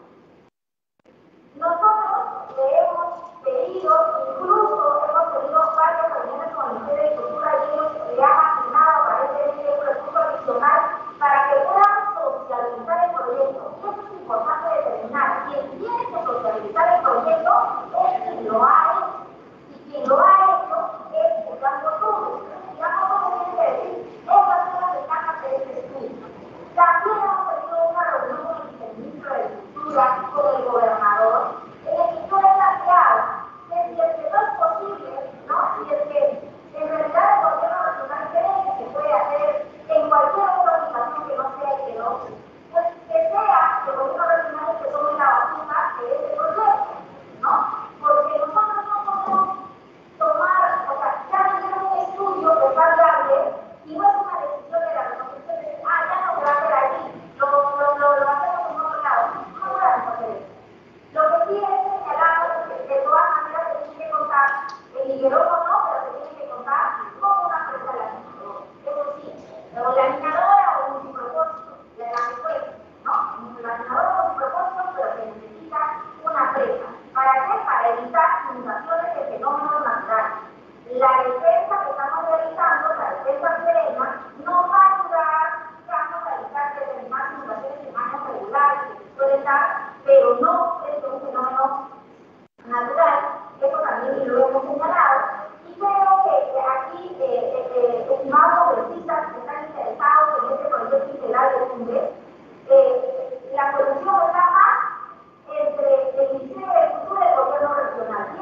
Nosotros le hemos pedido, incluso hemos tenido varias reuniones con el Ministerio de Agricultura y ellos le han asignado aparentemente un recurso adicional para que puedan socializar el proyecto. Y eso es importante determinar. Quien tiene que socializar el proyecto es quien lo ha hecho. Y quien lo ha hecho es el Campo Turbes. El Campo Turbes tiene que decir, estas son las ventajas de este estudio. También hemos tenido una reunión con el viceministro de Agricultura y con el gobernador, en el que yo he planteado que si es que no es posible, ¿no? Si es que en realidad el gobierno nacional cree que se puede hacer en cualquier otra ubicación que no sea el Quedó, pues que sea que el gobierno nacional el que tome la batuta de ese proyecto, ¿no? Porque nosotros no podemos tomar, o sea, ya tenemos un estudio que es variable y no es una decisión de la reconstrucción de decir, ah, ya no se va a hacer allí, lo, lo, lo, lo hacemos en otro lado. No podemos hacer eso. Lo que sí es señalar que de todas maneras se tiene que contar, el Higuerón o no, pero se tiene que contar con una empresa laminadora. Eso sí, o laminadora o multipropósito, de la respuesta, ¿no? Laminadora o multipropósito, pero que necesita una empresa. ¿Para qué? Para evitar inundaciones de fenómenos naturales. La defensa que estamos realizando, la defensa serena, nos va a ayudar, digamos, a evitar determinadas inundaciones en años regulares que se suelen dar, pero no es un fenómeno natural. Eso también lo hemos señalado. Y creo que aquí, eh, eh, eh, estimados congresistas que están interesados en este proyecto integral de Tumbes, eh, la solución está más entre el Ministerio de Agricultura y el Gobierno regional. Y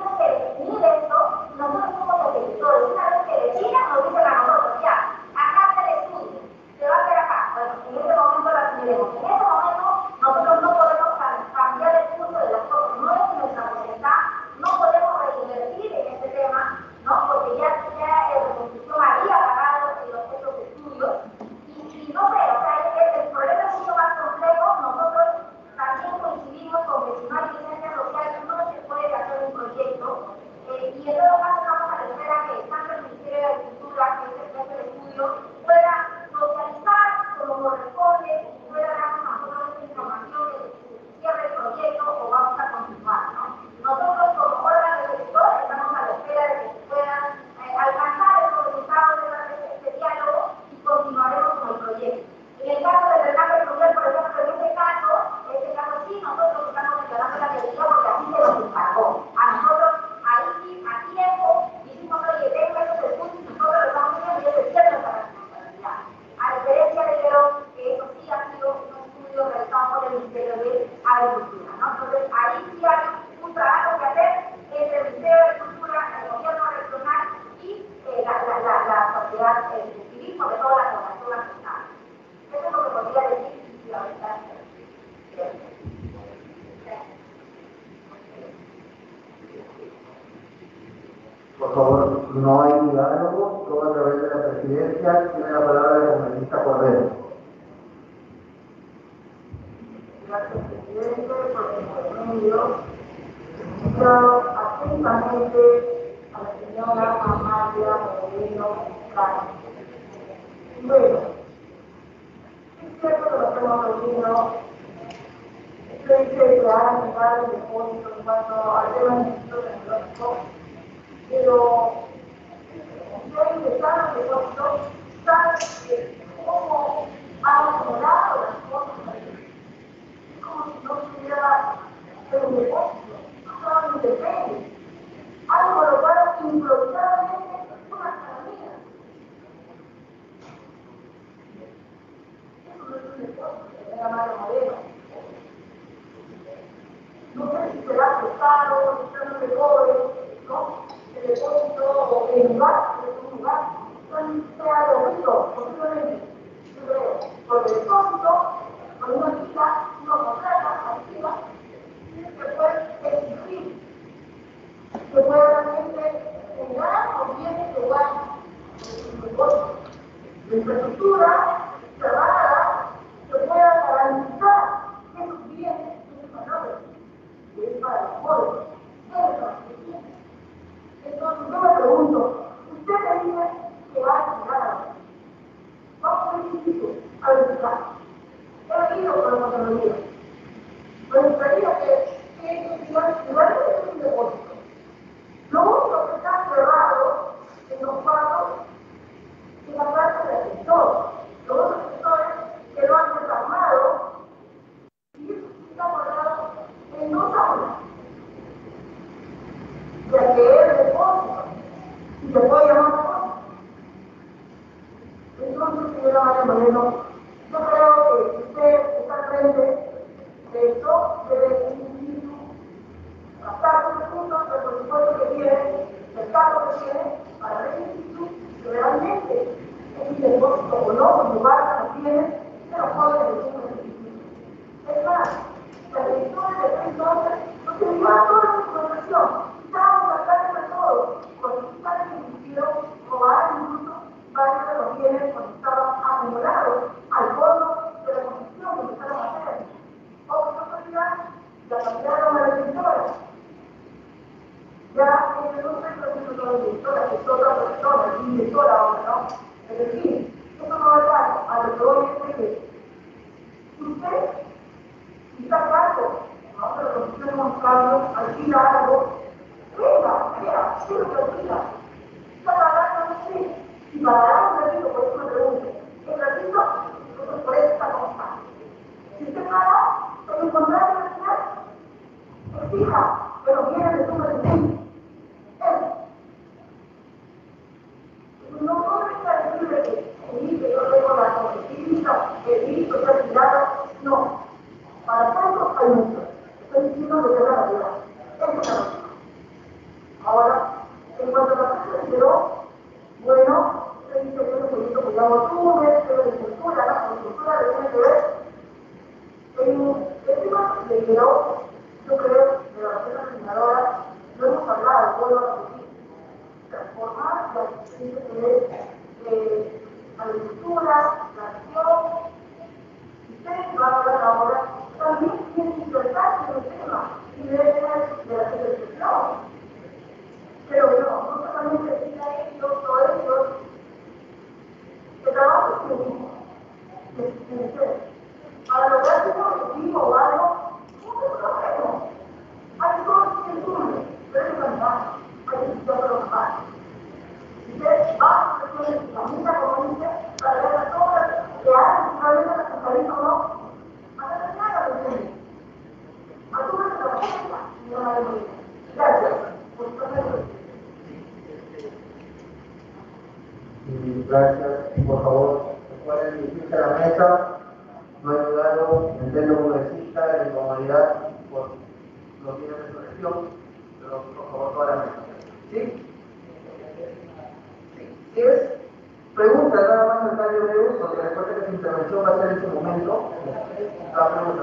iniciar un trabajo que hacer entre el Ministerio de Cultura, el gobierno regional y eh, la, la, la, la sociedad eh, civil, sobre todo la población afectada. Eso es lo que podría decir y ahorita. Por favor, no hay diálogo, todo a través de la presidencia. Tiene la palabra el congresista Cordero. Gracias, presidente, por el intermedio. Escuchado atentamente a la señora Amalia Moreno Cano. Bueno, es cierto que nos hemos reunido, se dice que ha llegado el depósito en cuanto al tema del Instituto Tecnológico, pero yo ingresado al depósito, sabe cómo han acumulado las cosas. Es como si no tuviera un depósito, no estaban independientes. Han colocado improvisadamente unas caminas. Eso no es un depósito, era Mario Moreno. No sé si será prestado, si será un cobre, ¿no? El depósito en lugar, es un lugar, se ha dormido posiblemente, yo creo, porque el depósito, con una fila, uno contrata, activa, se puede exigir, se puede realmente generar o bienes de guardia, el depósito. La infraestructura cerrada se pueda garantizar que esos bienes, esos valores, que es para los pobres, entonces yo me pregunto, usted me dice que va a llegar a la vamos a ver a verificar. He venido con la categoría. Me gustaría que estos igual es un depósito. Lo único que está cerrado en los cuadros es la parte del sector. Los otros sectores que lo han desarmado y eso está guardado en dos aulas. Ya que es depósito y se puede llamar depósito. Entonces, señora María Moreno, yo creo que usted está al frente de esto, debe insistir, gastar sus recursos del presupuesto que tiene, del cargo que tiene, para ver si realmente es un depósito o no, un lugar que tiene, se lo puede decir en el instituto. Es más, la directora de tres entonces nos envió a toda la información. Estábamos tratando de todo, porque está permitido robar incluso varios de los bienes cuando estaban acumulados al fondo de la construcción que empezaron a hacer. Otra casualidad, la cambiaron a la directora. Ya en el momento que no es directora, que es otra persona, es directora ahora, ¿no? Es decir, eso no es algo a lo que hoy es que usted está a cargo, ahora la construcción de un cambio, alquila algo. Venga, vea, sí lo que opina. Está pagando usted. Y pagará un ratito, por eso me pregunto. El ratito, entonces por eso está como está. Si usted paga, el contrato al final, exija, pero viene de su beneficio. Eso. No puedo estar decirle que el que yo tengo la congresista, el hijo está tirado. No. Para tanto hay mucho. Estoy diciendo de verdad la verdad. Eso es la verdad. Ahora, en cuanto a la cosa se quedó, bueno, se dice que es un proyecto que ya no tuve, pero de cultura, la cultura le tiene que ver. En el tema le quedó, yo creo, de la persona senadora, lo hemos hablado, vuelvo a repetir, transformar la existencia que es eh, agricultura, nación. Usted va a hablar ahora, también tiene que insertarse en el tema y debe ser de la televisión. Pero no, no solamente decir a ellos o ellos, el trabajo es el mismo, de ustedes. Para lograr un objetivo o algo, no es problema. Hay cosas que sumen, pero es verdad, hay que quitarlo los pasos. Usted va a hacer su familia como dice, para ver las obras que hacen, si realmente las socialistas o no. A ver, nada lo entiende. Asúmese la respuesta, señora María Molina. Gracias por su presencia. Gracias. Por favor, pueden dirigirse a la mesa. No hay lugar en el congresista de la incomodidad por los gestión, pero por favor toda la mesa. ¿Sí? Sí. Si es pregunta, nada más detalle breve, porque recuerda que su intervención va a ser en su momento. La pregunta.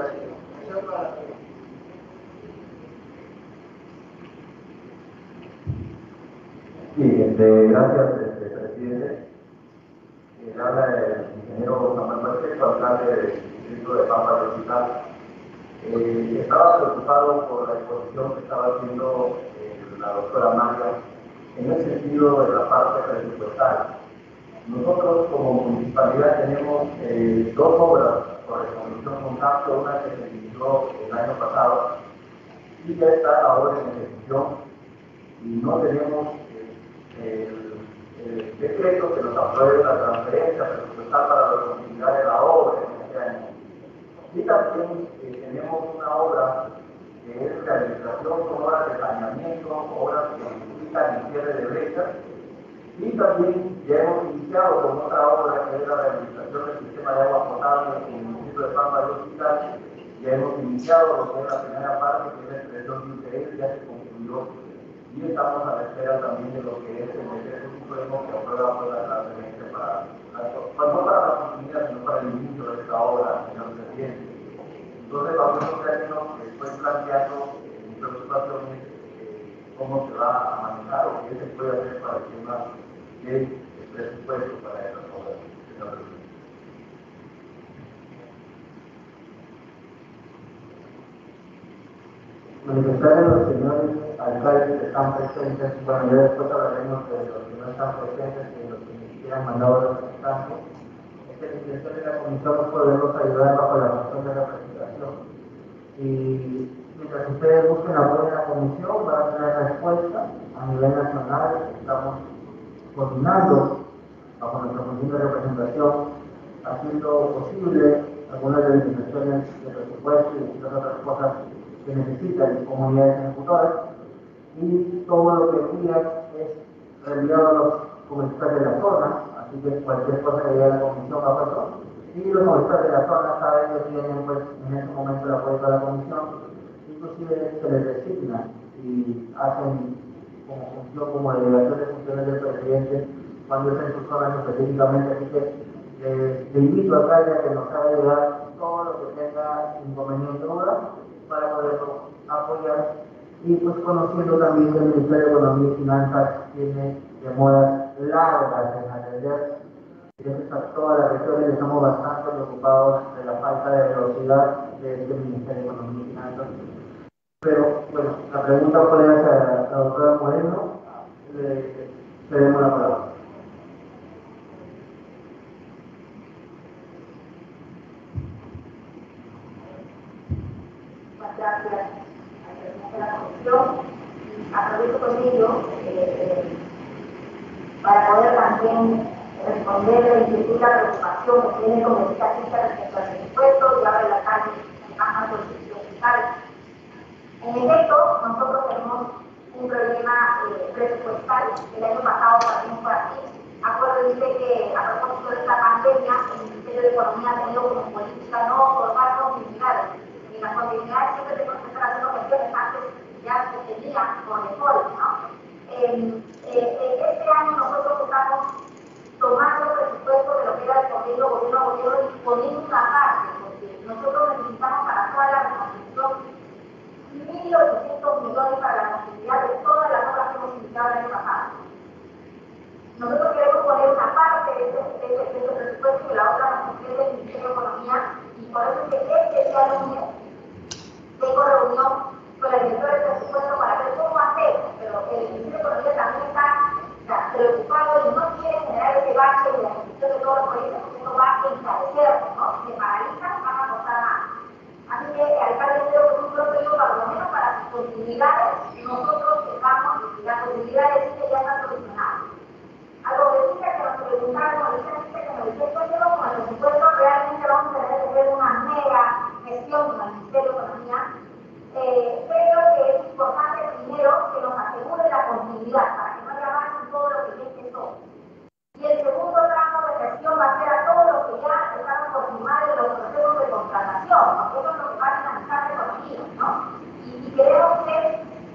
Sí, este, gracias, este, presidente. Eh, habla el ingeniero Samuel Pacheco, alcalde del distrito de Pampa de Hospital. Eh, estaba preocupado por la exposición que estaba haciendo eh, la doctora María en el sentido de la parte presupuestal. Nosotros como municipalidad tenemos eh, dos obras por resolución contacto, una que se inició el año pasado y ya está ahora en ejecución y no tenemos eh, el, el decreto que nos apruebe la transferencia presupuestal para la continuidad de la obra en este año. Y también eh, tenemos una obra que es rehabilitación, son obras de saneamiento, obras que implican el cierre de brechas. Y también ya hemos iniciado con otra obra que es la rehabilitación del sistema de agua potable en el municipio de Pampa del Hospital. Ya hemos iniciado lo que es la primera parte, que es la expresión de interés, ya se concluyó. Y estamos a la espera también de lo que es el decreto supremo que aprueba pues, la transferencia para, pues, no para la continuidad, sino para el inicio de esta obra, señor presidente. Entonces, bajo esos términos que estoy planteando, eh, mi preocupación es eh, cómo se va a manejar o qué se puede hacer para el tema del presupuesto para esas obras, señor presidente. Manifestar a los señores alcaldes que están presentes, bueno, ya después hablaremos de los que no están presentes y de los que ni siquiera han mandado representantes. Es que la intención de la comisión es poderlos ayudar bajo la función de representación. Y mientras ustedes busquen apoyo en la comisión, van a tener respuesta a nivel nacional. Estamos coordinando bajo nuestra función de representación, haciendo posible algunas reivindicaciones de presupuesto y muchas otras cosas que necesitan comunidades ejecutoras, y todo lo que envían es reenviado a los comunistas de la zona, así que cualquier cosa que llegue a la comisión va a pasar. Y los comunistas de la zona saben que tienen pues, en ese momento el apoyo de la comisión, inclusive se les designa y hacen como función, como delegación de funciones del presidente cuando es en sus zonas específicamente, así que eh, te invito acá ya que nos haga llegar todo lo que tenga inconveniente ahora para poderlo apoyar, y pues conociendo también que el Ministerio de Economía y Finanzas tiene demoras largas en atender a todas las regiones, estamos bastante preocupados de la falta de velocidad de este Ministerio de Economía y Finanzas. Pero bueno, la pregunta fue hacia la doctora Moreno, le cedemos la palabra. Gracias al presidente de la comisión, y aprovecho con ello eh, eh, para poder también responder la inquietud y la preocupación que tiene el congresista respecto al presupuesto y ahora el alcalde de Pampa del Hospital. En efecto, nosotros tenemos un problema eh, presupuestal. El año pasado también fue así. Acuérdense que a propósito de esta pandemia, el Ministerio de Economía ha tenido como política no otorgar continuidades. Y las continuidades siempre tenemos que estar haciendo gestiones antes ya se tenían por default, ¿no? Eh, eh, eh, este año nosotros estamos tomando el presupuesto de lo que era el convenio gobierno a gobierno y poniendo una parte, porque nosotros necesitamos para toda la reconstrucción mil ochocientos millones para la continuidad de todas las obras que hemos iniciado el año pasado. Nosotros queremos poner una parte de ese, de ese, de ese presupuesto y la otra nos incluye el Ministerio de Economía, y por eso es que este día lunes tengo reunión con el director del presupuesto para ver cómo hacer, pero el Ministerio de Economía también está, está preocupado y no quiere generar ese bache de la ejecución de todos los proyectos, porque eso va a encarecer, ¿no? Se paraliza, van a costar más. Así que, alcalde, creo que es un propio, por lo menos para sus continuidades, nosotros estamos, y las continuidades que ya están solucionadas. Algo que dice que nos preguntaron, nos dicen que nos dicen que con el presupuesto realmente vamos a tener que hacer una mega gestión con el Ministerio de Economía. Eh, creo que es importante primero que nos asegure la continuidad para que no haya más en todo lo que ya empezó. Y el segundo tramo de gestión va a ser a todos los que ya estamos por firmar en los procesos de contratación, porque eso es lo que va a dinamizar la economía, ¿no? Y, y queremos que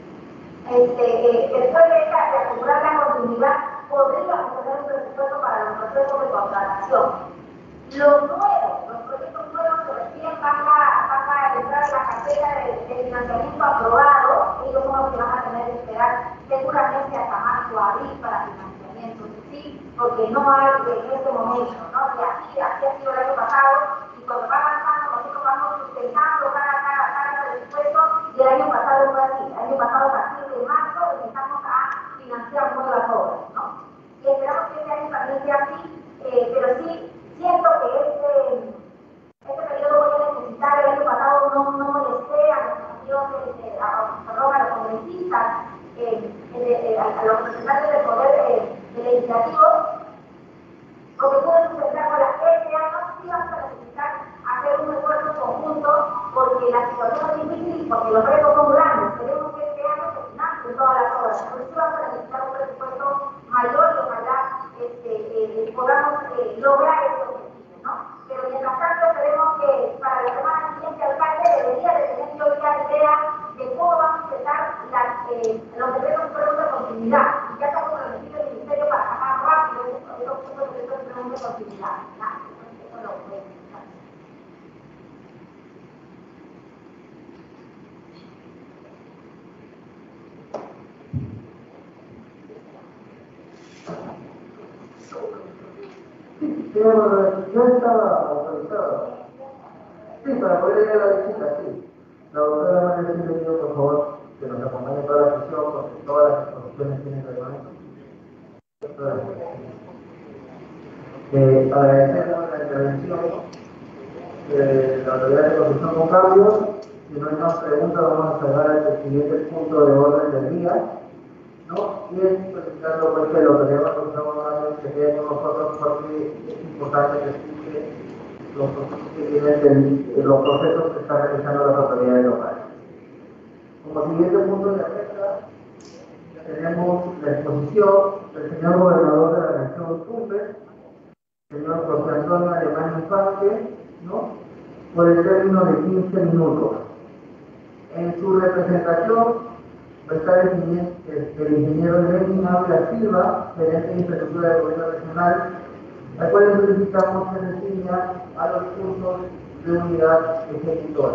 este, eh, después de, esta, de asegurar la continuidad, podríamos tener un presupuesto para los procesos de contratación. Los nuevos, los proyectos nuevos que recién van a, van a entrar en la cartera de, de financiamiento aprobado, ellos son los que van a tener que esperar seguramente hasta marzo o abril para financiamiento, ¿sí? Porque no hay en este momento, ¿no? Y así, así ha sido el año pasado, y cuando va avanzando, nosotros vamos sustentando cada, cada, cada presupuesto, y el año pasado fue así. El año pasado, a partir de marzo, empezamos a financiar nuevas obras, ¿no? Y esperamos que este año también sea así, eh, pero sí, siento que este, este periodo voy a necesitar. El año pasado no, no molesté a los funcionarios, a, a, a los congresistas, eh, eh, a, a los representantes del poder eh, de legislativo, porque pude sustentar con las este año sí vamos a necesitar hacer un esfuerzo conjunto, porque la situación es difícil, porque los retos son grandes. Queremos que este año se financie todas las obras, pero sí vamos a necesitar un presupuesto mayor y ojalá este, eh, podamos eh, lograr ese objetivo, ¿no? Pero mientras tanto esperemos que para la semana siguiente el alcalde debería de tener yo ya la idea de cómo vamos a empezar las, eh, los decretos de continuidad. Ya estamos con el equipo del ministerio para sacar rápido esos decretos de continuidad. Eso lo voy a explicar. Señor, yo estaba autorizado. Sí, para poder ir a la visita, sí. La doctora María le pido, por favor, que nos acompañe toda la sesión, porque todas las exposiciones tienen reglamento. Eh, agradecer la intervención de la autoridad de construcción con cambios. Si no hay más preguntas, vamos a cerrar el siguiente punto de orden del día, ¿no? Y es solicitando pues, que la autoridad de construcción con cambios se quede con nosotros, porque es importante que explique los procesos que tienen de los procesos que están realizando las autoridades locales. Como siguiente punto de agenda, tenemos la exposición del señor gobernador de la región Tumbes, señor José Antonio Alemán Infante, ¿no? Por el término de quince minutos. En su representación va a estar el, el ingeniero Lenin Ávila Silva, gerente de infraestructura del gobierno regional, la cual solicitamos que se enseña a los puntos de unidad ejecutora.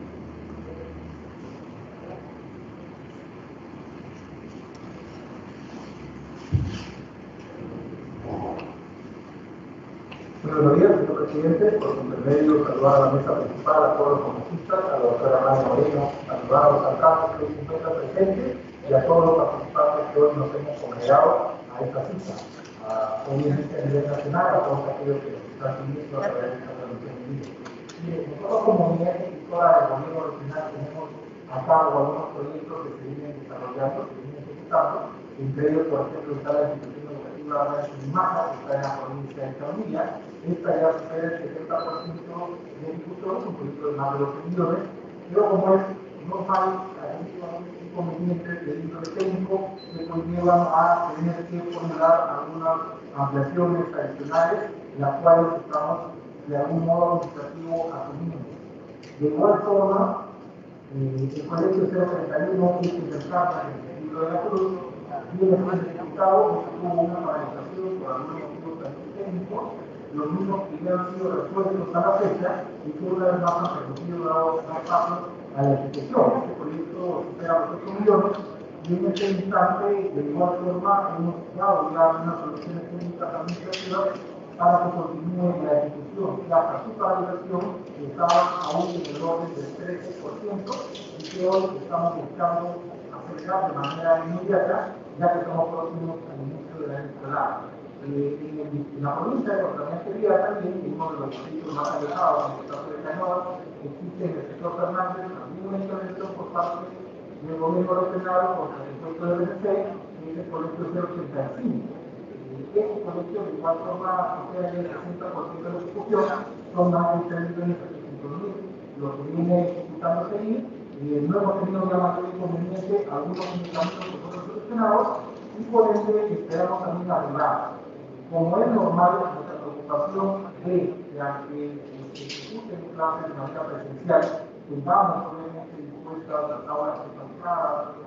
Buenos días, señor presidente. Por su intermedio, saludar a la mesa principal, a todos los congresistas, a la doctora María Moreno, saludar a los alcaldes que hoy se encuentran presentes y a todos los participantes que hoy nos hemos congregado a esta cita. Uh, obviamente a nivel nacional, a todos aquellos que nos están siguiendo a través de esta transmisión en vivo. Mire, nosotros como unidad ejecutora del gobierno regional tenemos a cabo algunos proyectos que se vienen desarrollando, se vienen ejecutando, entre ellos, por ejemplo, está la institución educativa de Surimaca, que está en la provincia de Chamonix. Esta ya supera el setenta por ciento de ejecución, un proyecto de más de doce millones, pero como es normal, hay inconvenientes de índole técnico que conllevan a tener que formular algunas ampliaciones adicionales, las cuales estamos de algún modo administrativo asumiendo. De igual forma, eh, el colegio cero treinta y uno que se descarga en el libro de la Cruz viene siendo ejecutado, tuvo una paralización por algunos motivos también técnicos, los mismos que ya han sido resueltos a la fecha y que una vez más han permitido dar pasos a la ejecución. Este proyecto supera los ocho millones y en este instante, de igual forma, hemos dado ya unas soluciones técnicas administrativas para que continúe la ejecución. Y hasta su paralización estaba aún en el orden del trece por ciento y que hoy estamos buscando acelerar de manera inmediata, ya que estamos próximos al inicio del año escolar. Eh, en, en la provincia de Costa Rica también, en uno de los distritos más alejados, en el caso de Canoa, existe en el sector Fernández alguna intervención por parte del gobierno regional contra el impuesto de B N C, que es el colegio cero ochenta y cinco. Eh, este colegio, de igual forma, supera el sesenta por ciento de la ejecución, son más de tres millones setecientos mil, lo que viene ejecutándose ahí. Eh, no hemos tenido ya mayor inconveniente, algunos medicamentos que fueron solucionados y por ende esperamos también arreglar. Como es normal, nuestra preocupación de que se ejecuten clases de manera presencial, que vamos obviamente dispuestas a las aulas centralizadas, en este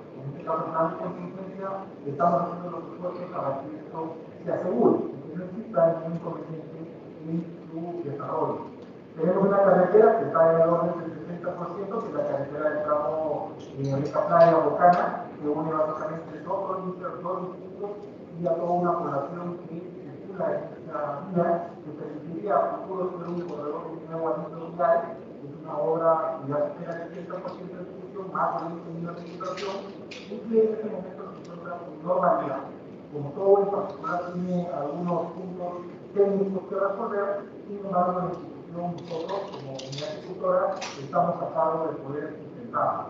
estamos dando contingencia, estamos haciendo los esfuerzos para que esto se asegure, que no exista ningún inconveniente en su desarrollo. Tenemos una carretera que está en el orden del sesenta por ciento, que es la carretera del tramo de esta playa Bocana, que une básicamente dos provincias, dos distritos y a toda una población que circula en esta vía, que permitiría a futuro ser un corredor de nuevo anillo vial. Es una obra que ya supera el setenta por ciento de ejecución, más de veinte millones de inversión, y que en este momento se encuentra en normalidad. Como todo en particular tiene algunos puntos técnicos que resolver, sin embargo, la institución, nosotros como unidad ejecutora, estamos a cargo de poder intentarlo.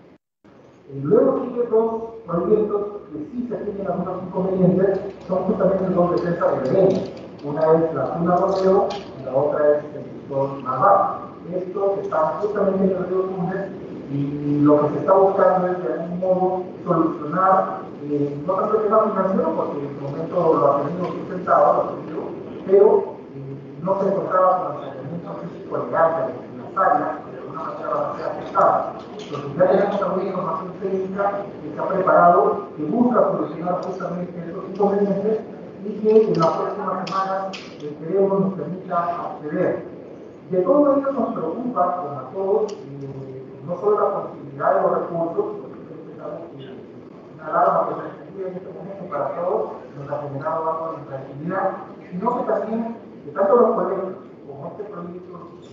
Eh, luego sigue dos proyectos que sí se tienen algunos inconvenientes, son justamente dos defensas de Belén. Una es la zona Rodeo y la otra es el sector Navarro. Esto está justamente en el río Tumbes y lo que se está buscando es de algún modo solucionar, eh, no tanto el tema financiero, porque en este momento lo ha tenido sustentado, lo ha tenido, pero eh, no se encontraba con el saneamiento físico legal de las áreas, que de alguna manera van a ser afectadas. Entonces ya tenemos alguna información técnica que se ha preparado, que busca solucionar justamente estos inconvenientes y que en las próximas semanas esperemos nos permita acceder. De todo ello nos preocupa, como a todos, eh, no solo la posibilidad de los recursos, porque pensamos que una alarma que se encendía en este momento para todos nos ha generado algo de intranquilidad, sino que también, que tanto los colegios como este proyecto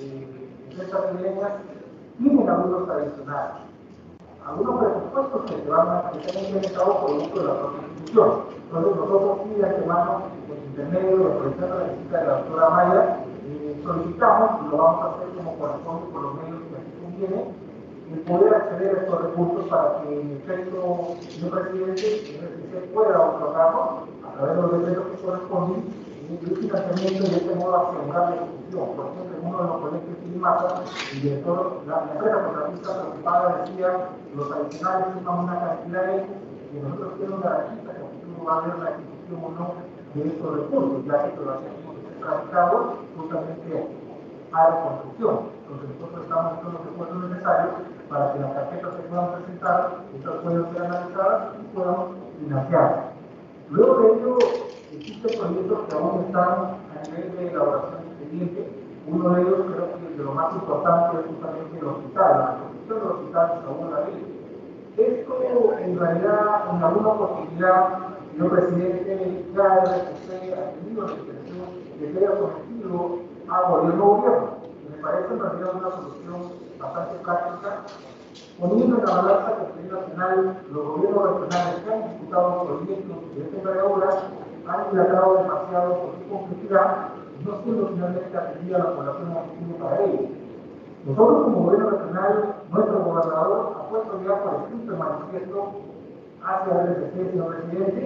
de estas milenias tienen algunos adicionales, algunos presupuestos que se van a que se han implementado producto de la propia institución. Entonces nosotros sí de antemano, por intermedio de aprovechando la visita de la doctora Maya, eh, solicitamos, y lo vamos a hacer como corresponde por los medios que aquí conviene, el poder acceder a estos recursos para que en efecto el presidente se pueda otorgarnos a través de los decretos que corresponden y el financiamiento y de este modo asegurar la ejecución. Por ejemplo, en uno de los proyectos de Mata, el director, la, la empresa contratista preocupada decía los adicionales suman una cantidad de que nosotros tenemos garantista que a futuro va a haber la ejecución o no de estos recursos, ya que todavía tenemos que ser tramitados justamente a la construcción. Entonces nosotros estamos haciendo los esfuerzos necesarios para que las tarjetas se puedan presentar, estas puedan ser analizadas y puedan financiarse. Luego de ello, existen proyectos que aún están a nivel de elaboración de expediente. Uno de ellos, creo que de lo más importante, es justamente el hospital, la construcción del hospital de Saúl David. Esto, en realidad, en alguna oportunidad, el presidente ya el R F C ha tenido la intención de que haya sometido a gobierno gobierno. Y me parece en realidad una solución bastante práctica, poniendo en la balanza que a nivel nacional los gobiernos regionales que han ejecutado proyectos de esta envergadura han dilatado demasiado por su complejidad, no siendo finalmente atendida a la población objetivo para ello. Nosotros como gobierno regional, nuestro gobernador ha puesto ya por escrito el manifiesto hacia el R F C, señor presidente,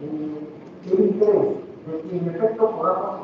eh, el interés de que en efecto podamos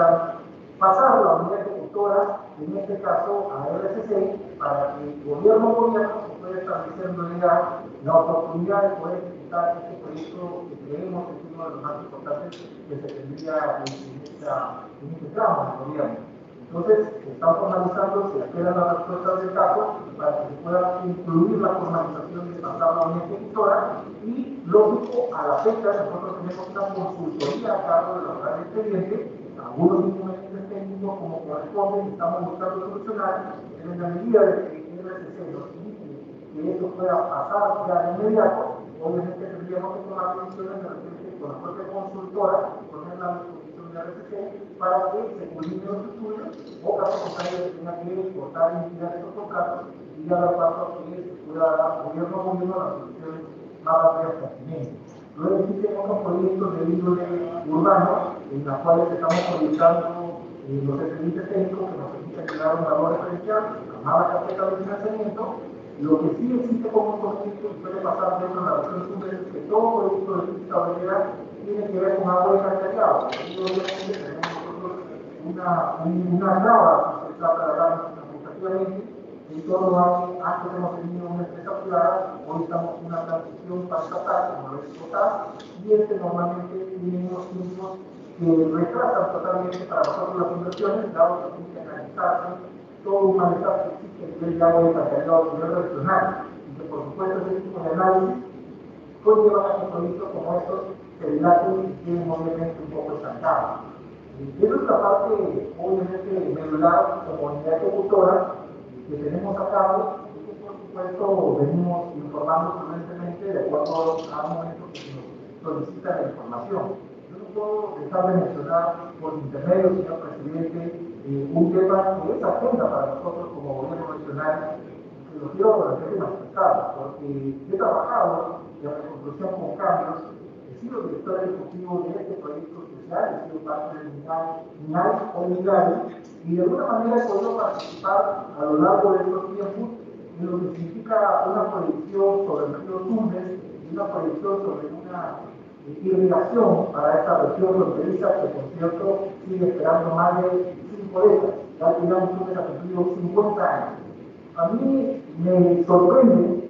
pasar la unidad ejecutora, en este caso a R F C, para que el gobierno gobierno se pueda establecer ya la oportunidad de poder ejecutar este proyecto que creemos que es uno de los más importantes que se tendría en, esta, en este tramo del gobierno. Entonces, se están formalizando, se esperan las respuestas del caso para que se pueda incluir la formalización de pasar la unidad ejecutora y, lógico, a la fecha nosotros tenemos una consultoría a cargo de la del expediente, algunos inconvenientes técnicos como corresponde, estamos buscando solucionar, en la medida de que el R C C nos indique que esto pueda pasar ya de inmediato, obviamente tendríamos que tomar decisiones de repente con la propia consultora, poner la disposición de R C C para que se culminen los estudios, o caso contrario que tenga que cortar y liquidar estos contratos y ya dar paso a que se pueda dar gobierno a gobierno las soluciones más rápidas pertinentes. Luego existen otros proyectos de índole urbano en los cuales estamos proyectando eh, los expedientes técnicos que nos permiten crear un valor referencial, armar la carpeta de financiamiento. Lo que sí existe como un concepto que puede pasar dentro de la versión superior es que todo proyecto de física obrera tiene que ver con algo de calcariado. Y obviamente tenemos nosotros una, una traba que se trata de hablar administrativamente. En todo año, antes hemos tenido una empresa privada, hoy estamos en una transición para estatal, como lo es total, y este normalmente tiene unos tiempos que retrasan totalmente para nosotros las inversiones, dado que tiene que analizarse todo un malestar que existe a nivel de agua de calidad a nivel regional, y que por supuesto ese tipo de análisis conllevan a que proyectos como estos se dilaten y queden obviamente un poco estancados. Y esa es la parte, obviamente, medular como unidad ejecutora que tenemos a cabo y que, por supuesto, venimos informando prudentemente de acuerdo a momentos que se nos solicita la información. Yo no puedo dejar de mencionar, por intermedio, señor presidente, eh, un tema que es agenda para nosotros como gobierno nacional, que lo quiero realmente manifestar, porque he trabajado en la reconstrucción con cambios, he sido director ejecutivo de este proyecto social, he sido parte del MINAI o MINAI, y de alguna manera he podido participar a lo largo de estos tiempos en lo que significa una proyección sobre el río Tumbes y una proyección sobre una eh, irrigación para esta región fronteriza que, por cierto, sigue esperando más de cinco décadas. Ya digamos Tumbes ha cumplido cincuenta años. A mí me sorprende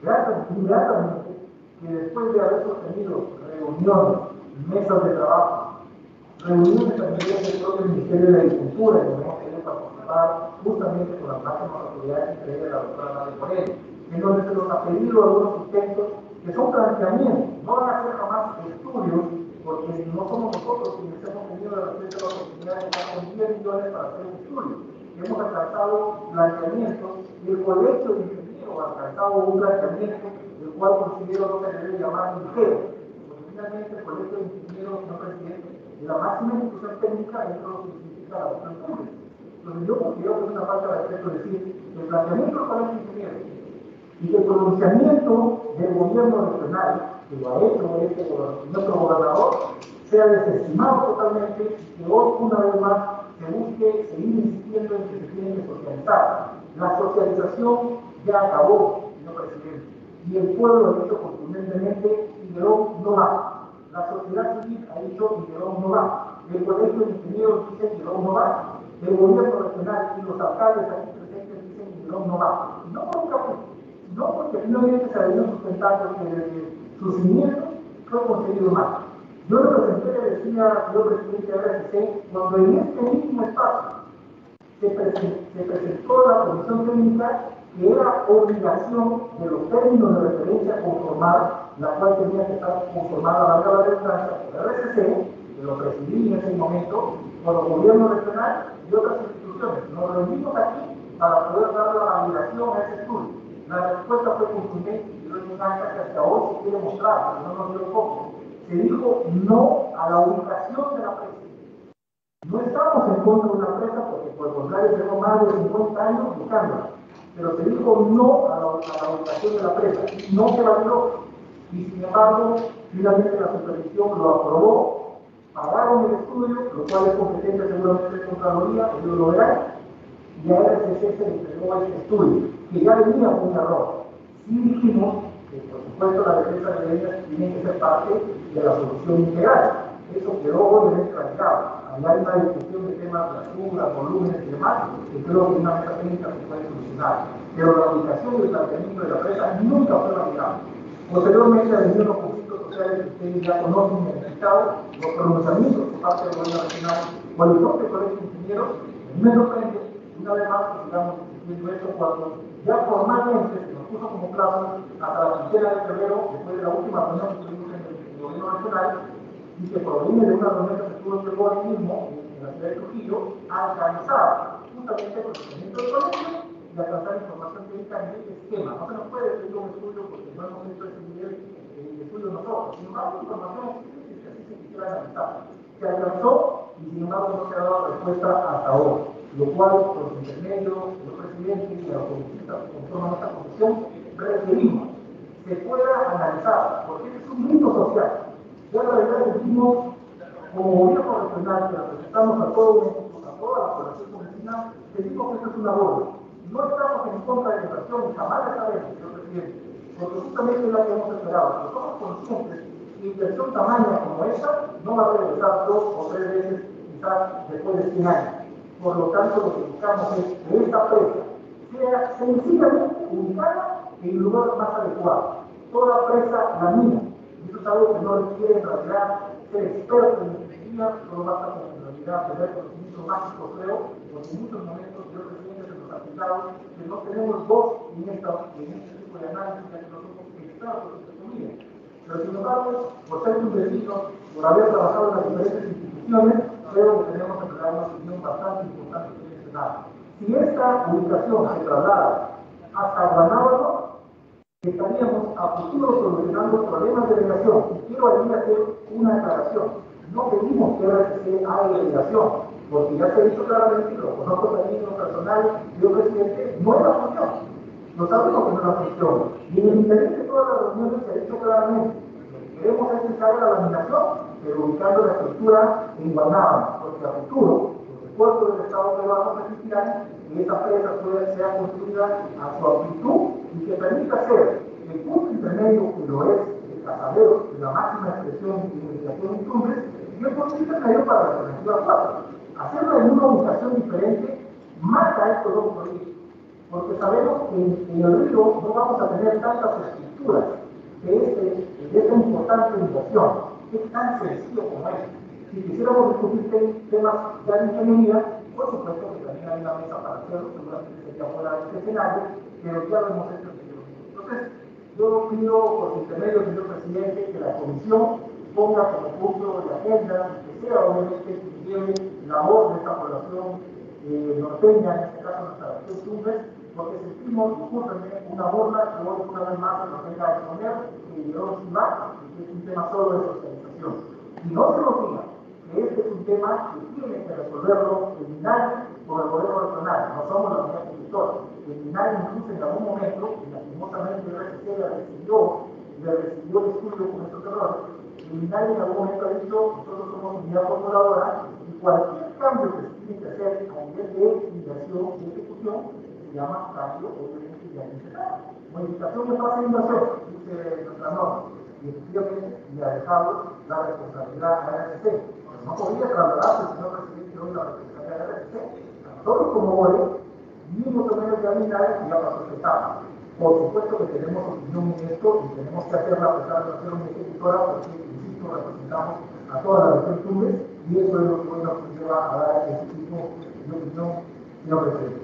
gratamente que después de haber sostenido reuniones, mesas de trabajo, reuniones también del propio Ministerio de la Agricultura, en donde hemos querido participar justamente con las máximas autoridades, entre ellas la doctora María Moreno, en donde se nos ha pedido algunos sustentos que son planteamientos, no van a ser jamás estudios, porque no somos nosotros quienes hemos tenido de repente la oportunidad de estar con diez millones para hacer un estudio. Hemos alcanzado planteamientos y el colegio de ingenieros ha alcanzado un planteamiento, el cual considero no se debe llamar ligero, porque finalmente el colegio de ingenieros, señor presidente, es la máxima institución técnica dentro de lo que significa la opción pública. Entonces yo considero que es una falta de respeto decir que el planteamiento del colegio de ingenieros y que el pronunciamiento del gobierno regional, que lo ha hecho este nuestro gobernador, sea desestimado totalmente y que hoy, una vez más, se busque seguir insistiendo en que se tiene que socializar. La socialización ya acabó, señor presidente, y el pueblo ha dicho contundentemente: Figueroa no va. La sociedad civil ha dicho: Figueroa no va. El colegio de ingenieros dice: Figueroa no va. El gobierno regional y los alcaldes aquí presentes dicen: Figueroa no va. Y no por un capricho, sino porque finalmente se ha venido sustentando que desde su cimiento fue conseguido más. Yo lo presenté, le decía, señor presidente de R S C, cuando en este mismo espacio se, presentó, se presentó la comisión técnica que era obligación de los términos de referencia conformar, la cual tenía que estar conformada, valga la redundancia, por R S C, que lo presidí en ese momento, por el gobierno regional y otras instituciones. Nos reunimos aquí para poder dar la validación a ese estudio. La respuesta fue contundente y yo le encanta que hasta hoy se quiere mostrar, porque no nos dio foco. Se dijo no a la ubicación de la presa. No estamos en contra de una presa porque, por el contrario, tenemos más de cincuenta años buscándola. Pero se dijo no a la, a la ubicación de la presa. No se validó. Y sin embargo, finalmente la supervisión lo aprobó, pagaron el estudio, lo cual es competencia seguramente de Contraloría, ellos lo verán, y a R S C se le entregó este estudio, que ya venía con un error. Sí dijimos que, por supuesto, la defensa de ellas tiene que ser parte de la solución integral. Eso quedó obviamente radicado. Había una discusión de temas de alturas, volúmenes y demás, que creo que una mesa técnica se puede solucionar. Pero la ubicación y el planteamiento de la presa nunca fue validado. Posteriormente, han venido los conflictos sociales que ustedes ya conocen y han explicado, los pronunciamientos por parte del gobierno nacional o el propio colegio de ingenieros. Me sorprende, una vez más, que sigamos discutiendo esto cuando ya formalmente se nos puso como plazo hasta la quincena de febrero, después de la última reunión que tuvimos en el gobierno nacional, y que proviene de una reunión que se tuvo en el hoy mismo, en la ciudad de Trujillo, a alcanzar justamente el procedimiento del colegio y alcanzar información técnica en este esquema. No se nos puede pedir un estudio porque no hemos hecho ese nivel de estudio nosotros. Sin embargo, la información existe que así se quisiera analizar. Se alcanzó y sin embargo no se ha dado respuesta hasta ahora. Lo cual, por los intermedios, los presidentes y los congresistas que conforman esta comisión, requerimos se pueda analizar, porque es un mito social. Ya en realidad decimos, como gobierno regional que representamos a todo México, a toda la población campesina, decimos que esto es una burla. No estamos en contra de la inversión, y jamás la sabemos, señor presidente, porque justamente es la que hemos esperado. Pero somos conscientes que inversión tamaña como esta no va a regresar dos o tres veces, quizás después de cien años. Por lo tanto, lo que buscamos es que esta presa sea sencillamente ubicada en el lugar más adecuado. Toda presa la mina. Y eso es algo que no requiere en realidad ser experto en ingeniería, solo basta con en realidad tener conocimientos básicos, creo, porque en muchos momentos yo presidente se nos ha aplicado que no tenemos voz en, esta, en este tipo de análisis, ya que no somos expertos en economía. Pero sin embargo, por ser un vecino, por haber trabajado en las diferentes instituciones, creo que tenemos que dar una opinión bastante importante en este caso. Si esta ubicación se traslada hasta Guanábano, estaríamos a futuro solucionando problemas de delegación. Y quiero aquí hacer una aclaración. No pedimos que R F C haga delegación, porque ya se ha dicho claramente, lo conozco también en lo personal, yo presidente, no es la función. Lo sabemos que no es la función. Y en el interés de todas las reuniones se ha dicho claramente, lo que queremos es que se haga la laminación, pero ubicando la estructura en Guanábano, porque a futuro los esfuerzos del Estado peruano permitirán que esa presa pueda ser construida a su amplitud y que permita ser el punto intermedio que lo es el cazadero de la máxima expresión de investigación y cumbres y el punto intermedio para la alternativa cuatro. Hacerlo en una ubicación diferente marca estos dos proyectos, porque sabemos que en, en el río no vamos a tener tantas estructuras de, este, de esta importante inversión. Es tan sencillo como es. Si quisiéramos discutir temas ya de ingeniería, por supuesto que también hay una mesa para hacerlo, seguramente sería fuera de este escenario, pero ya lo hemos hecho. Entonces, yo pido por su intermedio, señor presidente, que la comisión ponga como punto de agenda, que sea obviamente que lleve la voz de esta población eh, norteña, en este caso nuestra región Tumbes, porque sentimos, discúlpenme, una burla que hoy una vez más se nos venga a exponer, que llegó sin más, que es un tema solo de socialización. Y no se nos diga que este es un tema que tiene que resolverlo el MINARI con el gobierno regional, no somos la unidad conductora. El MINARI incluso en algún momento, y lastimosamente el R F C le recibió, le recibió el estudio con estos errores, el MINARI en algún momento ha dicho, nosotros somos unidad controladora, y cualquier cambio que se tiene que hacer a nivel de inversión y ejecución, se llama cambio, obviamente, de administración. Modificación de fase de inversión, dice nuestra norma, y efectivamente le ha dejado la responsabilidad a R F C. No podría trasladarse, señor presidente, hoy la responsabilidad de R F C. Nosotros como O E, mismo tamaño de habilidades y ya pasó esta etapa. Por supuesto que tenemos opinión en esto y tenemos que hacerla a pesar de ser una ejecutora, porque, insisto, representamos a toda la región Tumbes y eso es lo que hoy nos lleva a dar ese tipo de opinión, señor presidente.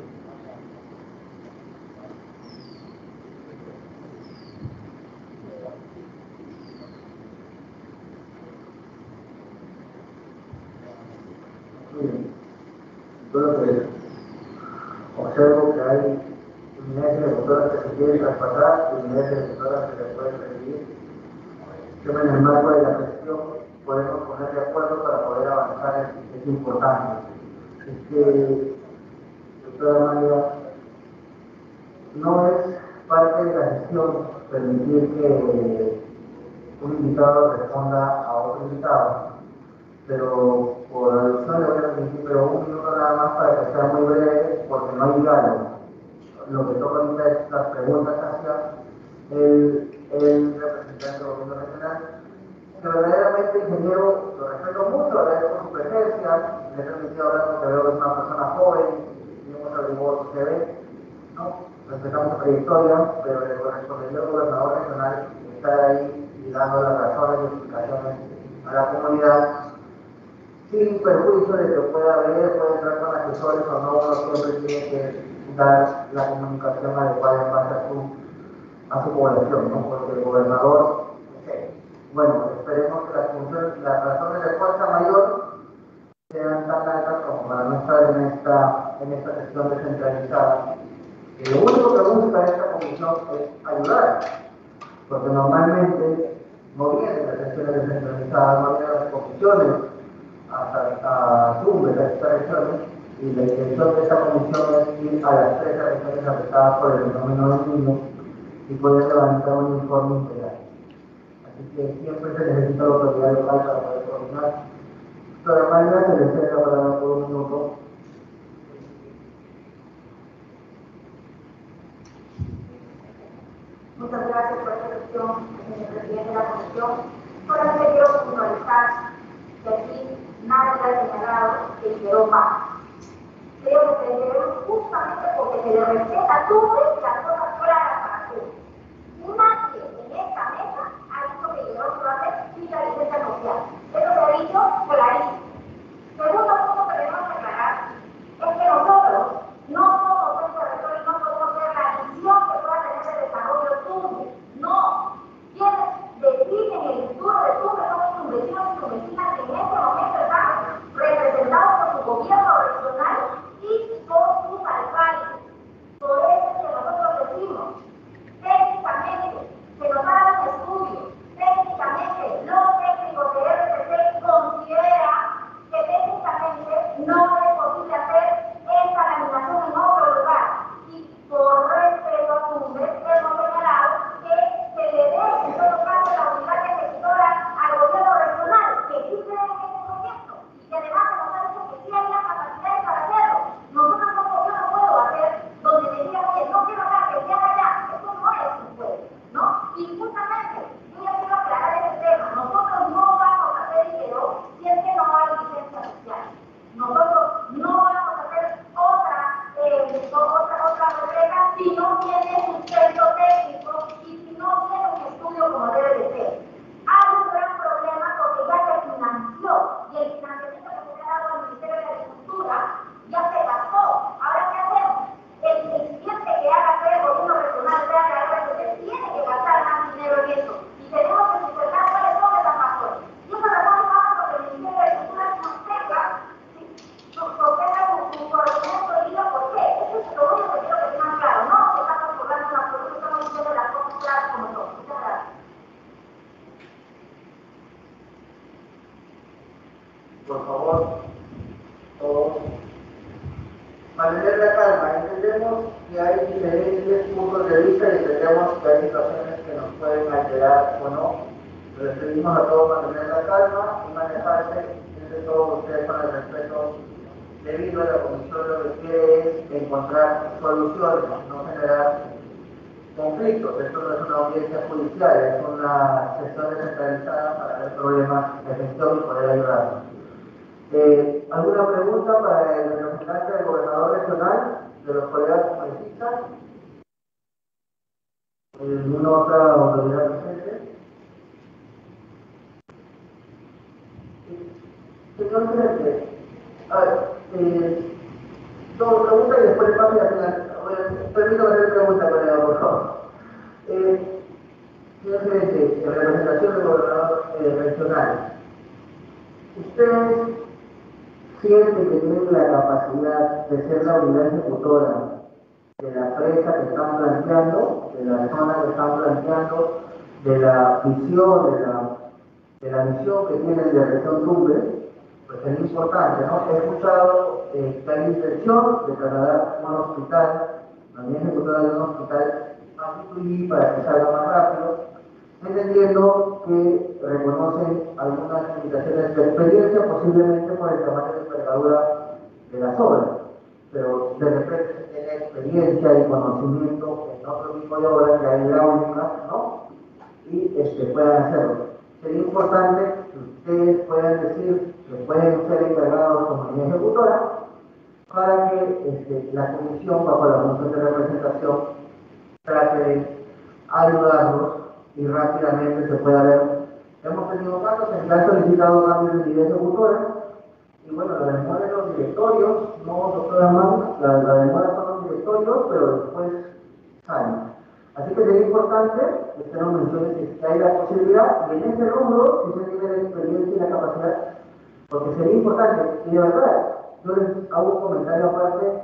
Entonces, observo que hay unidades ejecutoras que se quieren traspasar y unidades ejecutoras que se pueden recibir. Que en el marco de la gestión podemos poner de acuerdo para poder avanzar, es, es importante. Es que, de todas maneras, no es parte de la gestión permitir que un invitado responda a otro invitado, pero por alusión le voy a permitir, pero un minuto nada más para que sea muy breve, porque no hay diálogo. Lo que toca ahorita es las preguntas hacia el, el representante del gobierno regional, que verdaderamente, ingeniero, lo respeto mucho, agradezco por su presencia, le he permitido hablar porque veo que es una persona joven, y hemos averiguado su C V, ¿no? Respetamos su trayectoria, pero le correspondería al gobernador regional estar ahí y dando las razones y explicaciones a la comunidad, sin perjuicio de que pueda haber, puede entrar con asesores o no, uno siempre tiene que dar la comunicación adecuada en base a su, a su población, ¿no? Porque el gobernador, okay. Bueno, esperemos que las funciones, las razones de fuerza mayor sean tan altas como para no estar en esta, en esta gestión descentralizada. Y lo único que busca esta comisión es ayudar, porque normalmente no vienen las gestiones descentralizadas, no vienen las comisiones hasta Tumbes, a estas regiones, y la intención de esta comisión es ir a las tres regiones afectadas por el fenómeno del niño y poder levantar un informe integral. Así que siempre se necesita la autoridad local para poder coordinar. De todas maneras, se les cede la palabra por un minuto. Muchas gracias por esta cuestión, señor presidente de la comisión. Solamente quiero puntualizar que aquí nadie ha señalado que liberó más. Creo que se liberó justamente porque se le respeta a Tumbes y las cosas claras para Tumbes. Nadie en esta mesa ha dicho que liberó solamente sin la licencia social. Eso se ha dicho clarísimo. Segundo punto que debemos aclarar es que nosotros no somos un territorio y no podemos ver la visión que pueda tener el desarrollo Tumbes. No. Quienes definen por favor, todos. Mantener la calma. Entendemos que hay diferentes puntos de vista y entendemos que hay situaciones que nos pueden alterar o no. Les pedimos a todos mantener la calma y manejarse entre todos ustedes con el respeto debido a la comisión. Lo que quiere es encontrar soluciones, no generar conflictos. Esto no es una audiencia judicial, es una sesión descentralizada para ver problemas de gestión y poder ayudarnos. Eh, ¿Alguna pregunta para el representante del gobernador regional, de los colegas congresistas? ¿Alguna otra autoridad presente? Señor gerente, a ver, eh, dos preguntas y después le paso y al final. Permítame hacer pregunta, colega, por favor. Eh, señor gerente, en representación del gobernador eh, regional, ¿ustedes sienten que tienen la capacidad de ser la unidad ejecutora de la presa que están planteando, de la zona que están planteando, de la visión, de la, de la misión que tienen de región Tumbes? Pues es importante, ¿no? He escuchado eh, que hay intención de trasladar un hospital, la unidad ejecutora de un hospital a Tumbes para que salga más rápido, entendiendo que reconocen algunas limitaciones de experiencia, posiblemente por el tamaño de envergadura de las obras, pero de repente se tiene experiencia y conocimiento en otro tipo de obras que hay hidráulicas, ¿no? Y este, puedan hacerlo. Sería importante que ustedes puedan decir que pueden ser encargados como unidad ejecutora para que este, la comisión, bajo la función de representación, trate de ayudarlos y rápidamente se pueda ver. Hemos tenido casos en que han solicitado cambios de unidad ejecutora y bueno, la demora de los directorios, no doctora más, la, la demora son los directorios, pero después salen. Así que sería importante que usted nos mencione que hay la posibilidad y en ese rubro si se tiene la experiencia y la capacidad, porque sería importante. Y de verdad, yo les hago un comentario aparte,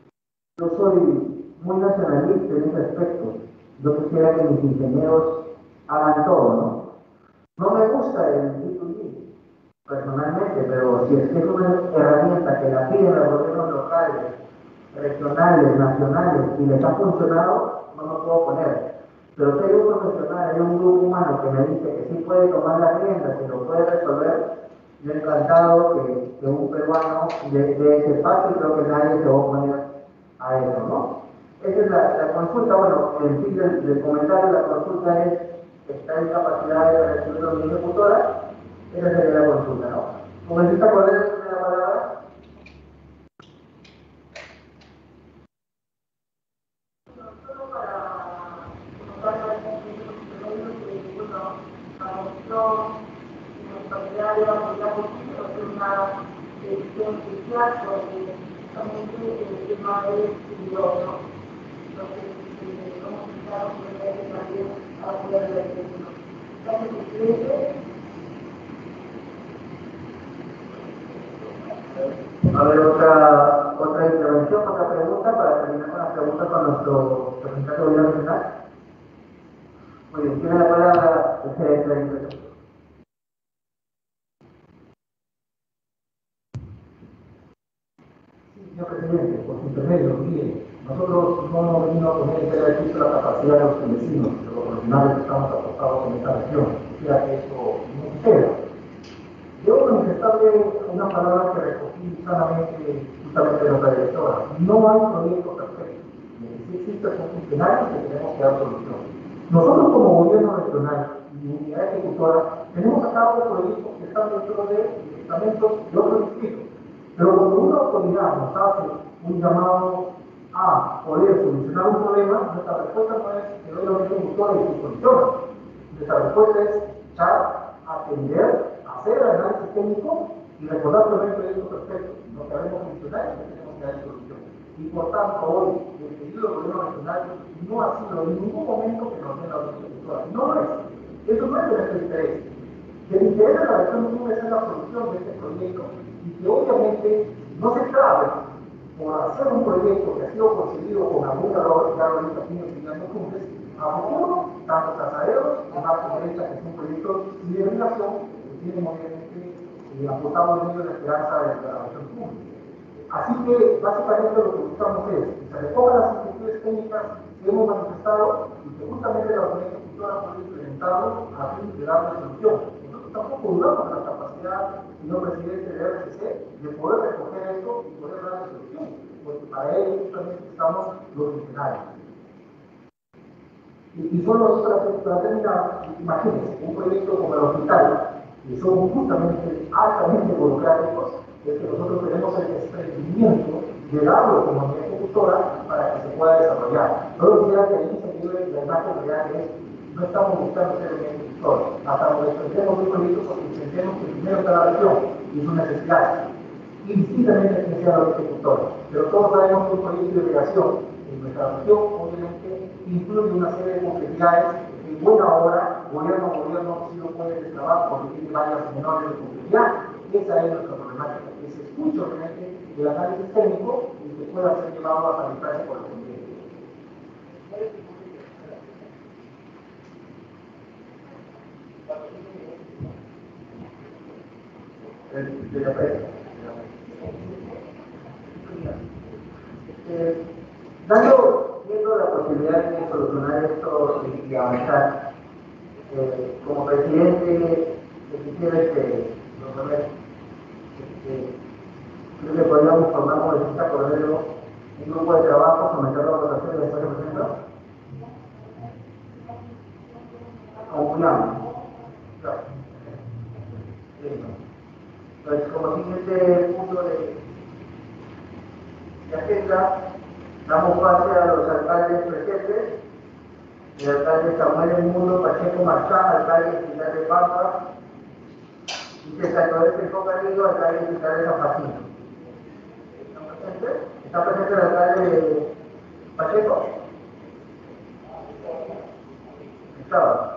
yo soy muy nacionalista en ese aspecto. Yo quisiera que mis ingenieros hagan todo, ¿no? No me gusta el B dos B personalmente, pero si es que es una herramienta que la piden los gobiernos locales, regionales, nacionales y les ha funcionado, no me puedo poner. Pero si hay un profesional, hay un grupo humano que me dice que sí puede tomar las riendas, que lo puede resolver, yo encantado que, que un peruano de, de ese paso, y creo que nadie se va a oponer a eso, ¿no? Esa es la, la consulta. Bueno, en fin del, del comentario, la consulta es, ¿está en capacidad de recibir la unidad ejecutora? Esa sería la consulta, ¿no? Congresista Cordero, tiene la palabra. Una decisión judicial sobre justamente el tema del piloto. Entonces, como quizás que también apoyar la decisión. Gracias, presidente. A ver, otra, otra intervención, otra pregunta para terminar con las preguntas con nuestro representante de gobierno nacional. Muy bien, tiene la palabra el gerente de intervención. Señor presidente, por su intermedio, mire, nosotros no hemos venido a poner en tela de juicio la capacidad de los vecinos, de los profesionales que estamos apostados en esta región, quisiera que eso no suceda. Debo manifestarle una palabra que recogí sanamente, justamente de nuestra directora. No hay proyecto perfecto. Si existe son funcionarios que tenemos que dar solución. Nosotros como gobierno regional y unidad ejecutora tenemos a cabo proyectos que están dentro de estamentos de otros distritos. Pero cuando una autoridad nos hace un llamado a poder solucionar un problema, nuestra respuesta no es que doy la unidad ejecutora y se soluciona. Nuestra respuesta es escuchar, atender, hacer el análisis técnico y recordar que no hay proyecto perfecto. No sabemos funcionar y tenemos que dar solución. Y por tanto, hoy, el pedido del gobierno regional no ha sido en ningún momento que nos den la unidad ejecutora. No lo es. Eso no es de nuestro interés. El interés de la región Tumbes es la solución de este proyecto y que obviamente no se trabe por hacer un proyecto que ha sido concebido con algún error, ya lo hizo aquí en el Final Tumbes, a futuro, tanto Casaderos como Marco Derecha, que son proyectos de migración que tienen obviamente y apostamos en ello la esperanza de la región pública. Así que básicamente lo que buscamos es que se recojan las inquietudes técnicas que hemos manifestado y que justamente la Autoridad Ejecutora pueda implementarlo a fin de darle solución. Nosotros tampoco dudamos de la capacidad, señor presidente de R C C, de poder recoger esto y poder darle solución, porque para ello justamente estamos los funcionarios. Y, y solo para, para terminar, imagínense, un proyecto como el hospital, que son justamente altamente burocráticos, es que nosotros tenemos el desprendimiento de darlo como unidad ejecutora para que se pueda desarrollar. No olvidar que ahí se vive la imagen real de esto. No estamos buscando ser unidad ejecutora. Hasta nos desprendemos de un proyecto porque entendemos que primero está la región y sus necesidades, indistintamente de quién sea la unidad ejecutora. Pero todos sabemos que un proyecto de delegación en nuestra región, obviamente, incluye una serie de complejidades que en buena hora, gobierno a gobierno, sí lo puede destrabar porque tiene varias menores de complejidad. Esa es nuestra problemática, que se escuche realmente el análisis técnico y que pueda ser llevado a tramitarse por el Congreso. Eh, dando, viendo la posibilidad de solucionar esto y, y avanzar, eh, como presidente, le quisiera este, proponer, este, creo que podríamos formar como decía Cordero un grupo de trabajo, someterlo a votación y después de presentar. Concluyamos. Pues como siguiente punto de, de agenda, damos pase a los alcaldes presentes. El alcalde Samuel Edmundo Pacheco Marchán, alcalde Pilar de Pampa, y César Noel Pelco Carrillo, alcalde Pilar de San Martín. ¿Está presente? ¿Está presente el alcalde Pacheco? Estaba.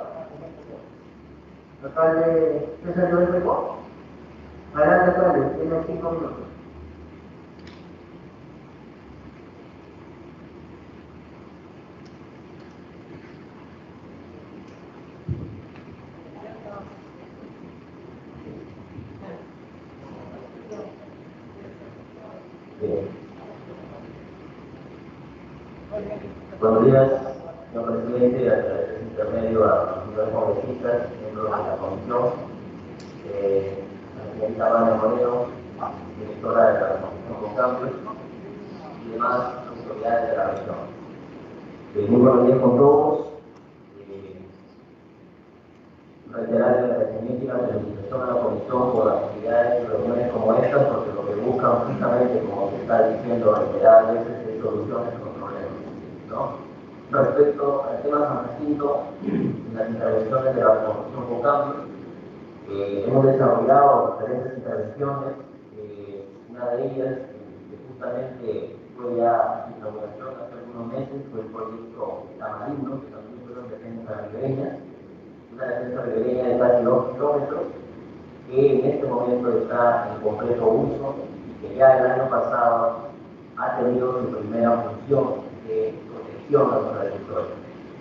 Alcalde César Noel Pelco. Adelante, alcalde, tiene cinco minutos. Buenos días, señor presidente, a través de intermedio a los señores congresistas, miembros de la comisión, eh, a la señorita Vania Moreno, directora de la Comisión con Cambios, y demás autoridades de la región. Eh, muy buenos días con todos. Eh, reiterar el agradecimiento y la felicitación a la comisión por las actividades y reuniones como estas, porque lo que buscan justamente, como se está diciendo reiteradas veces, es soluciones con problemas, ¿no? Respecto al tema San Jacinto, en las intervenciones de la Comisión con Cambios, eh, hemos desarrollado diferentes intervenciones, eh, una de ellas, que justamente fue ya en inauguración hace algunos meses, fue el proyecto Tamarindo, que también fue de defensa ribereña, una defensa ribereña de casi dos kilómetros, que en este momento está en completo uso y que ya el año pasado ha tenido su primera función de protección a los agricultores.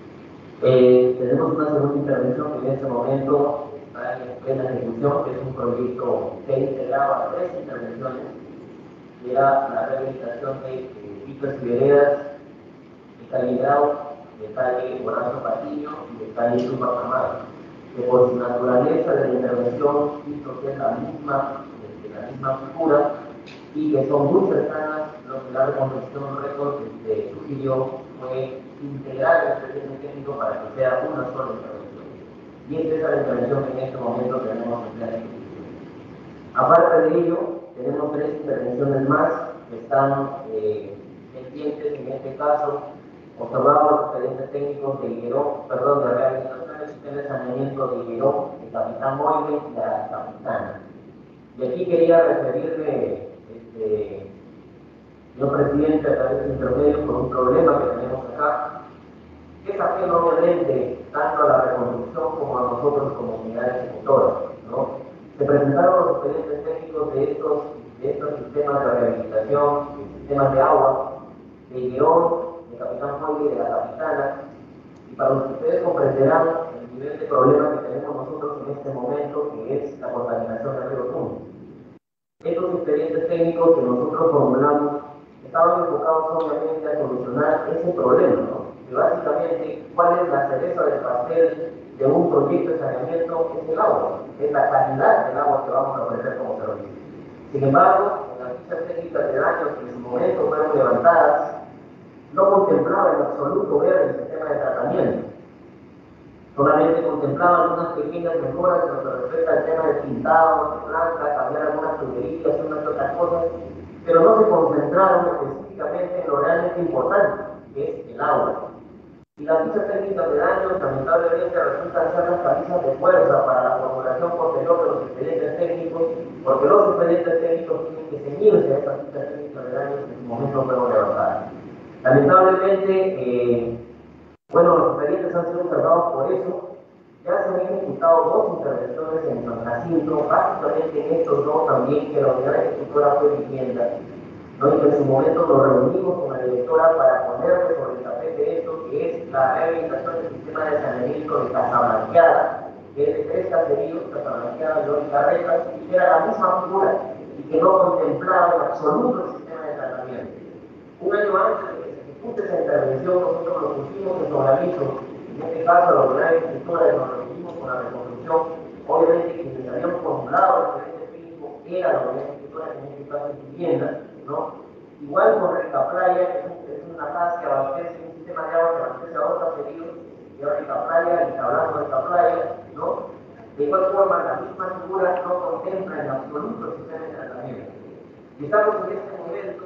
Eh, tenemos una segunda intervención que en este momento está en plena ejecución, que es un proyecto que integraba tres intervenciones, que era la rehabilitación de eh, pistas y veredas de calle Grau, de calle Horacio Patiño y de calle Tupac, que por su naturaleza de la intervención, visto que es la misma, de la misma figura, y que son muy cercanas, lo que la reconstrucción récord de Trujillo fue integrar el expediente técnico para que sea una sola intervención. Y esta es la intervención que en este momento tenemos en plena ejecución. Aparte de ello, tenemos tres intervenciones más que están eh, pendientes. En este caso, observamos los expedientes técnicos de Higueró, perdón, de rehabilitación del sistema de saneamiento de Higueró, de Capitán Moile y de la Capitana. Y aquí quería referirme, este, señor presidente, a través de intermedio, por un problema que tenemos acá, que es ajeno obviamente tanto a la reconstrucción como a nosotros como unidades ejecutoras, ¿no? Se presentaron los expedientes técnicos de estos, de estos sistemas de rehabilitación, sistemas de agua, de Higueró, de Capitán Moile y de la Capitana, y para los que ustedes comprenderán el nivel de problema que tenemos nosotros en este momento, que es la contaminación del río Tumbes. enfocados obviamente a solucionar ese problema, ¿no? Que básicamente, ¿cuál es la cereza del pastel de un proyecto de saneamiento? Es el agua, es la calidad del agua que vamos a ofrecer como servicio. Sin embargo, en las fichas técnicas de daños que en su momento fueron levantadas, no contemplaba en absoluto ver el sistema de tratamiento. Solamente contemplaba algunas pequeñas mejoras en lo que respecta al tema de pintado, de planta, cambiar algunas tuberías, unas otras cosas, pero no se concentraron específicamente en lo realmente importante, que es el agua. Y las fichas técnicas de daños, lamentablemente, resultan ser las camisas de fuerza para la formulación posterior de los expedientes técnicos, porque los expedientes técnicos tienen que ceñirse a estas fichas técnicas de daños que en su momento fueron levantadas. Lamentablemente, eh, bueno, los expedientes han sido cerrados por eso. Ya se han ejecutado dos intervenciones en San Jacinto, básicamente en estos dos también, que la unidad ejecutora fue vivienda, ¿no? Y que en su momento nos reunimos con la directora para ponerle sobre el tapete esto, que es la rehabilitación del sistema de saneamiento de Casablanqueada, que es de tres caseríos, Casablanqueada, Llor y Carretas, y que era la misma figura, y que no contemplaba en absoluto el sistema de tratamiento. Un año antes de que se ejecute esa intervención, nosotros lo pusimos en sobre aviso. En este caso, la unidad ejecutora nos reunimos con la reconstrucción. Obviamente, quienes habían formulado el expediente técnico era la unidad ejecutora, que en este caso es vivienda, ¿no? Igual con Rica Playa, que es una casa que abastece, un sistema de agua que abastece a otros caseríos, y ahora Rica Playa, y hablando de Rica Playa, ¿no? De igual forma, la misma figura no contempla en absoluto el sistema de tratamiento. Y estamos en este momento,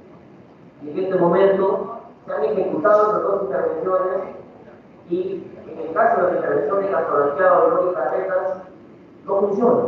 y en este momento se han ejecutado las dos intervenciones, y en el caso de la intervención de Casablanqueada, Llor y Carretas, no funciona.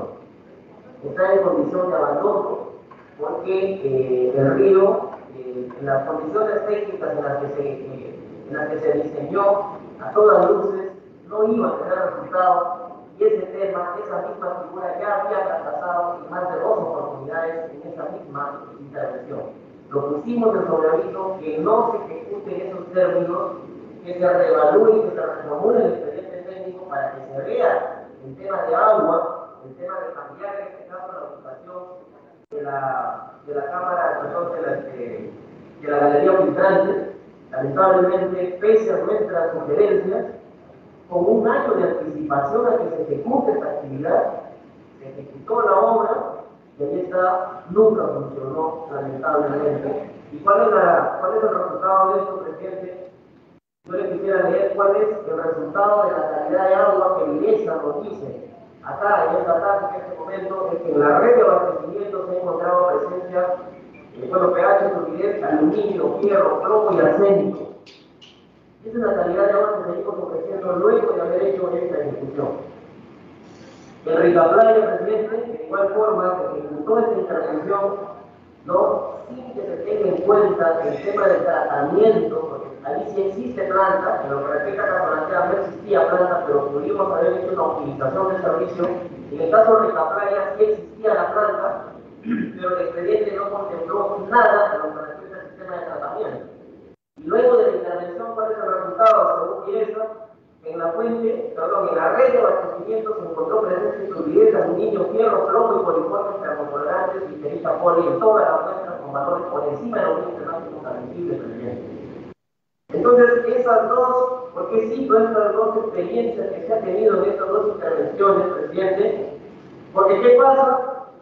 Está en condición de abandono, porque eh, el río, eh, en las condiciones técnicas en las, que se, eh, en las que se diseñó a todas luces, no iba a tener resultados, y ese tema, esa misma figura ya había fracasado en más de dos oportunidades en esa misma intervención. Lo pusimos en sobreaviso, que no se ejecute en esos términos, que se reevalúe y que se reformule el expediente técnico para que se vea el tema de agua, el tema de cambiar en este caso la ubicación de la, de la cámara, perdón, de la, de, de la galería filtrante. Lamentablemente, pese a nuestras sugerencias, con un año de anticipación a que se ejecute esta actividad, se ejecutó la obra y ahí está, nunca funcionó, lamentablemente. ¿Y cuál es, la, cuál es el resultado de esto, presidente? Yo le quisiera leer cuál es el resultado de la calidad de agua que Vilesa nos dice acá en esta tarde, en este momento, es que en la red de abastecimiento se ha encontrado presencia de bueno, pH, turbidez, aluminio, hierro, plomo y arsénico. Esa es la calidad de agua que seguimos ofreciendo luego de haber hecho esta ejecución. En Rica Playa, presidente, de igual forma, se ejecutó esta intervención, ¿no? Sin que se tenga en cuenta el tema del tratamiento, porque ahí sí existe planta, en lo que respecta a Casablanqueada no existía planta, pero pudimos haber hecho una optimización del servicio. En el caso de Rica Playa sí existía la planta, pero el expediente no contempló nada en lo que respecta al sistema de tratamiento. Y luego de la intervención, ¿cuál es el resultado? Según Vilesa, en la fuente, perdón, en la red de abastecimiento se encontró presencia de turbidez, aluminio, hierro, plomo y poliformes termotolerantes y cerita poli en todas las muestras con valores por encima de los límites máximos admisibles, presidente. Entonces, esas dos, porque sí, nuestras dos experiencias que se han tenido en estas dos intervenciones, presidente, porque ¿qué pasa?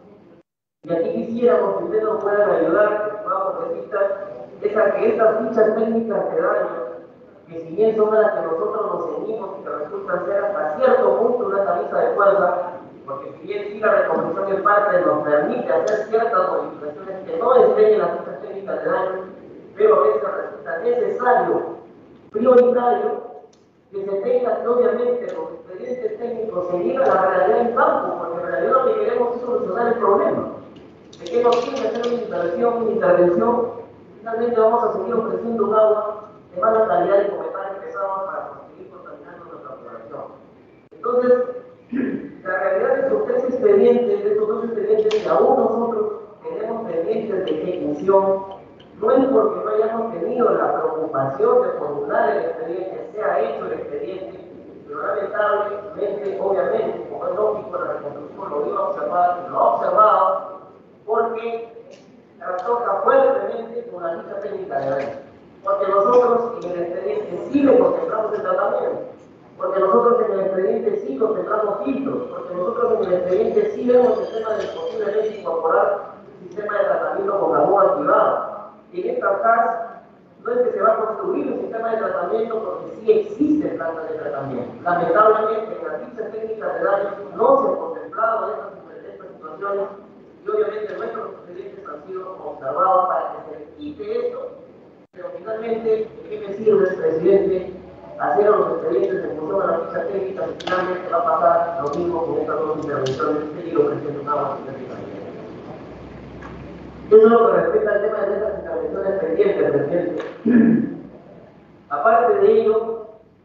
Y aquí quisiéramos que ustedes nos puedan ayudar, vamos a necesitar, es a que estas fichas técnicas de daño, que si bien son a las que nosotros nos ceñimos y que resultan ser hasta cierto punto una camisa de fuerza, porque si bien sí la reconstrucción en parte nos permite hacer ciertas modificaciones que no enseñen las fichas técnicas de daño, pero a veces resulta necesario, prioritario, que se tenga que obviamente los expedientes técnicos se lleven a la realidad en campo, porque en realidad lo que queremos es solucionar el problema. De que nos tiene que hacer una intervención, una intervención, finalmente vamos a seguir ofreciendo un agua de mala calidad y cometar empezamos para conseguir contaminando nuestra población. Entonces, la realidad de estos tres expedientes, de estos dos expedientes que aún nosotros tenemos pendientes de ejecución, no es porque no hayamos tenido la preocupación de formular el expediente, se ha hecho el expediente, pero lamentablemente, obviamente, como es lógico, la reconstrucción lo iba a observar y lo ha observado, porque trastoca fuertemente con la ficha técnica de daño. expediente sí vemos el tema del posiblemente incorporar un sistema de tratamiento con carbón activado. Y en esta caso, no es que se va a construir un sistema de tratamiento porque sí existen plantas de tratamiento. Lamentablemente, en las fichas técnicas de daños no se ha contemplado estas, estas situaciones y obviamente nuestros expedientes han sido observados para que se quite esto. Pero finalmente, ¿de qué me sirve, presidente, hacer los expedientes en función a la ficha técnica y finalmente va a pasar lo mismo con estas dos intervenciones que yo presento una base técnica? Eso es lo que respecta al tema de estas intervenciones pendientes, presidente. Aparte de ello,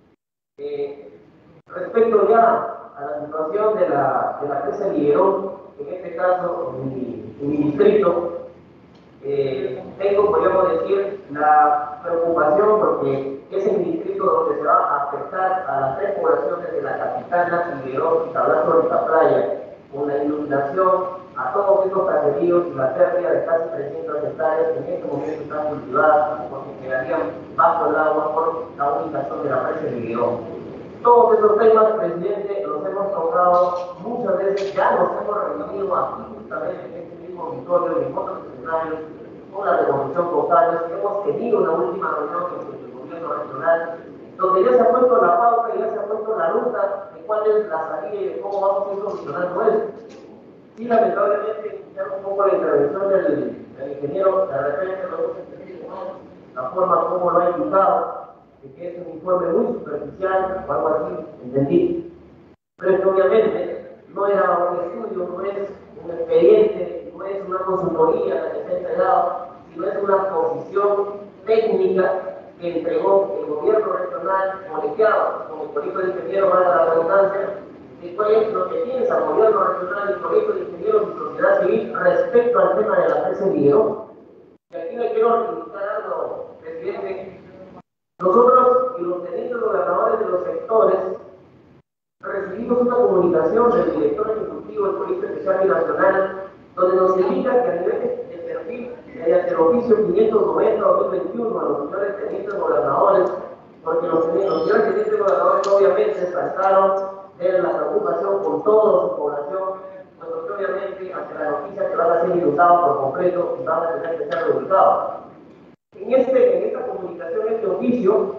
eh, respecto ya a la situación de la, de la presa Liguerón, en este caso, en mi, en mi distrito, eh, tengo, podríamos decir, la preocupación porque es en mi distrito donde se va a afectar a las tres poblaciones de la Capitana, Liguerón y Tablazo de la Playa, con la inundación a todos estos caseríos y la pérdida de casi trescientas hectáreas que en este momento están cultivadas porque quedarían bajo el agua por la ubicación de la presa de Liguerón. Todos esos temas, presidente, los hemos tocado muchas veces, ya nos hemos reunido aquí justamente en este mismo auditorio y en otros escenarios con la revolución Cocales, que hemos tenido una última reunión con el gobierno regional, donde ya se ha puesto la pauta y ya se ha puesto la ruta de cuál es la salida y de cómo vamos a ir solucionando esto. Y lamentablemente, escuchar un poco la intervención del, del ingeniero, de repente lo hemos entendido mal, la forma como lo ha indicado, de que es un informe muy superficial o algo así, entendí. Pero es que obviamente no era un estudio, no es un expediente, no es una consultoría la que se ha entregado, sino es una posición técnica que entregó el gobierno regional colegiado con el colegio de ingenieros para la redundancia, de cuál es lo que piensa el gobierno regional y el colegio de ingenieros y sociedad civil respecto al tema de la presa Liguerón. Y aquí le quiero indicar algo, presidente. Nosotros y los tenientes gobernadores de los sectores recibimos una comunicación del director ejecutivo del Colegio Especial Binacional donde nos indica que a nivel de perfil, mediante el oficio quinientos noventa barra dos mil veintiuno a los señores tenientes gobernadores, porque los, los señores tenientes gobernadores obviamente saltaron de la preocupación con toda su población, pues obviamente ante la noticia que van a ser inundados por completo y van a tener que ser reubicados. En, este, en esta comunicación, este oficio,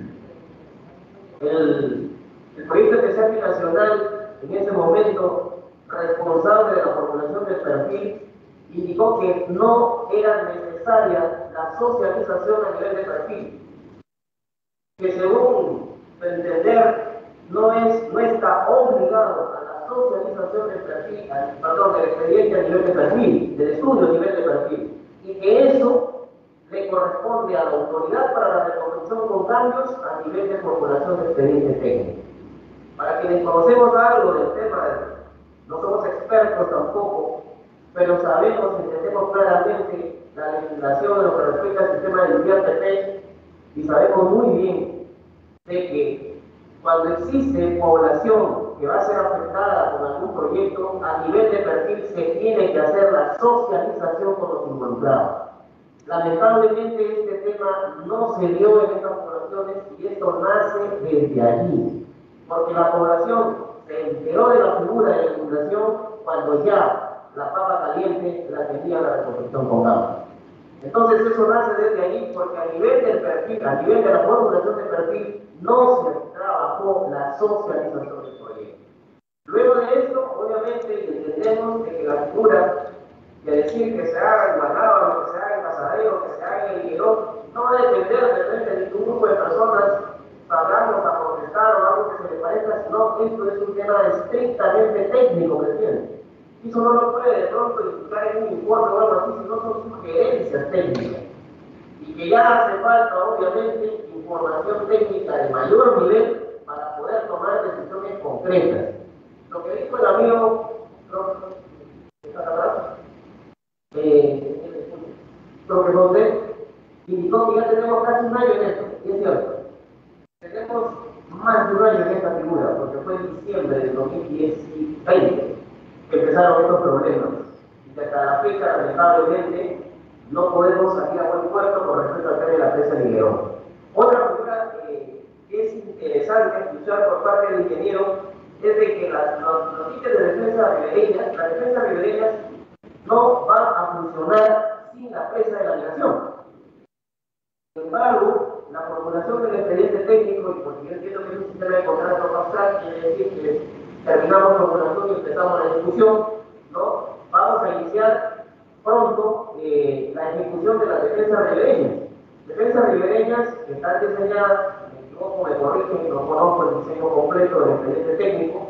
el, el Proyecto Especial Binacional, en ese momento, responsable de la formulación del perfil, indicó que no era necesaria la socialización a nivel de perfil, que según su entender, no, es, no está obligado a la socialización del perfil, al, perdón, del expediente a nivel de perfil, del estudio a nivel de perfil, y que eso le corresponde a la autoridad para la reconstrucción con cambios a nivel de formulación de expediente técnico. Para quienes conocemos algo del tema, no somos expertos tampoco, pero sabemos, entendemos claramente la legislación de lo que respecta al sistema de I T P y sabemos muy bien de que cuando existe población que va a ser afectada con algún proyecto, a nivel de perfil se tiene que hacer la socialización con los involucrados. Lamentablemente este tema no se dio en estas poblaciones y esto nace desde allí, porque la población se enteró de la figura de la inundación cuando ya la papa caliente la tenía la reconstrucción con agua. Entonces eso nace desde allí porque a nivel del perfil, a nivel de la formulación de perfil, no se trabajó la socialización del proyecto. Luego de esto, obviamente, entendemos de que la figura de decir que se haga en Guanábana, que se haga en Casadero, que se haga en Liguerón, no va a depender de repente de que un grupo de personas salgamos a protestar o algo que se le parezca, sino esto es un tema estrictamente técnico, ¿me entiendes? Y eso no lo puede de pronto indicar en un informe o algo así, sino son sugerencias técnicas. Y que ya hace falta, obviamente, información técnica de mayor nivel para poder tomar decisiones concretas. Lo que dijo el amigo, eh, profesor José, indicó que ya tenemos casi un año en esto, y es cierto. Tenemos más de un año en esta figura, porque fue en diciembre del dos mil veinte que empezaron estos problemas. Y que hasta la fecha, lamentablemente, no podemos salir a buen puerto con respecto al tema de la presa de Liguerón. Otra figura eh, que es interesante escuchar por parte del ingeniero es de que las, los, los sitios de defensa ribereñas, las defensas ribereñas no van a funcionar sin la presa de la migración. Sin embargo, la formulación del expediente técnico, y porque yo entiendo que es un sistema de contrato abstracto, quiere decir que terminamos formulación y empezamos la discusión, ¿no? Vamos a iniciar pronto eh, la ejecución de las defensas ribereñas. Defensas ribereñas que están diseñadas, me equivoco, me corrigen, no conozco el diseño completo del expediente técnico,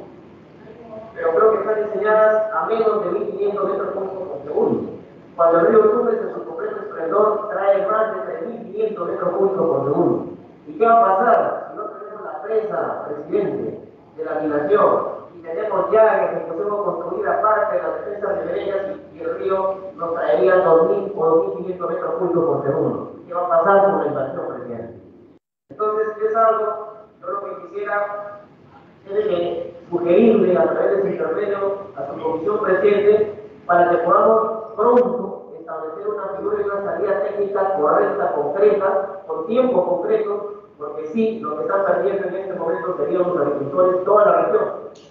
pero creo que están diseñadas a menos de mil quinientos metros cúbicos por segundo. Cuando el río Tumbes en su completo esplendor trae más de tres mil quinientos metros cúbicos por segundo. ¿Y qué va a pasar si no tenemos la presa, presidente, de la migración y tenemos ya en ejecución construida parte de las defensas ribereñas y, y el río nos traería dos mil o dos mil quinientos metros cúbicos por segundo? ¿Qué va a pasar con la inversión, presidente? Entonces, es algo, yo lo que quisiera es que sugerirle a través de ese intermedio a su comisión presidente para que podamos pronto establecer una figura y una salida técnica correcta, concreta, con tiempo concreto, porque sí, lo que están perdiendo en este momento serían los agricultores, toda la región.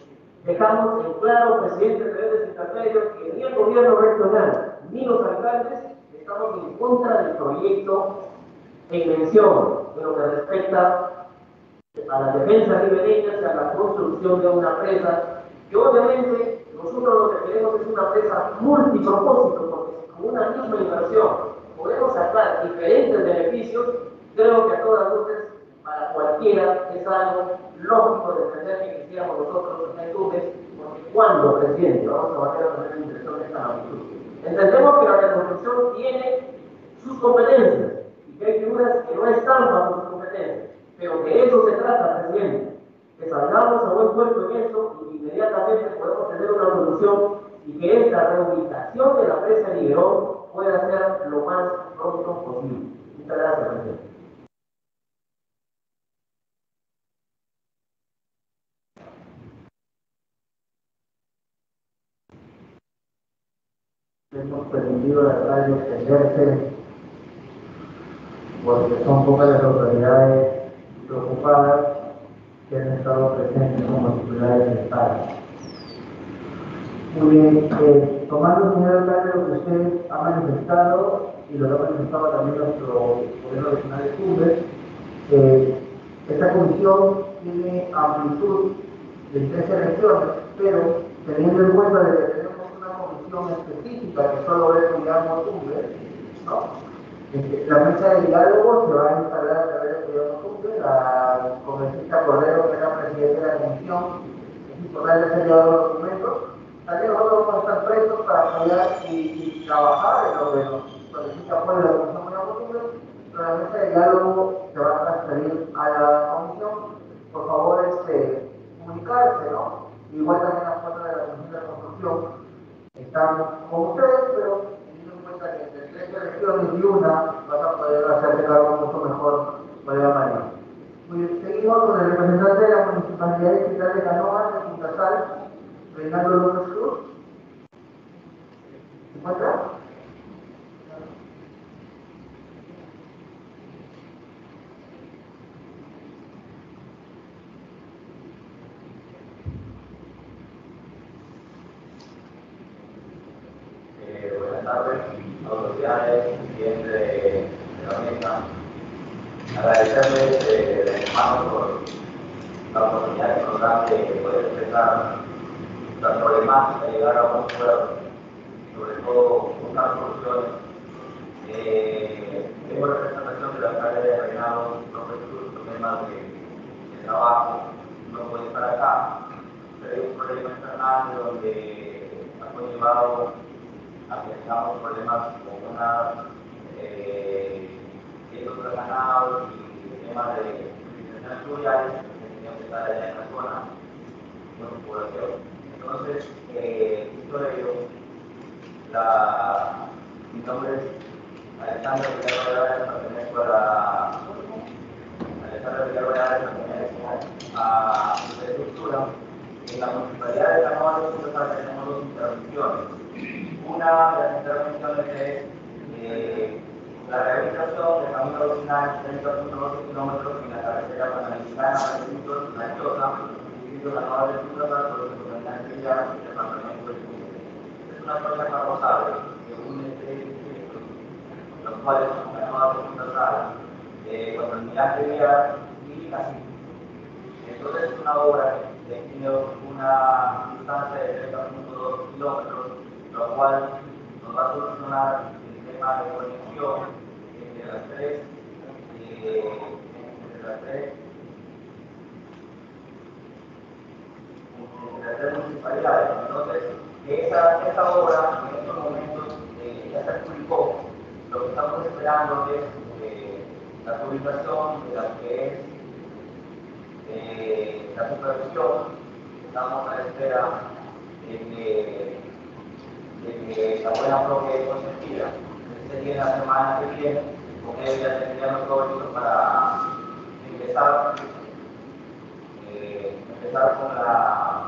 Dejamos en claro, presidente, a través de ese intermedio, que ni el gobierno regional ni los alcaldes estamos en contra del proyecto en mención, en lo que respecta a la defensa ribereña y a la construcción de una presa, que obviamente nosotros lo que queremos es una presa multipropósito, porque si con una misma inversión podemos sacar diferentes beneficios, creo que a todas luces, para cualquiera, es algo lógico defender que quisiéramos nosotros en Tumbes, porque cuando, presidente, vamos a volver a tener una inversión de esta magnitud. Entendemos que la reconstrucción tiene sus competencias y que hay figuras que no están bajo sus competencias, pero de eso se trata, presidente, que salgamos a buen puerto en eso y inmediatamente podemos tener una solución y que esta reubicación de la presa de Liberón pueda ser lo más pronto posible. Muchas gracias, presidente. Hemos permitido al alcalde extenderse porque son pocas las autoridades preocupadas que han estado presentes como titulares del Estado. Muy bien, eh, tomando, señor alcalde, lo que usted ha manifestado y lo que ha manifestado también nuestro gobierno regional de Tumbes, eh, esta comisión tiene amplitud de trece regiones, pero teniendo en cuenta de que tenemos una comisión específica que solo ve, digamos, Tumbes, ¿no? La mesa de diálogo se va a instalar a través de Cuidado Tumbes, la congresista Cordero, que es la presidenta de la comisión, es importante hacer llevar los documentos. También nosotros vamos a estar prestos para apoyar y, y trabajar en lo que nos solicita apoyo de la comisión Cuidado Tumbes, pero la mesa de diálogo se va a transferir a la comisión. Por favor, este, comunicarse, ¿no? Igual también las puertas de la comisión de construcción están con ustedes, pero que entre trece regiones y una vas a poder hacerte cargo mucho mejor por la manera. Muy bien, seguimos con el representante de la Municipalidad Distrital de Canoas, de Punta Sal, Reinaldo López Cruz. ¿Se encuentra? Eh, buenas tardes. Autoridades, presidente de la mesa, agradecerles eh, de antemano por la oportunidad que nos dan de poder expresar la problemática y llegar a un acuerdo, sobre todo buscar soluciones. Eh, tengo representación del alcalde de Reinado, López Cruz, por temas de, de trabajo, no puede estar acá, pero hay un problema external donde ha conllevado a que tengamos problemas con una eh, cientos de ganados y temas de instituciones fluviales que tenían que estar allá en la zona con su población. Entonces, eh, visto ello, la, mi nombre es Alejandro Villarreal, pertenezco a la Alejandro Villarreal, pertenezco a la estructura. En la municipalidad de Canoas tenemos dos intervenciones. Una de las intervenciones es eh, la rehabilitación del camino vecinal treinta punto doce kilómetros en la carretera panamericana, Vallecito, La Choza, servicios anuales de Ciudadanos por los contaminantes ya y el departamento de Cúcuta. Es una cosa famosa que une tres distritos, los cuales son llamados de Ciudadanos, eh, cuando el migrante vía y así. Entonces es una obra que tiene una distancia de treinta punto dos kilómetros, lo cual nos va a solucionar el tema de conexión entre las tres, eh, entre las tres, entre las tres municipalidades. Entonces, esa, esa obra en estos momentos eh, ya se publicó. Lo que estamos esperando es eh, la publicación de la que es Eh, la supervisión. Estamos a la espera de que, de que la buena propia consentida. Este día, la semana que viene, con ellos ya tendríamos todo listo para empezar, eh, empezar con, la,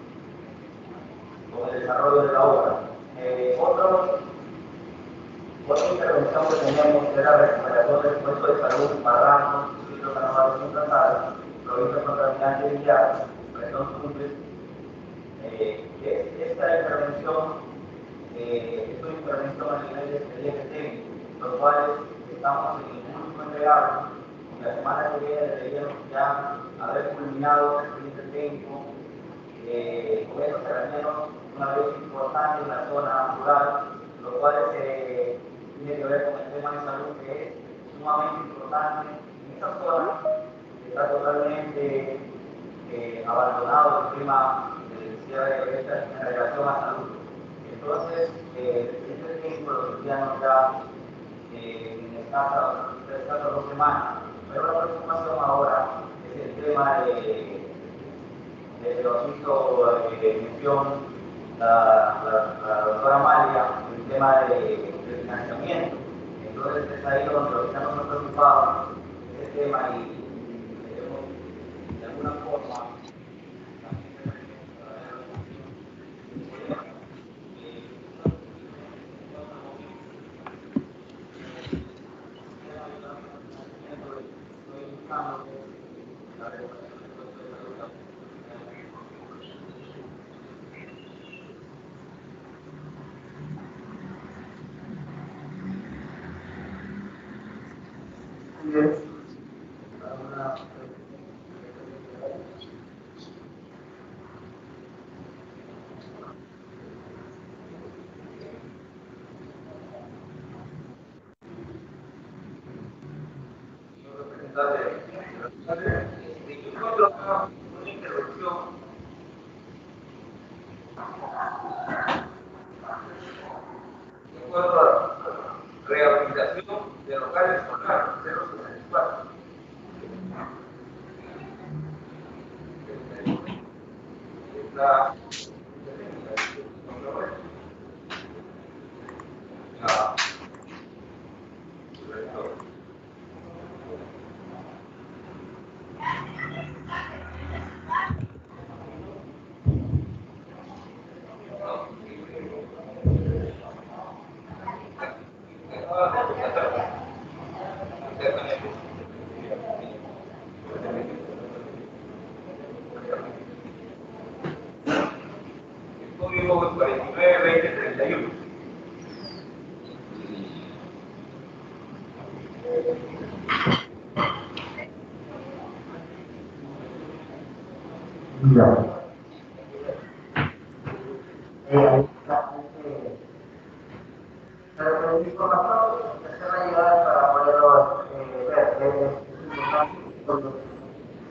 con el desarrollo de la obra. Eh, otro, otra intervención que teníamos era la recuperación del puesto de salud Barrancos, Distrito Carnaval de Punta Sal, provincia contaminante de Villar, región Tumbes. Eh, esta intervención eh, es una intervención a nivel de expediente técnico, los cuales estamos en el último entregado. La semana que viene deberíamos ya haber culminado el expediente técnico. Eh, con eso cerraremos una vez importante en la zona rural, lo cual eh, tiene que ver con el tema de salud, que es sumamente importante en esa zona. Está totalmente eh, abandonado el tema del cierre de brechas en relación a salud. Entonces, eh, este tiempo lo tendríamos ya eh, en escasas dos semanas. Pero la preocupación ahora es el tema de, de lo que hizo eh, mención la, la, la doctora Amalia, el tema de, de financiamiento. Entonces, es ahí donde lo que estamos preocupados es el tema y de alguna forma Bien. una intervención en cuanto a rehabilitación de locales escolares cero sesenta y cuatro. La código cuarenta y nueve veinte treinta y uno. Ya. Eh, ahí está, eh, pero el información que se va a llegar para poderlo eh, ver, que es importante por lo que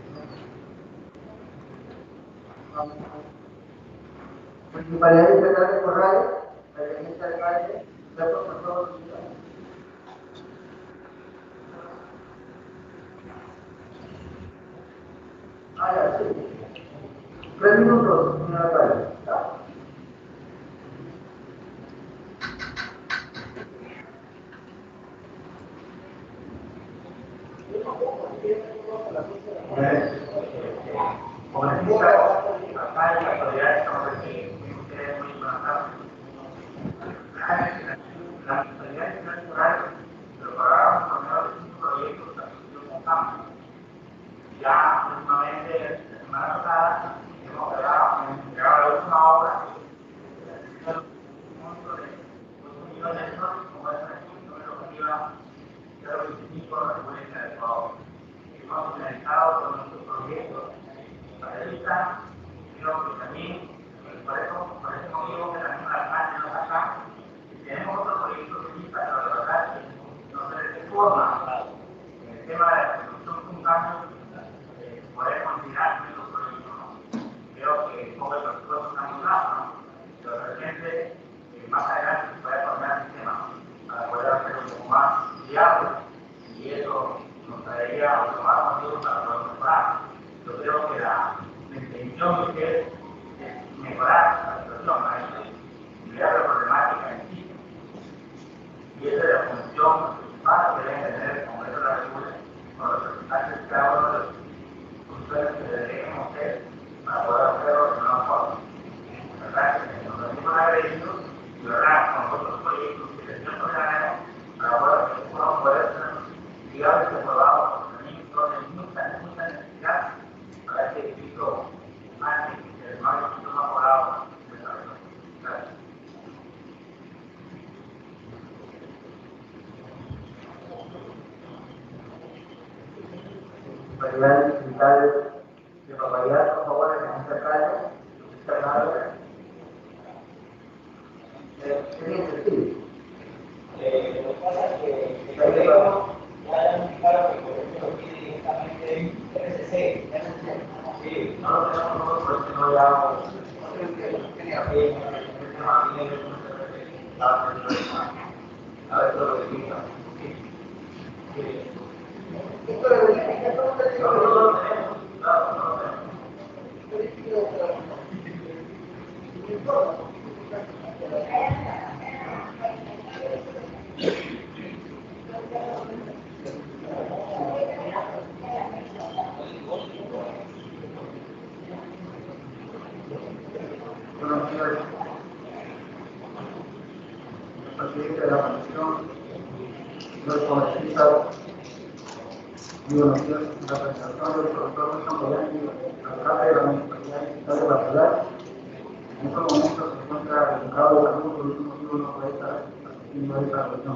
municipalidades de Calle Corrales, la Agencia de Calle, datos por todos los días. Ah, ya, sí. Tres minutos, señora Calle. Como les digo, acá en la actualidad estamos aquí, ustedes muy conectados. La municipalidad de Ciudad Rural preparamos por medio de cinco proyectos de asociación con campo. Ya últimamente, la semana pasada, autoridades sindicales de Papayá, por favor, en este alcalde, eh, teniente, sí. Eh, lo que pasa es que el gobierno ya indicaron que el gobierno lo pide directamente R C C. Sí, no lo tenemos nosotros, sino ya a ver todo lo que diga. Esto lo verifica todo el No, no lo tenemos, claro, no lo tenemos. Buenos días, presidente de la comisión, señor congresista, muy buenos días, la presentación del profesor Wilson Boyanqui, alcalde de la Municipalidad Digital de la ciudad. En estos momentos se encuentra el mercado de salud, por ese motivo no puede estar asistiendo a esta reunión.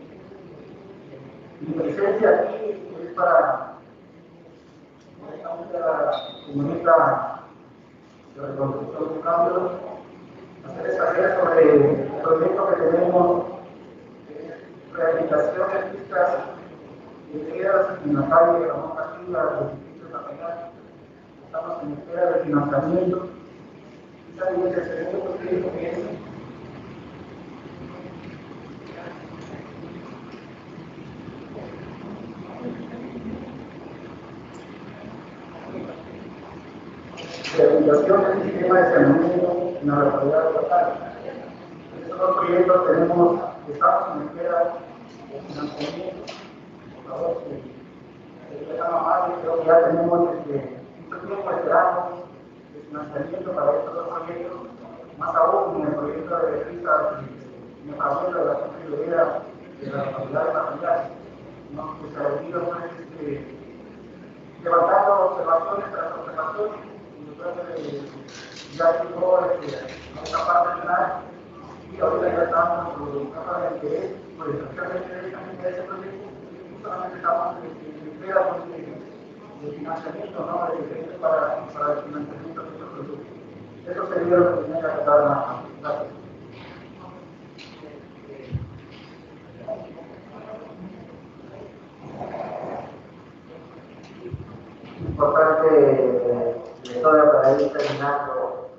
Mi presencia aquí es para directamente a la comunidad de reconstrucción de cambios, hacerles saber sobre el proyecto que tenemos de rehabilitación de pistas y veredas en la calle de Ramón Castilla, del distrito de Papayá. Estamos en espera de financiamiento. Y también el segundo proyecto que es rehabilitación del sistema de saneamiento en la localidad local. Estos dos proyectos tenemos, estamos en espera de financiamiento. Por favor, si se dejan amar, creo que ya tenemos este, mucho tiempo esperando el financiamiento para estos dos proyectos, más aún en el proyecto de defensa y mejoramiento de la sostenibilidad de la localidad de Papayá. Nos especializamos en levantando observaciones tras observaciones. Ya llegó a esta parte final y ahorita ya estamos en la etapa de interés, pues especialmente de ese proyecto, y solamente estamos en espera de financiamiento, ¿no? De diferentes para, para el financiamiento de estos proyectos. Eso sería lo que tenía que tratar más. Gracias. Importante historia para ir terminando.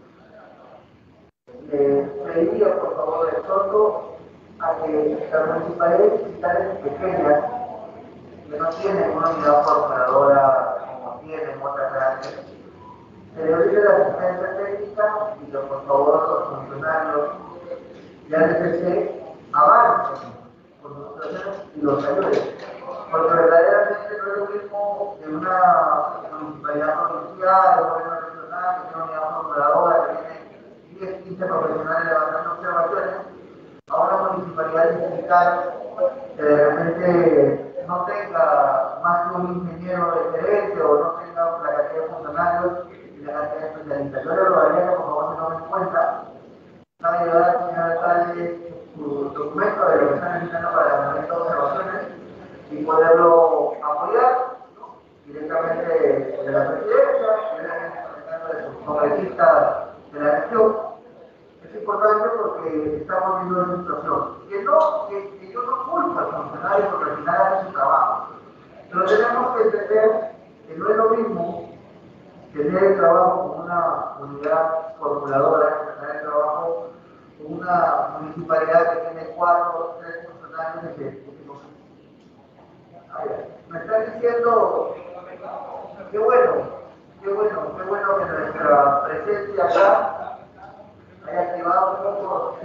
Le pediría por favor el exhorto a que las municipalidades digitales pequeñas que no tienen una unidad formuladora como tienen otras grandes, se le olvide la asistencia técnica y que por favor los funcionarios de A D C C avancen con sus situaciones y los ayuden. Porque verdaderamente no es lo mismo de una municipalidad provincial, o gobierno regional, que tiene una unidad formuladora, que tiene diez, quince profesionales levantando observaciones, a una municipalidad distrital que de repente no tenga más que un ingeniero de gerente o no tenga la cantidad de funcionarios y la cantidad de especialistas. Yo le rogaría que por favor se tomen en cuenta, van a llevar al señor alcalde su documento de lo que están necesitando para el momento de observaciones y poderlo apoyar, ¿no? Directamente de la presidencia, directamente de sus congresistas de la región. Es importante porque estamos viendo una situación que no, que, que yo no culpo al funcionario porque al final hacen su trabajo, pero tenemos que entender que no es lo mismo tener el trabajo con una unidad formuladora, que tener el trabajo con una municipalidad que tiene cuatro o tres funcionarios que me están diciendo, qué bueno, qué bueno, qué bueno que nuestra presencia acá haya activado un poco.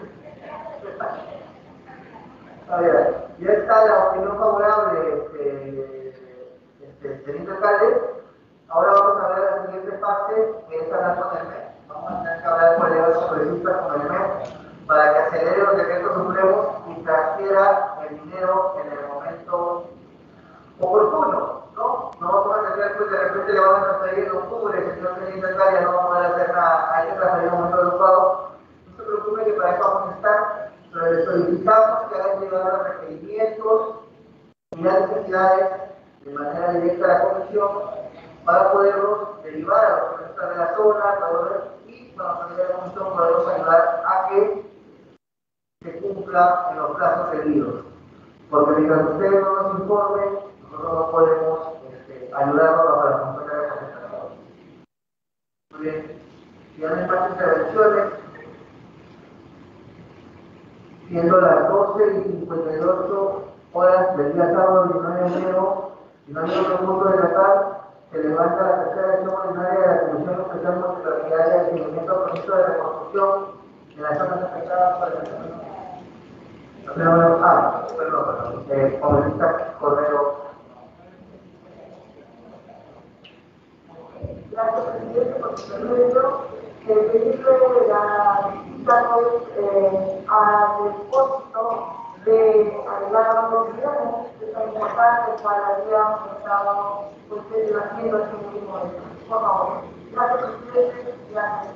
A ver, ya está la opinión favorable, este, este, teniente alcalde. Ahora vamos a ver la siguiente fase, que es hablar con el M E P. Vamos a tener que hablar con el congresistas con el M E P para que acelere los decretos supremos y transfiera el dinero en el momento oportuno, ¿no? No vamos a tener que de repente le vamos a transferir en octubre, el señor teniente alcalde no va a poder hacer nada, hay que transferir en un momento adecuado. No se preocupe que para eso vamos a estar, pero le solicitamos que hagan llegar los requerimientos y las necesidades de manera directa a la comisión para poderlos derivar a los profesores de la zona poder, y con la autoridad de la comisión poderlos ayudar a que se cumpla en los plazos debidos. Porque mientras ustedes no nos informen, nosotros no podemos este, ayudarlos para la función de la representación. Muy bien, si ya no hay más intervenciones, siendo las doce y cincuenta y ocho horas del día sábado diecinueve de enero, y no hay otro punto de tratar, se levanta la tercera sesión ordinaria de la Comisión Especial Multipartidaria de Seguimiento al Proceso de Reconstrucción de las zonas afectadas por el fenómeno. Ah, perdón, perdón, eh, congresista Cordero. Gracias, presidente, por su permiso. El pedirle la visita hoy eh, al depósito de agregar los millones, que es importante para habíamos estado ustedes haciendo este último año. Por favor. Gracias, presidente. Gracias.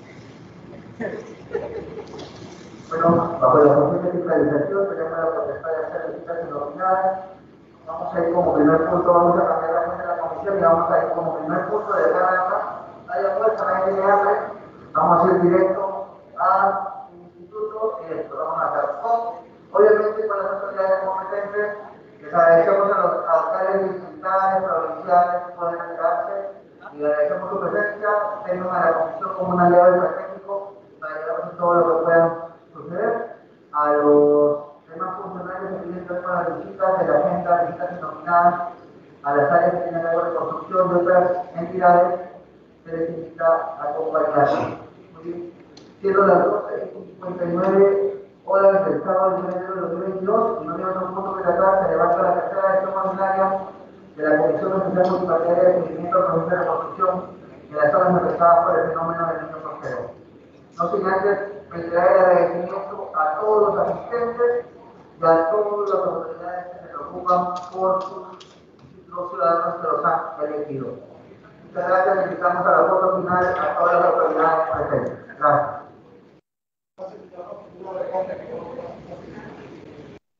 Bueno, bajo la función de fiscalización tenemos la potestad de hacer visitas inominadas. Vamos a ir como primer punto, vamos a cambiar la agenda de la comisión y vamos a ir como primer punto de cada acá. Haya fuerza, nadie tiene hambre. Vamos a ir directo al instituto y esto vamos a hacer con, obviamente con las autoridades competentes. Les agradecemos a los alcaldes distritales, provinciales que pueden ayudarse y le agradecemos su presencia. Tengan a la comisión como un aliado estratégico para ayudarnos en todo lo que puedan suceder. A los demás funcionarios que tienen que ver con las visitas de la agenda, visitas denominadas a las áreas que tienen que ver con construcción de otras entidades, se les invita a acompañarnos. Muy bien. Siendo las doce y cincuenta y nueve horas del sábado de enero de dos mil veintidós, y no hay otro punto que tratar, se levanta la tercera sesión ordinaria de la Comisión Especial Multipartidaria de Seguimiento al Proceso de Reconstrucción de las zonas afectadas por el fenómeno del Niño Costero. No sin antes reiterar el agradecimiento a todos los asistentes y a todas las autoridades que se preocupan por sus, los ciudadanos que los han elegido. Muchas gracias, le invitamos a la foto final a todas las autoridades presentes. Gracias.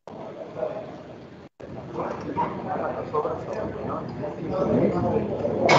Gracias.